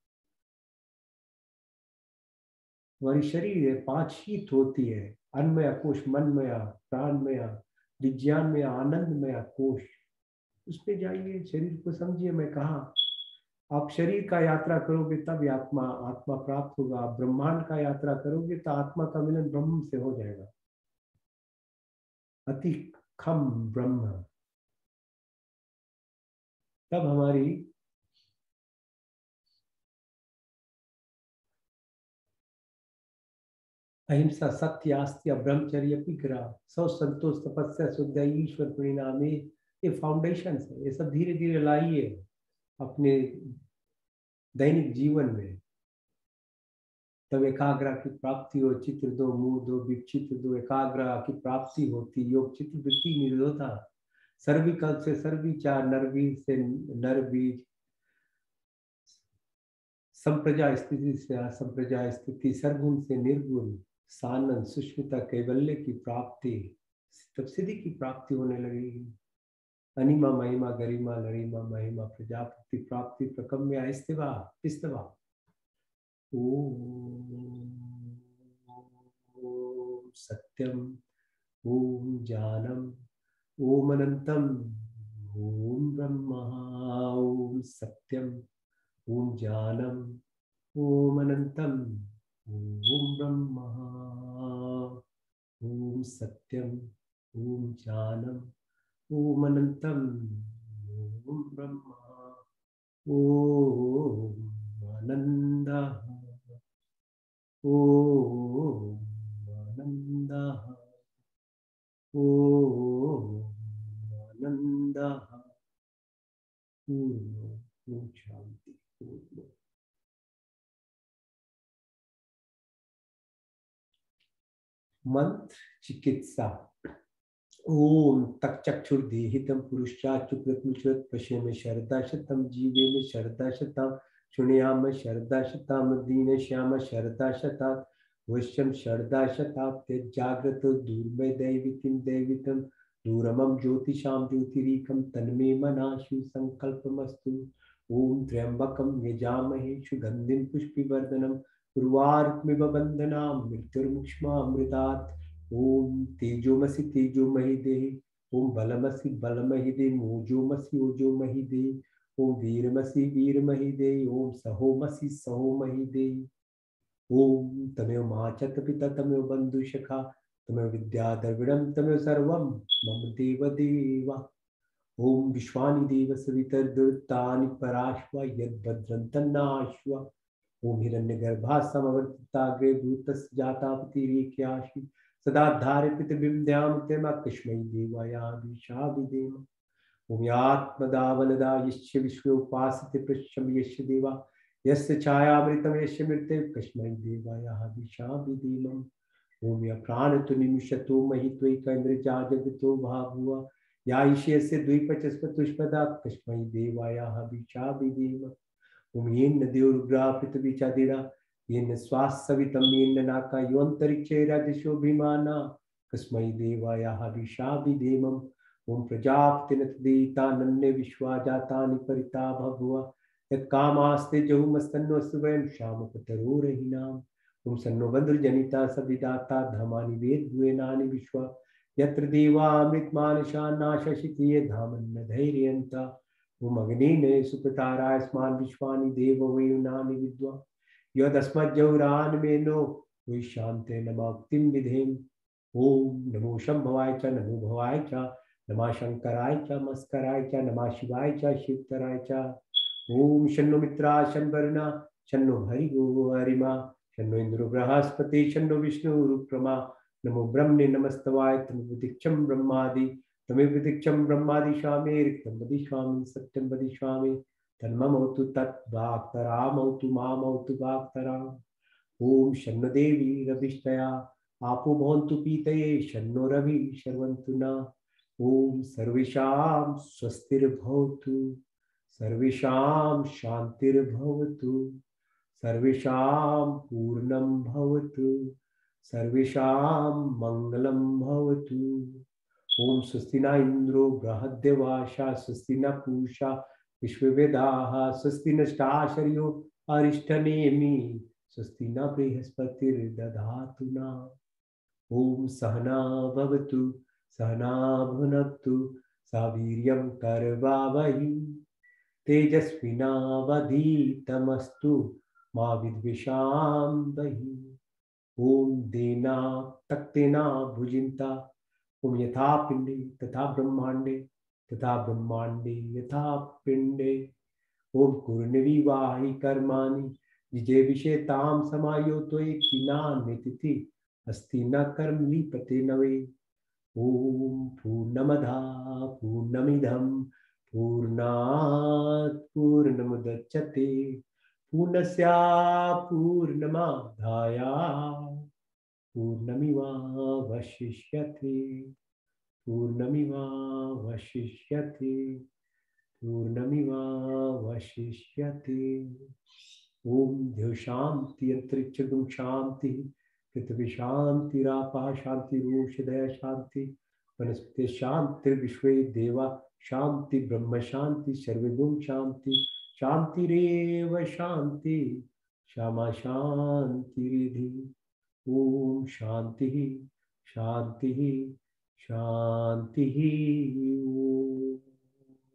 हमारी शरीर है पांच शीत होती है, अन्नमया कोश, मनमया, प्राणमया, विज्ञानमया, आनंदमया कोश। उस पे जाइए, शरीर को समझिए। मैं कहा आप शरीर का यात्रा करोगे तब आत्मा आत्मा प्राप्त होगा। आप ब्रह्मांड का यात्रा करोगे तो आत्मा का मिलन ब्रह्म से हो जाएगा। अति खम ब्रह्म, तब हमारी अहिंसा, सत्य, आस्तिया, ब्रह्मचर्य, विग्रह, सौ संतोष, तपस्या, शुद्ध, ईश्वर परिणाम, ये फाउंडेशन है। ये सब धीरे धीरे लाइए अपने दैनिक जीवन में, तब एकाग्र की प्राप्ति हो। चित्र दो, मुंह दो, विचित्र दो, एकाग्र की प्राप्ति होती। योग चित्र वृत्ति निरोधा, सर्विकल्प से सर्विचार, नरबीज से नरबीज, संप्रजा स्थिति से असंप्रजा स्थिति, सरगुण से निर्गुण, सानंद, सुष्मिता, कैवल्य की प्राप्ति, तब सिद्धि की प्राप्ति होने लगेगी। अनिमा, महिमा, गरिमा, लरिमा, महिमा, प्रजापति प्राप्ति, प्रकम्या, इस्तिवा, इस्तिवा। ओम सत्यम, ओम ज्ञानम, ओम अनंतम ओम ब्रह्मा ओम सत्यम ओम ज्ञानम ओम अनंतम ओम ब्रह्मा ओम सत्यम ओम ज्ञानम ओम अनंतम ओम ब्रह्मा ओम आनंदः ओम आनंदः ओम आनंदः ओम शांति। मंत्र चिकित्सा। ओम तक्षुर्देहितं पुरुषाच्युकृतमुच्युत पश्येम शरदा शतम जीवेम शरदा शतम शृणुयाम शरदा शतम दीनश्याम शरदा शतात् वश्यम शरदा शतात् त्यजाग्रतो दूर्मे दैवितिं दैवितं दूरमं ज्योतिषां ज्योतिरीकं तन्मे मनाशु संकल्पमस्तु। ओम त्र्यंबकं यजामहे सुगंधिं पुष्टिवर्धनम् उर्वारुकमिव बन्धनां मृत्युर्मुक्षमामृतात्। ओम तेजोमसि तेजोमहि देहि ओम बलमसि बलमहि देहि ओजोमसि ओजोमहि देहि ओम वीरमसि वीरमहि देहि ओम सहोमसि सहोमहि देहि। ओम तमेव माता पिता तमेव बन्धुसखा तमेव विद्या द्रविणं तमेव सर्वं मम देव देवा। ओम विश्वानि देव सवितर्दुर्तानि पराश्व यद्भद्रं तन्नाश्व। ओम हिरण्यगर्भा समवर्तिताग्रे भूतस्य जातापतिरेक्याशि सदा धारितबिंध्यामत्यमकस्मै देवायाभिषाभिधेम। ओम यात्मदावनदा यस्य विश्वे उपासते पृच्छं यस्य देवा यस्य छायामृतं यस्य मृते कस्मै देवायाभिषाभिधेम। ओम या प्राणतो निमिषतो महि त्वैकेन्द्रजा जगतो भाभुव या ईशस्य द्विपचस्पतुष्पदा कस्मै देवायाभिषाभिधेम। ओम येन देवरुग्रा पृथ्वी चादिरा येन स्वासवितं येन नाका योऽन्तरिक्षे राजशोभिमाना कस्मै देवायाभिषाभिधेमम्। ओम प्रजापतिनतदेतानन्ये विश्वा जातानि परिता बभुव यत्कामास्ते जहुमस्तन्नो वयं श्यामपतरोरहिनाम्। ओम सन्नो बन्धुर्जनिता सविदाता धामानि वेद्वेनानि विश्वा यत्र देवामृतमानशा नाशशिति ये धामन्न धैर्यन्ता। ओम अग्निने सुपताराय स्मान् विश्वानि देववयुनानि विद्वा यदस्मज्जौरान्मेनो वै शान्ते नमाक्तिं विधेम। ओम नमो शंभवाय च नमो भवाय च नमः शंकराय च मस्कराय च नमः शिवाय च शिवतराय च। ओम शन्नो मित्रा शन्वरुणा शन्नो हरिगो हरिमा शन्नो इंद्रो बृहस्पति शन्नो विष्णुरुक्रमा। नमो ब्रह्मणे नमस्तवाय तमेव दीक्षं ब्रह्मादि तमेव दीक्षं ब्रह्मादि स्वामी रिक्तं वदिष्यामि सत्यं वदिष्यामि तन्ममोतु तद्वाक्तरामौतु मामौतु वाक्तराम्। ओम शन्नो देवी रविष्टया आपो भवन्तु पीतये शन्नो रवि शर्वन्तु न। ओम सर्वेषां स्वस्तिर्भवतु सर्वेषां शान्तिर्भवतु सर्वेषां पूर्णं भवतु सर्वेषां मंगलं भवतु। ओम स्वस्ति न इंद्रो बृहद्देवाशा स्वस्ति न पूषा विश्ववेदाः स्वस्ति नष्टाशर्यो अरिष्टनेमि स्वस्ति न बृहस्पतिर्दधातु न। ओम सहना भवतु सहना भुनक्तु सा वीर्यं करवावहै तेजस्विनावधीतमस्तु मा विद्विषावहै। ओम देना तक्तेना भुजिन्ता ओम यथा पिंडे तथा ब्रह्मांडे तथा ब्रह्मांडे यथा पिंडे। ओम कुर्णविवाहि कर्माणि जिजे विषेतां समायोतो किनान्यतिथि अस्ति न कर्म लिपते नवे। ओम पूर्णमदा पूर्णमिदं पूर्णात् पूर्णमुदच्यते पूर्णस्य पूर्णमादाय पूर्णमेवावशिष्यते पूर्णमेवावशिष्यते पूर्णमेवावशिष्यते। ओम देव शांति अंतरिक्ष गुण शांति पृथ्वी शांति रापा शांति रोषदय शांति वनस्पति शांति विश्वे देवा शांति ब्रह्म शांति सर्वगुण शांति शांतिरेव शांति श्यामा शांतिरिधि। ओम शांति शांति शांति। ओम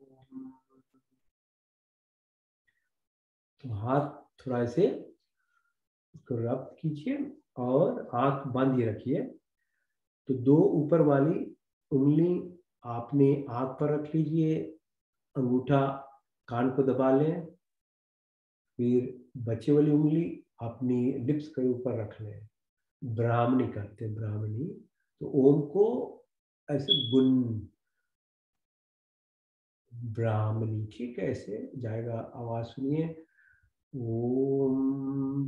हाथ थोड़ा से उसको रब कीजिए और आंख बंद ही रखिए। तो दो ऊपर वाली उंगली आपने आंख पर रख लीजिए, अंगूठा कान को दबा लें, फिर बचे वाली उंगली अपनी लिप्स के ऊपर रख लें। ब्राह्मणी करते हैं, ब्राह्मणी। तो ओम को ऐसे गुन, ब्राह्मणी, ठीक है, ऐसे जाएगा। आवाज सुनिए, ओम।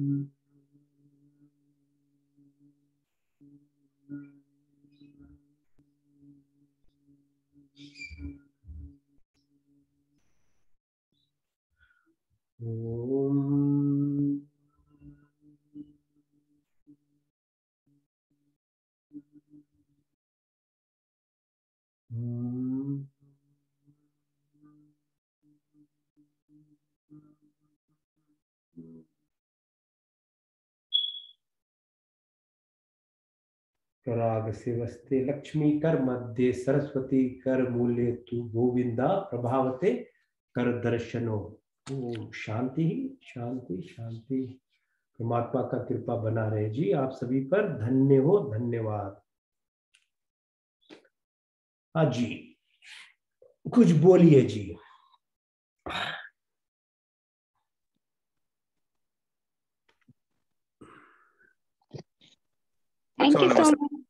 ओम। कराग से वस्ते लक्ष्मी कर मध्य सरस्वती कर मूल्य तु गोविंदा प्रभावते कर दर्शनो। ओम शांति शांति शांति। परमात्मा का कृपा बना रहे जी आप सभी पर। धन्य हो, धन्यवाद। हाँ जी, कुछ बोलिए जी। Thank you so much.